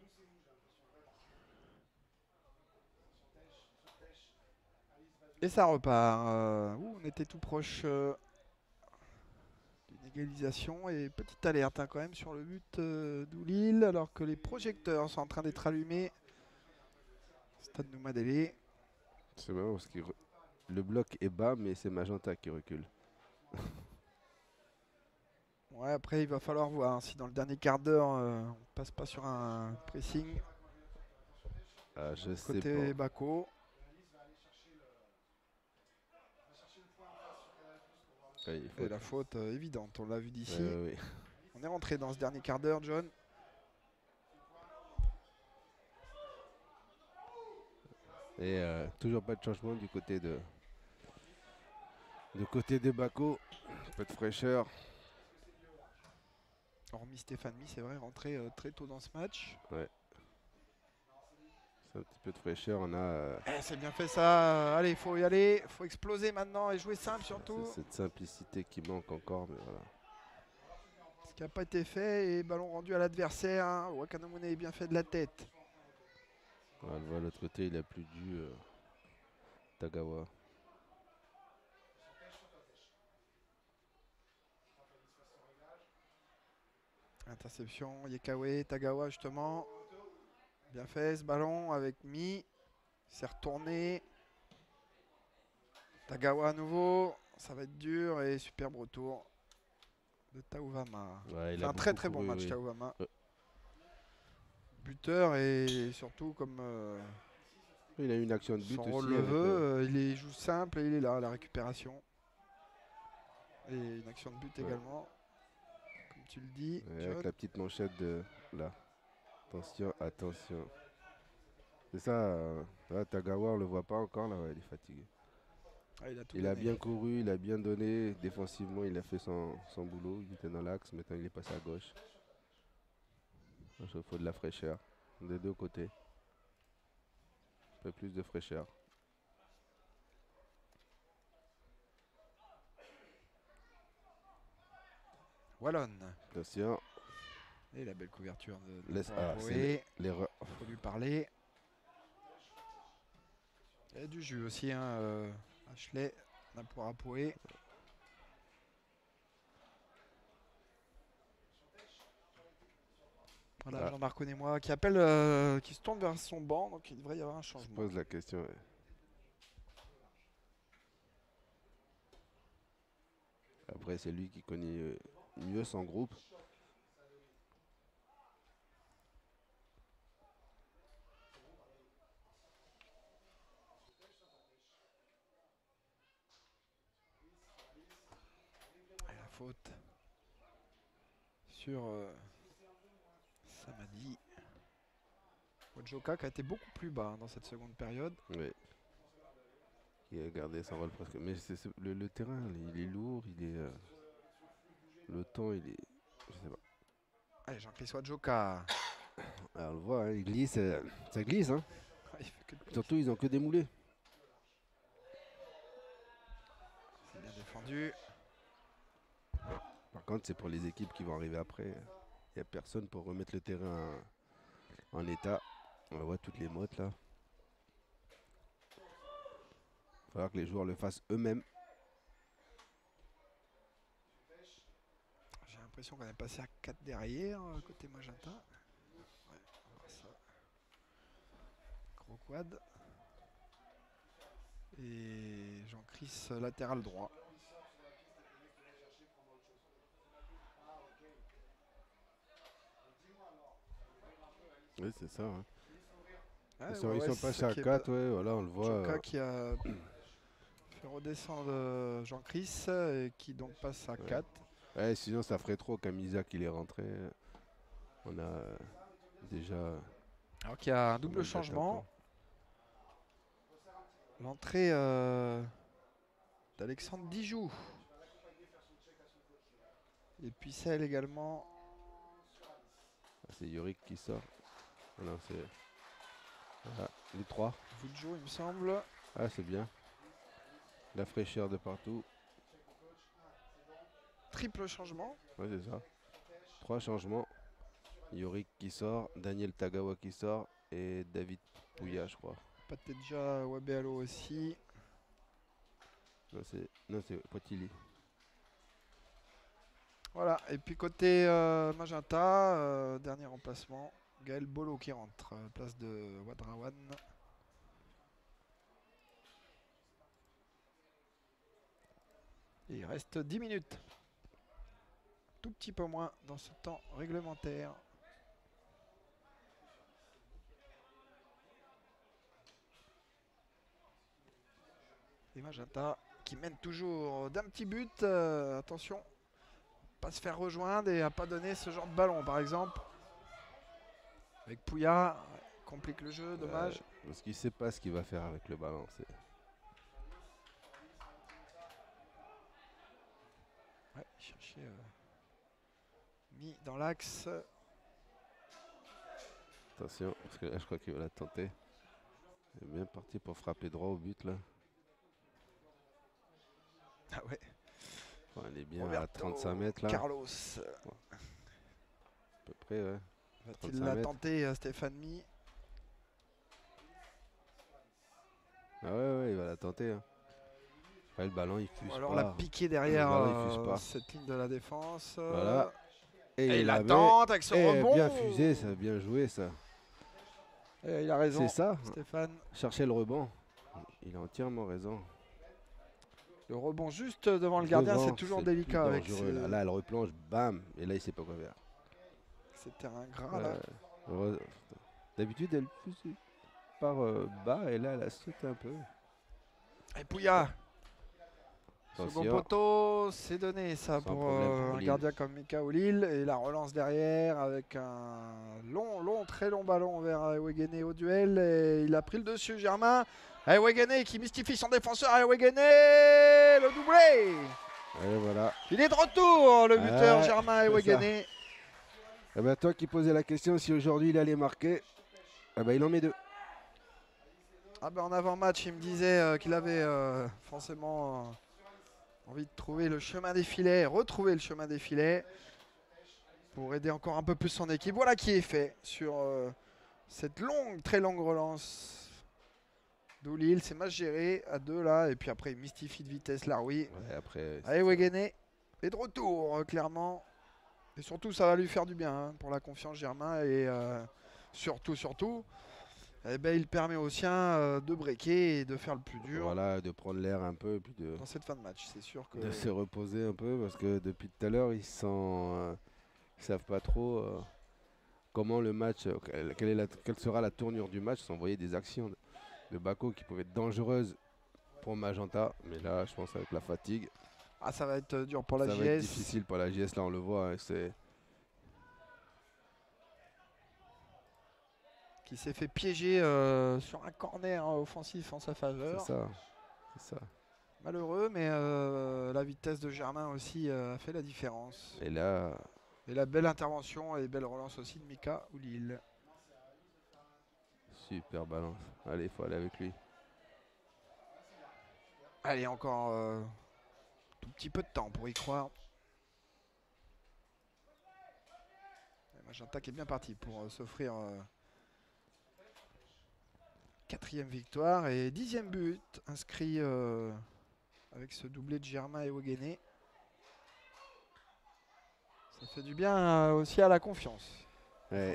Et ça repart. Euh, ouh, on était tout proche euh, d'une égalisation. Et petite alerte hein, quand même sur le but euh, d'Oulil. Alors que les projecteurs sont en train d'être allumés. Stade Noumadélé. C'est marrant parce que le bloc est bas, mais c'est Magenta qui recule. Ouais, après il va falloir voir hein, si dans le dernier quart d'heure euh, on passe pas sur un pressing. Ah, je sais côté pas. Bako. Ouais, il faut et la faute euh, évidente, on l'a vu d'ici. Ouais, ouais. On est rentré dans ce dernier quart d'heure, John. Et euh, toujours pas de changement du côté de du côté des Bako. Un peu de fraîcheur. Hormis Stéphane Mi, c'est vrai, rentré euh, très tôt dans ce match. Ouais. C'est un petit peu de fraîcheur. On a. Euh... Eh, c'est bien fait ça. Allez, il faut y aller. Il faut exploser maintenant et jouer simple surtout. C'est cette simplicité qui manque encore, mais voilà. Ce qui n'a pas été fait et ballon rendu à l'adversaire. Hein. Wakanomune est bien fait de la tête. On le voit de l'autre côté, il a plus dû euh, Tagawa. Interception, Yekawe, Tagawa justement. Bien fait ce ballon avec Mi. C'est retourné. Tagawa à nouveau. ça va être dur et superbe retour de Taouvama. Ouais, il C'est a un très beaucoup très bon couru, match oui. Taouvama. Ouais. Buteur et surtout comme euh, Il a eu une action de but son aussi. rôle le avec, veut, euh, euh, il est- il joue simple et il est là à la récupération. Et une action de but Ouais. également, comme tu le dis. ouais, John. avec la petite manchette de là. Attention, attention. C'est ça, euh, là, Tagawa, on le voit pas encore, là, ouais, il est fatigué. Ah, il a tout Il a donné. bien couru, il a bien donné. Défensivement, il a fait son, son boulot. Il était dans l'axe, maintenant il est passé à gauche. Il faut de la fraîcheur, des deux côtés. Un peu plus de fraîcheur. Wallonne. Attention. Et la belle couverture de, de Laisse, ah, Poirot. c'est l'erreur. Il faut lui parler. Il y a du jus aussi, hein, euh, Ashley, Napourapoué. Voilà, Ah. Jean-Marc Connémois qui appelle, euh, qui se tourne vers son banc, donc il devrait y avoir un Je changement. pose la question. Ouais. Après, c'est lui qui connaît euh, mieux son groupe. Et la faute sur euh, Samadi. Wadjoka qui a été beaucoup plus bas hein, dans cette seconde période. Oui. Il a gardé son rôle presque. Mais c'est, c'est- le, le terrain, il est lourd, il est. euh, le temps, il est. Je sais pas. Allez, Jean-Christ Wadjoka. Alors, on le voit, hein, il glisse. euh, ça glisse, hein. Il fait que de- Surtout, ils ont que des moulés. C'est bien défendu. Par contre, c'est pour les équipes qui vont arriver après. Il n'y a personne pour remettre le terrain en, en état. On voit toutes les mottes là. Il va falloir que les joueurs le fassent eux-mêmes. J'ai l'impression qu'on est passé à quatre derrière, euh, côté Magenta. Ouais, on va voir ça. Gros quad. Et Jean-Chris euh, latéral droit. Oui, c'est ça. hein. Ouais, ils sont, ouais, ils ouais, sont c'est passés ça à qui est quatre, pas- ouais, voilà, on le voit. Joka euh, qui a fait redescendre euh, Jean-Chris euh, et qui donc passe à Ouais. quatre. ouais, sinon, ça ferait trop. Camisa qu'il est rentré. On a euh, déjà. Alors qu'il y a un double mal changement. L'entrée euh, d'Alexandre Dijoux. Et puis celle également. Ah, c'est Yorick qui sort. Ah non, c'est. Voilà, les trois. Vudjo, il me semble. Ah, c'est bien. La fraîcheur de partout. Triple changement. Ouais, c'est ça. Trois changements. Yorick qui sort, Daniel Tagawa qui sort et David Pouya, je crois. Patedja Wabealo aussi. Non, c'est non, c'est Poitili. Voilà, et puis côté euh, Magenta, euh, dernier remplacement, Gaël Bolo qui rentre, euh, place de Wadrawan. Et il reste dix minutes. Tout petit peu moins dans ce temps réglementaire. Et Magenta qui mène toujours d'un petit but. Euh, attention, pas se faire rejoindre et à pas donner ce genre de ballon par exemple. Avec Pouya, complique le jeu, dommage. Euh, parce qu'il sait pas ce qu'il va faire avec le ballon. C'est... Ouais, chercher euh, mis dans l'axe. Attention, parce que là, je crois qu'il va la tenter. Il est bien parti pour frapper droit au but là. Ah ouais. Bon, elle est bien à Roberto trente-cinq mètres là. Carlos. Ouais. À peu près, ouais. Va-t-il trente-cinq la mètres. tenter, euh, Stéphane Mi? Ah ouais, ouais, il va la tenter. Hein. Après, le ballon, il fuse Ou alors pas. la piquer derrière Le ballon, il fuse euh, pas. cette ligne de la défense. euh, Voilà. Et il la attend avec son Eh, rebond. bien fusé, ça a bien joué ça. Et il a raison, C'est ça. Stéphane. Chercher le rebond. Il a entièrement raison. Le rebond juste devant le gardien, c'est toujours délicat. Avec ce... ce... Là, elle replonge, bam, et là, il sait pas quoi faire. C'est terrain gras, là. Euh, D'habitude, elle pousse par euh, bas, et là, elle a sauté un peu. Et Pouya. Second poteau, c'est donné ça pour, pour euh, un gardien comme Mika Oulil. Et la relance derrière avec un long, long, très long ballon vers Ewegene au duel. Et il a pris le dessus, Germain. Ewegene qui mystifie son défenseur. Ewegene, le doublé. Et voilà. Il est de retour, le buteur ouais, Germain Ewegene. Et ben toi qui posais la question si aujourd'hui il allait marquer, eh ben il en met deux. Ah ben en avant-match, il me disait euh, qu'il avait euh, forcément... Euh, envie de trouver le chemin des filets, retrouver le chemin des filets pour aider encore un peu plus son équipe. Voilà qui est fait sur euh, cette longue, très longue relance d'Oulil. C'est mal géré à deux là. Et puis après, il mystifie de vitesse Laroui. Ouais, après. Allez, Wegene est de retour, euh, clairement. Et surtout, ça va lui faire du bien hein, pour la confiance Germain. Et euh, surtout, surtout, eh ben, il permet aux siens euh, de breaker et de faire le plus dur. Voilà, de prendre l'air un peu. Et puis de, dans cette fin de match, c'est sûr que... De se reposer un peu parce que depuis tout à l'heure, ils ne euh, savent pas trop euh, comment le match, euh, quelle, est la, quelle sera la tournure du match. Sans voyer des actions de, de Bako qui pouvaient être dangereuses pour Magenta. Mais là, je pense avec la fatigue... Ah, ça va être dur pour la ça J S. Ça va être difficile pour la J S, là on le voit. Hein, c'est... qui s'est fait piéger euh, sur un corner offensif en sa faveur. C'est ça, c'est ça. Malheureux, mais euh, la vitesse de Germain aussi euh, a fait la différence. Et là... Et la belle intervention et belle relance aussi de Mika Oulil. Super balance. Allez, il faut aller avec lui. Allez, encore euh, tout petit peu de temps pour y croire. Et Magenta qui est bien parti pour euh, s'offrir... Euh, quatrième victoire et dixième but inscrit euh, avec ce doublé de Germain et Ewegene. Ça fait du bien euh, aussi à la confiance. Ouais.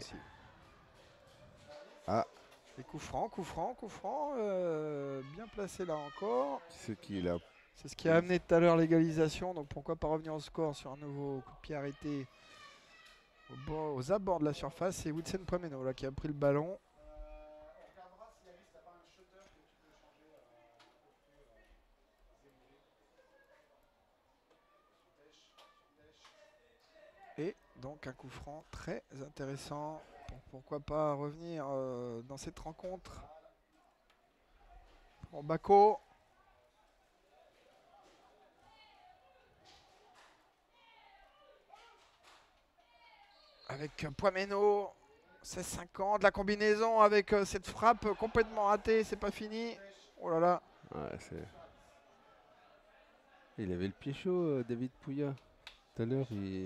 Ah. Et coup franc, coup franc, coup franc, euh, bien placé là encore. C'est qui là? C'est ce qui a amené tout à l'heure l'égalisation, donc pourquoi pas revenir au score sur un nouveau coup de pied arrêté au bord, aux abords de la surface. C'est Wilson Poimeno là qui a pris le ballon. Et donc un coup franc très intéressant pour pourquoi pas revenir euh, dans cette rencontre pour Bako. Avec Poimeno, seize cinquante, la combinaison avec euh, cette frappe complètement ratée, c'est pas fini. Oh là là. Ouais, c'est... Il avait le pied chaud, euh, David Pouya. Tout à l'heure, il...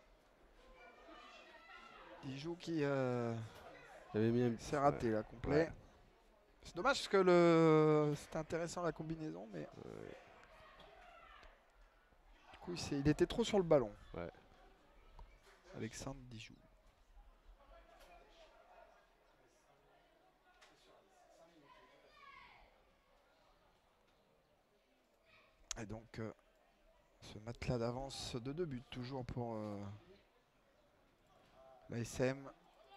Il joue qui euh, un... s'est raté ouais. là, complet. Ouais. C'est dommage parce que le... c'était intéressant la combinaison, mais ouais. Du coup, il était trop sur le ballon. Ouais. Alexandre Dijou. Et donc, euh, ce matelas d'avance de deux buts, toujours pour euh, l'A S M.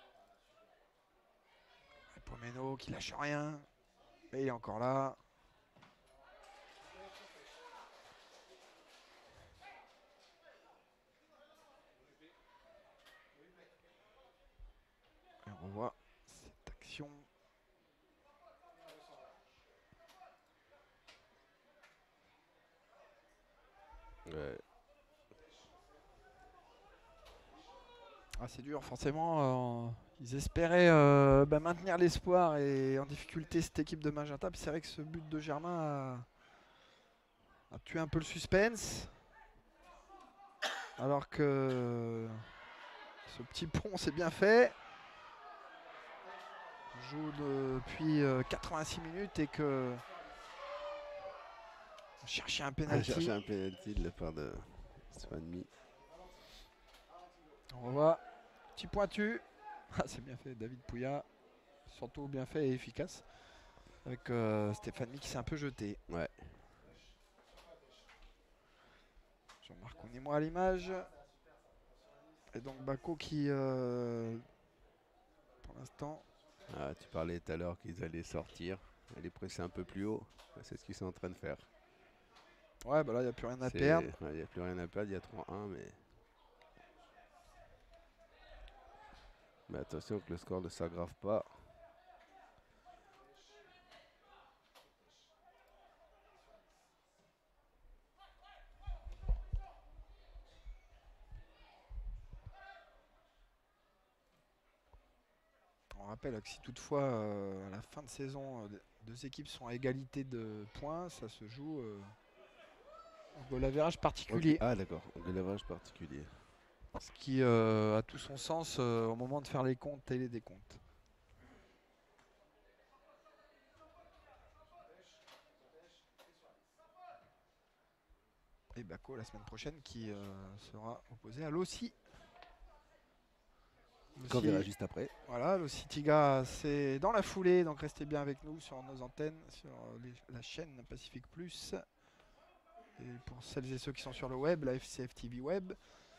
Poimeno qui lâche rien. Et il est encore là. Et on revoit cette action. Ouais. Ah, c'est dur, forcément. Euh, ils espéraient euh, bah, maintenir l'espoir et en difficulté cette équipe de Magenta. Puis c'est vrai que ce but de Germain a, a tué un peu le suspense. Alors que ce petit pont s'est bien fait. On joue depuis euh, quatre-vingt-six minutes et que on cherchait un penalty. On cherchait un penalty de la part de Swanmi. On revoit petit pointu. Ah, c'est bien fait, David Pouya. Surtout bien fait et efficace. Avec euh, Stéphane Mi qui s'est un peu jeté. Ouais. Jean-Marc moi à l'image. Et donc Bako qui, euh, pour l'instant... Ah, tu parlais tout à l'heure qu'ils allaient sortir, aller presser un peu plus haut. C'est ce qu'ils sont en train de faire. Ouais, bah là, il n'y a plus rien à C'est- perdre. ouais, il n'y a plus rien à perdre, il y a trois un, mais... Mais attention que le score ne s'aggrave pas. On rappelle que si toutefois, euh, à la fin de saison, euh, deux équipes sont à égalité de points, ça se joue euh, au goal average particulier. Ok. Ah d'accord, au goal average particulier. Ce qui euh, a tout son sens euh, au moment de faire les comptes et les décomptes. Et Bako la semaine prochaine qui euh, sera opposé à Lossi. Qu'on verra juste après. Voilà, Lossi Tiga, c'est dans la foulée, donc restez bien avec nous sur nos antennes, sur les- la chaîne Pacific Plus. Et pour celles et ceux qui sont sur le web, la F C F T V Web.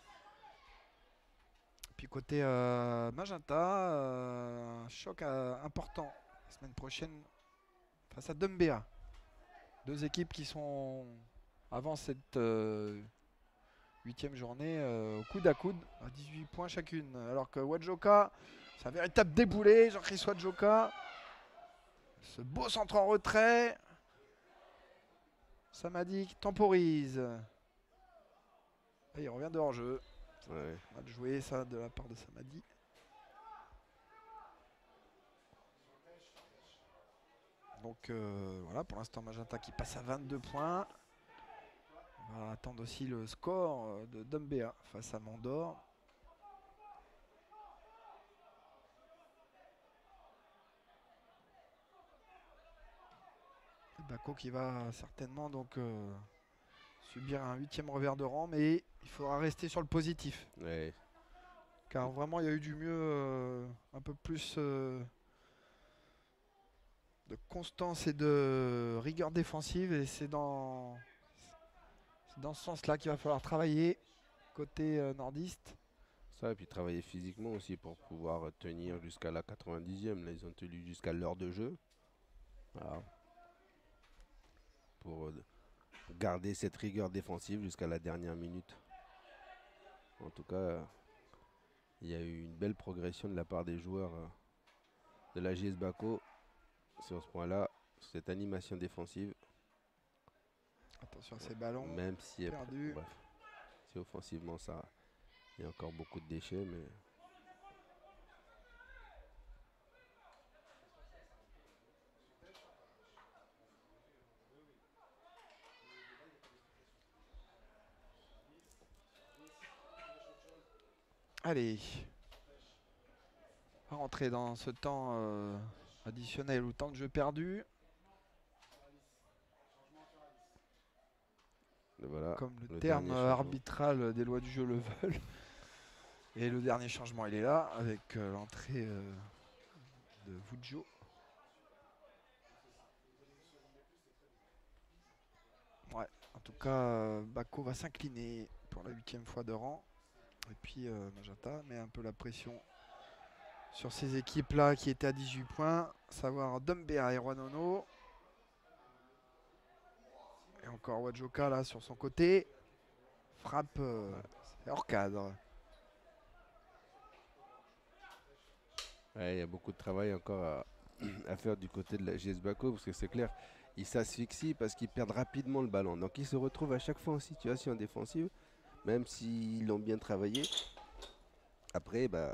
Puis côté euh, Magenta, euh, un choc euh, important la semaine prochaine face à Dumbéa. Deux équipes qui sont avant cette euh, huitième journée euh, au coude à coude à dix-huit points chacune. Alors que Wadjoka, c'est un véritable déboulé. Jean-Chris Wadjoka, ce beau centre en retrait. Samadi qui temporise. Et il revient de hors-jeu. Ouais. Mal joué ça de la part de Samadi. Donc euh, voilà, pour l'instant Magenta qui passe à vingt-deux points. On va attendre aussi le score euh, de Dumbéa face à Mandor. Et Bako qui va certainement donc euh, subir un huitième revers de rang, mais il faudra rester sur le positif. Ouais. Car vraiment il y a eu du mieux, euh, un peu plus euh, de constance et de rigueur défensive, et c'est dans, c'est dans ce sens-là qu'il va falloir travailler côté euh, nordiste. Ça, et puis travailler physiquement aussi pour pouvoir tenir jusqu'à la quatre-vingt-dixième. Là, ils ont tenu jusqu'à l'heure de jeu. Voilà. Pour euh, garder cette rigueur défensive jusqu'à la dernière minute. En tout cas, euh, il y a eu une belle progression de la part des joueurs euh, de la J S Bako sur ce point-là, cette animation défensive. Attention à ces ballons Même si, après, perdus. bref, si offensivement ça, il y a encore beaucoup de déchets, mais Allez, on va rentrer dans ce temps euh, additionnel ou temps de jeu perdu. voilà. Comme le, le terme dernier changement. arbitral des lois du jeu le veulent. Et le dernier changement, il est là, avec euh, l'entrée euh, de Vudjo. Ouais, en tout cas, euh, Bako va s'incliner pour la huitième fois de rang. Et puis euh, Magenta met un peu la pression sur ces équipes-là qui étaient à dix-huit points, à savoir Dumbéa et Rwanono. Et encore Wadjoka là sur son côté. Frappe euh, c'est hors cadre. Ouais, il y a beaucoup de travail encore à, à faire du côté de la J S Bako, parce que c'est clair, ils s'asphyxient parce qu'ils perdent rapidement le ballon. Donc ils se retrouvent à chaque fois en situation défensive, même s'ils l'ont bien travaillé. Après, bah,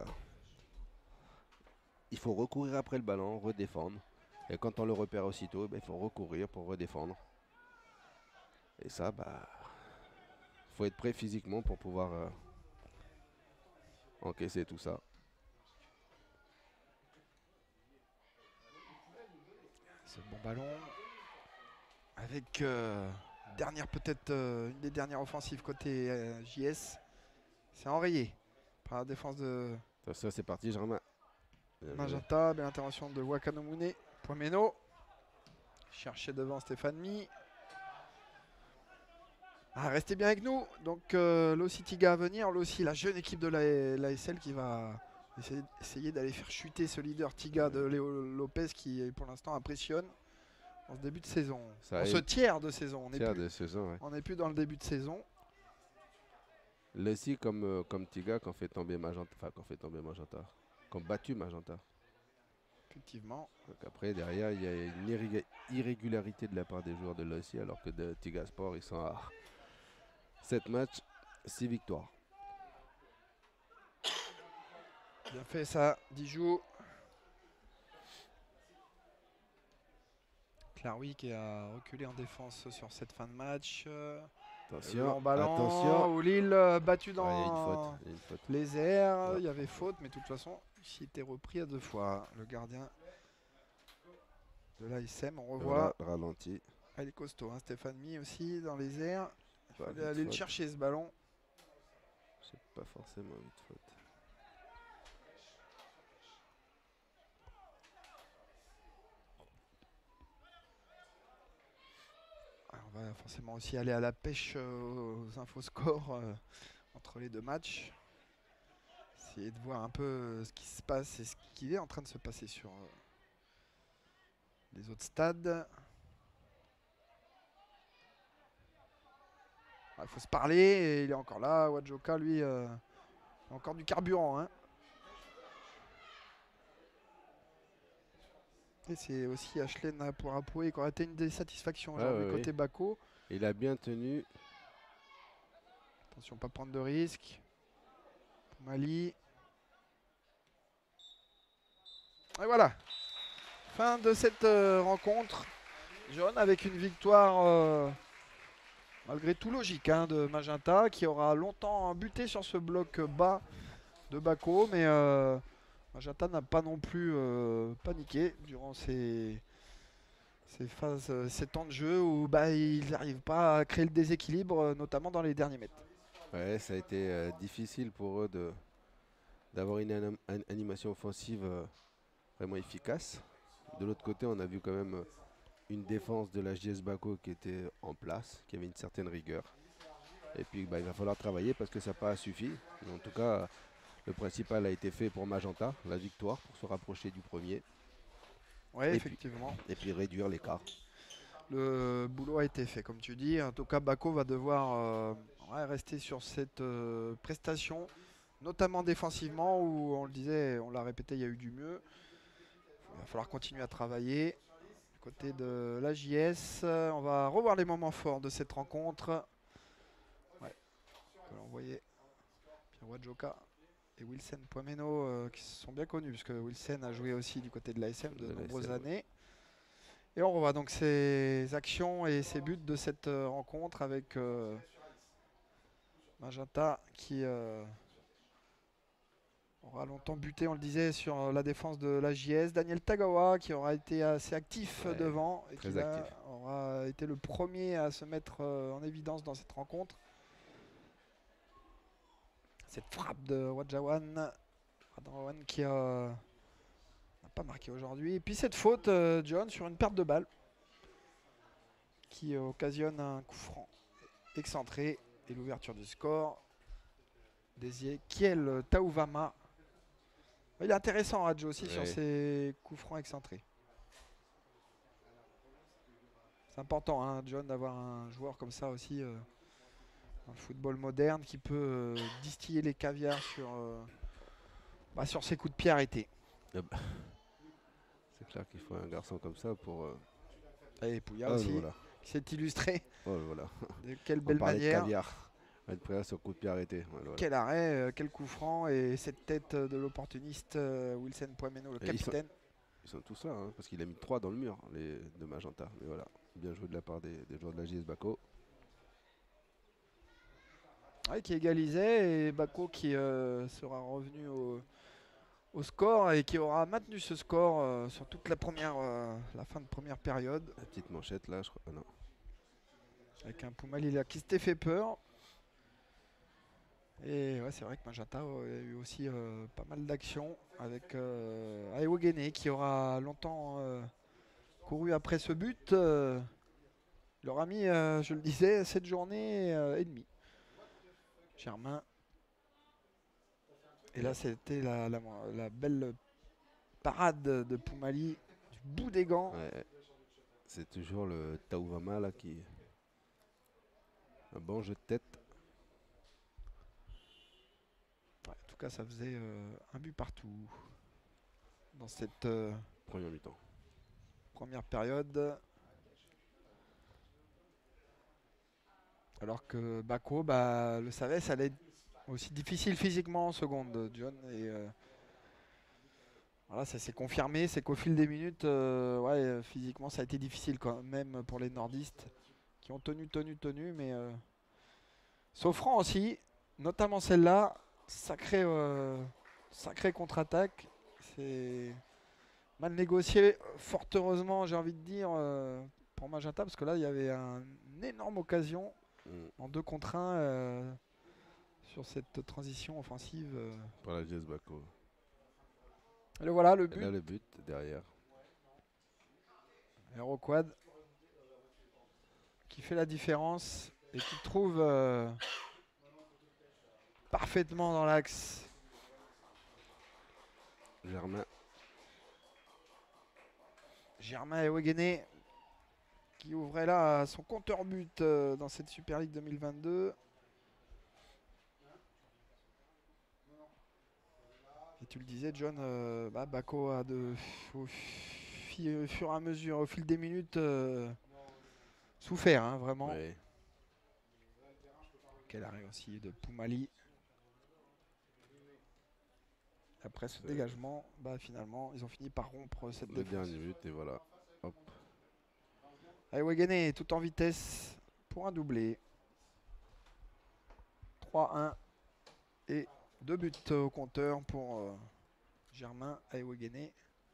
il faut recourir après le ballon, redéfendre. Et quand on le repère aussitôt, bah, il faut recourir pour redéfendre. Et ça, bah, faut être prêt physiquement pour pouvoir euh, encaisser tout ça. Ce bon ballon. Avec euh, dernière peut-être euh, une des dernières offensives côté euh, J S. C'est enrayé par la défense de Ça, ça, c'est parti, Germain. Bien joué. Magenta. Belle intervention de Wakanomune. Poimeno. Chercher devant Stéphane Mi. Ah, restez bien avec nous. Donc euh, Lossi Tiga à venir. Lossi, la jeune équipe de la, la S L qui va essayer, essayer d'aller faire chuter ce leader Tiga de Léo Lopez qui pour l'instant impressionne en ce début de saison. Ça en ce tiers de saison. On n'est tiers plus, de saison, ouais. on n'est plus dans le début de saison. Lossi comme, euh, comme Tiga qui ont fait tomber Magenta, enfin qui ont fait tomber Magenta, qui ont battu Magenta. Effectivement. Donc après, derrière, il y a une irré irrégularité de la part des joueurs de Lossi, alors que de Tiga Sport, ils sont à sept matchs, six victoires. Bien fait ça, Dijou. Claroui qui a reculé en défense sur cette fin de match. Attention, en ballon, attention. où Lille euh, battu dans Ah, il y a une faute, il y a une faute. les airs. Ouais. Il y avait faute, mais de toute façon, il était repris à deux fois. Le gardien de l'A S M, on revoit. Voilà, ralenti. Ah, il est costaud, hein, Stéphane Mi aussi dans les airs. Il Pas fallait de aller le faute. chercher ce ballon. C'est pas forcément une faute. Ah, on va forcément aussi aller à la pêche euh, aux infoscores euh, entre les deux matchs. Essayer de voir un peu euh, ce qui se passe et ce qui est en train de se passer sur euh, les autres stades. Il ah, faut se parler et il est encore là. Wadjoka, lui, euh, a encore du carburant. Hein. Et c'est aussi Ashlen Pourapoué qui aurait été une des satisfactions Ah, aujourd'hui ouais, côté oui. Bako. Il a bien tenu. Attention, pas prendre de risques. Mali. Et voilà. Fin de cette euh, rencontre. Jaune avec une victoire euh, malgré tout logique hein, de Magenta qui aura longtemps buté sur ce bloc bas de Bako. Mais euh, Magenta n'a pas non plus euh, paniqué durant ces, ces phases, euh, ces temps de jeu où bah, ils n'arrivent pas à créer le déséquilibre, euh, notamment dans les derniers mètres. Ouais, ça a été euh, difficile pour eux de d'avoir une, anim une animation offensive euh, vraiment efficace. De l'autre côté, on a vu quand même euh, une défense de la J S Bako qui était en place, qui avait une certaine rigueur. Et puis bah, il va falloir travailler parce que ça n'a pas suffi. Mais en tout cas, le principal a été fait pour Magenta, la victoire, pour se rapprocher du premier. Oui, et effectivement. Puis, et puis réduire l'écart. Le boulot a été fait, comme tu dis. En tout cas, Bako va devoir euh, ouais, rester sur cette euh, prestation, notamment défensivement, où on le disait, on l'a répété, il y a eu du mieux. Il va falloir continuer à travailler. Du côté de la J S, on va revoir les moments forts de cette rencontre. Ouais. On voyait Pierre Wadjoka et Wilson Poimeno euh, qui sont bien connus, puisque Wilson a joué aussi du côté de l'A S M de, de nombreuses années. Et on revoit donc ces actions et ces buts de cette euh, rencontre avec euh, Magenta qui euh, aura longtemps buté, on le disait, sur la défense de la J S. Daniel Tagawa qui aura été assez actif ouais, devant et qui là, aura été le premier à se mettre euh, en évidence dans cette rencontre. Cette frappe de Wadjawan, Wadjawan qui a... pas marqué aujourd'hui. Et puis cette faute, euh, John, sur une perte de balle qui euh, occasionne un coup franc excentré et l'ouverture du score d'Ezekiel Taouvama. Il est intéressant, Radjo, aussi, oui. sur ses coups francs excentrés. C'est important, hein, John, d'avoir un joueur comme ça aussi, euh, un football moderne qui peut euh, distiller les caviars sur, euh, bah, sur ses coups de pied arrêtés. C'est clair qu'il faut un garçon comme ça pour... Euh... Et Pouya oh, aussi, voilà. qui s'est illustré. Oh, voilà. De quelle belle manière. De caviar. Être prêt sur coup de pied arrêté. Ouais, voilà. Quel arrêt, euh, quel coup franc et cette tête de l'opportuniste euh, Wilson Poimeno, le et capitaine. Ils sont, ils sont tous là, hein, parce qu'il a mis trois dans le mur, les de Magenta. Mais voilà, bien joué de la part des, des joueurs de la J S Bako. Ouais, qui égalisait et Bako qui euh, sera revenu au... au score et qui aura maintenu ce score euh, sur toute la première, euh, la fin de première période. La petite manchette là, je crois. Ah, non. Avec un Poumali là qui s'était fait peur. Et ouais, c'est vrai que Magenta a eu aussi euh, pas mal d'actions avec euh, Aewogene qui aura longtemps euh, couru après ce but. Euh, Il leur a mis, euh, je le disais, cette journée euh, et demie. Germain. Et là, c'était la, la, la belle parade de Poumali du bout des gants. Ouais. C'est toujours le Taouvama là qui... Un bon jeu de tête. Ouais, en tout cas, ça faisait euh, un but partout dans cette euh, première mi-temps. Première période. Alors que Bako bah, le savait, ça allait être aussi difficile physiquement en seconde, John. Et euh, voilà, ça s'est confirmé. C'est qu'au fil des minutes, euh, ouais, physiquement, ça a été difficile quand même pour les nordistes qui ont tenu, tenu, tenu. Mais euh, Sofran aussi, notamment celle-là, sacré, euh, sacré contre-attaque. C'est mal négocié, fort heureusement, j'ai envie de dire, euh, pour Magenta, parce que là, il y avait un, une énorme occasion mm. en deux contre un euh, sur cette transition offensive. Euh. Pour la J S Bako. Et le voilà, le but. Et là, le but derrière. Aéroquad qui fait la différence et qui trouve euh, parfaitement dans l'axe. Germain. Germain Ewegene qui ouvrait là son compteur but euh, dans cette Super League deux mille vingt-deux. Et tu le disais, John, euh, bah, Bako a de, au, au fur et à mesure, au fil des minutes, euh, souffert, hein, vraiment. Oui. Quel arrêt aussi de Poumali. Après ce dégagement, bah, finalement, ils ont fini par rompre cette Le défense. dernier but, et voilà. Hop. Ewegene tout en vitesse pour un doublé. trois un et deux buts au compteur pour euh, Germain Ewegene.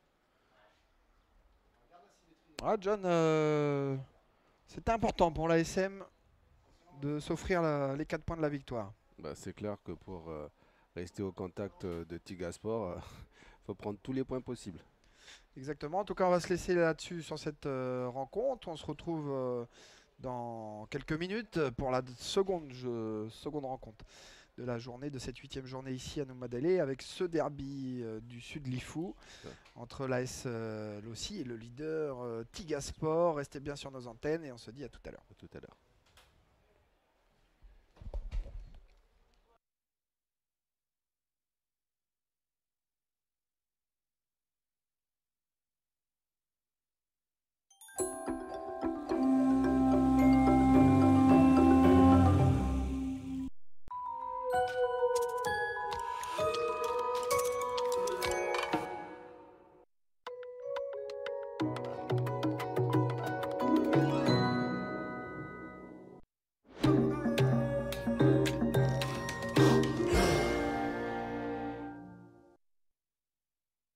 Ah, John, euh, c'était important pour l'A S M de s'offrir les quatre points de la victoire. Bah, c'est clair que pour euh, rester au contact de Tigasport, il euh, faut prendre tous les points possibles. Exactement. En tout cas, on va se laisser là-dessus sur cette euh, rencontre. On se retrouve euh, dans quelques minutes pour la seconde, jeu, seconde rencontre de la journée, de cette huitième journée ici à Noumadélé, avec ce derby euh, du sud Lifou ouais. entre l'A S euh, Lossi et le leader euh, Tigasport. Restez bien sur nos antennes et on se dit à tout à l'heure. À tout à l'heure.